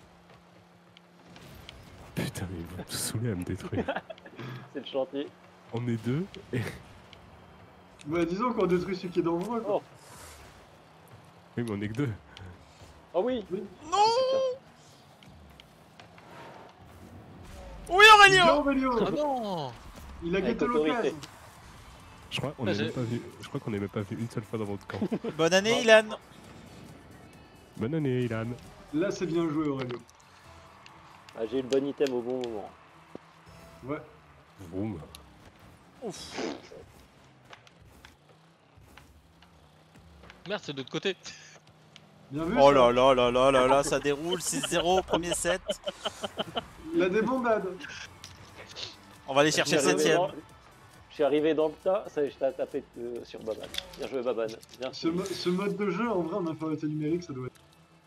Speaker 1: Putain mais ils vont tous saouler à me détruire.
Speaker 5: C'est le chantier.
Speaker 1: On est deux et...
Speaker 4: Bah disons qu'on détruit celui qui est dangereux quoi.
Speaker 5: Oh.
Speaker 1: Oui mais on est que deux.
Speaker 5: Oh oui.
Speaker 2: Non Oui, Aurelio
Speaker 4: Bien, Aurelio.
Speaker 3: Ah non!
Speaker 4: Il a
Speaker 5: Avec
Speaker 4: gâté
Speaker 5: autorité.
Speaker 4: l'occasion.
Speaker 1: Je crois qu'on
Speaker 3: Ah,
Speaker 1: est
Speaker 3: j'ai-
Speaker 1: même pas vu. Je crois qu'on est même pas vu une seule fois dans votre camp.
Speaker 2: Bonne année, Ilan.
Speaker 1: Bonne année Ilan.
Speaker 4: Là c'est bien joué Aurelio.
Speaker 5: Ah, j'ai eu le bon item au bon moment.
Speaker 4: Ouais.
Speaker 1: Vroom.
Speaker 2: Ouf.
Speaker 3: Merde, c'est de l'autre côté.
Speaker 4: Bien vu.
Speaker 2: Oh
Speaker 4: ça.
Speaker 2: là là là là là là, ça déroule. six zéro, premier set.
Speaker 4: La débandade.
Speaker 2: On va aller chercher le
Speaker 5: J'arrivais
Speaker 2: septième.
Speaker 5: dans- suis arrivé dans le tas, ça y est, je t'ai tapé euh, sur Baban. Bien joué Baban. Bien
Speaker 4: Ce,
Speaker 5: joué.
Speaker 4: mo- ce mode de jeu, en vrai, en infériorité numérique, ça doit être.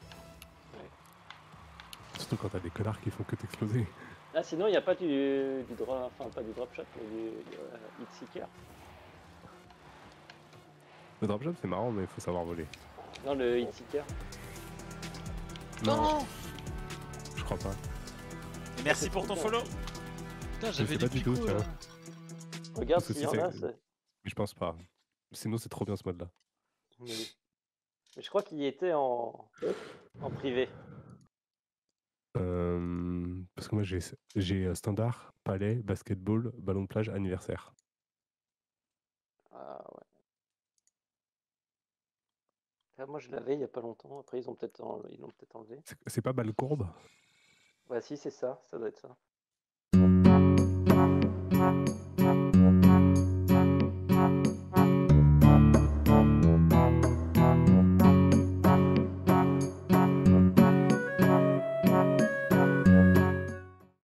Speaker 1: Surtout quand t'as des connards qui font que t'exploser.
Speaker 5: Ah, sinon, il n'y a pas du, du drop, enfin pas du drop shot, mais du, du euh, hit seeker.
Speaker 1: Le drop shot c'est marrant mais il faut savoir voler.
Speaker 5: Non, le hit seeker.
Speaker 1: Non, je crois pas.
Speaker 2: Et merci pour ton follow.
Speaker 3: Putain,
Speaker 1: Je
Speaker 3: j'avais
Speaker 1: sais
Speaker 3: des
Speaker 1: pas du tout,
Speaker 3: picots
Speaker 1: tiens.
Speaker 3: là.
Speaker 5: Regarde
Speaker 1: Parce que
Speaker 5: s'il y
Speaker 1: si
Speaker 5: en a.
Speaker 1: c'est-
Speaker 5: c'est-
Speaker 1: Mais je pense pas. Sinon c'est trop bien ce mode là.
Speaker 5: Mais mais je crois qu'il y était en, en privé.
Speaker 1: Euh, parce que moi j'ai j'ai euh, standard, palais, basketball, ballon de plage, anniversaire.
Speaker 5: Ah ouais. Ah, moi, je l'avais il y a pas longtemps. Après, ils ont peut-être en- ils l'ont peut-être enlevé.
Speaker 1: C'est c'est pas balle courbe?
Speaker 5: Ouais, si, c'est ça. Ça doit être ça.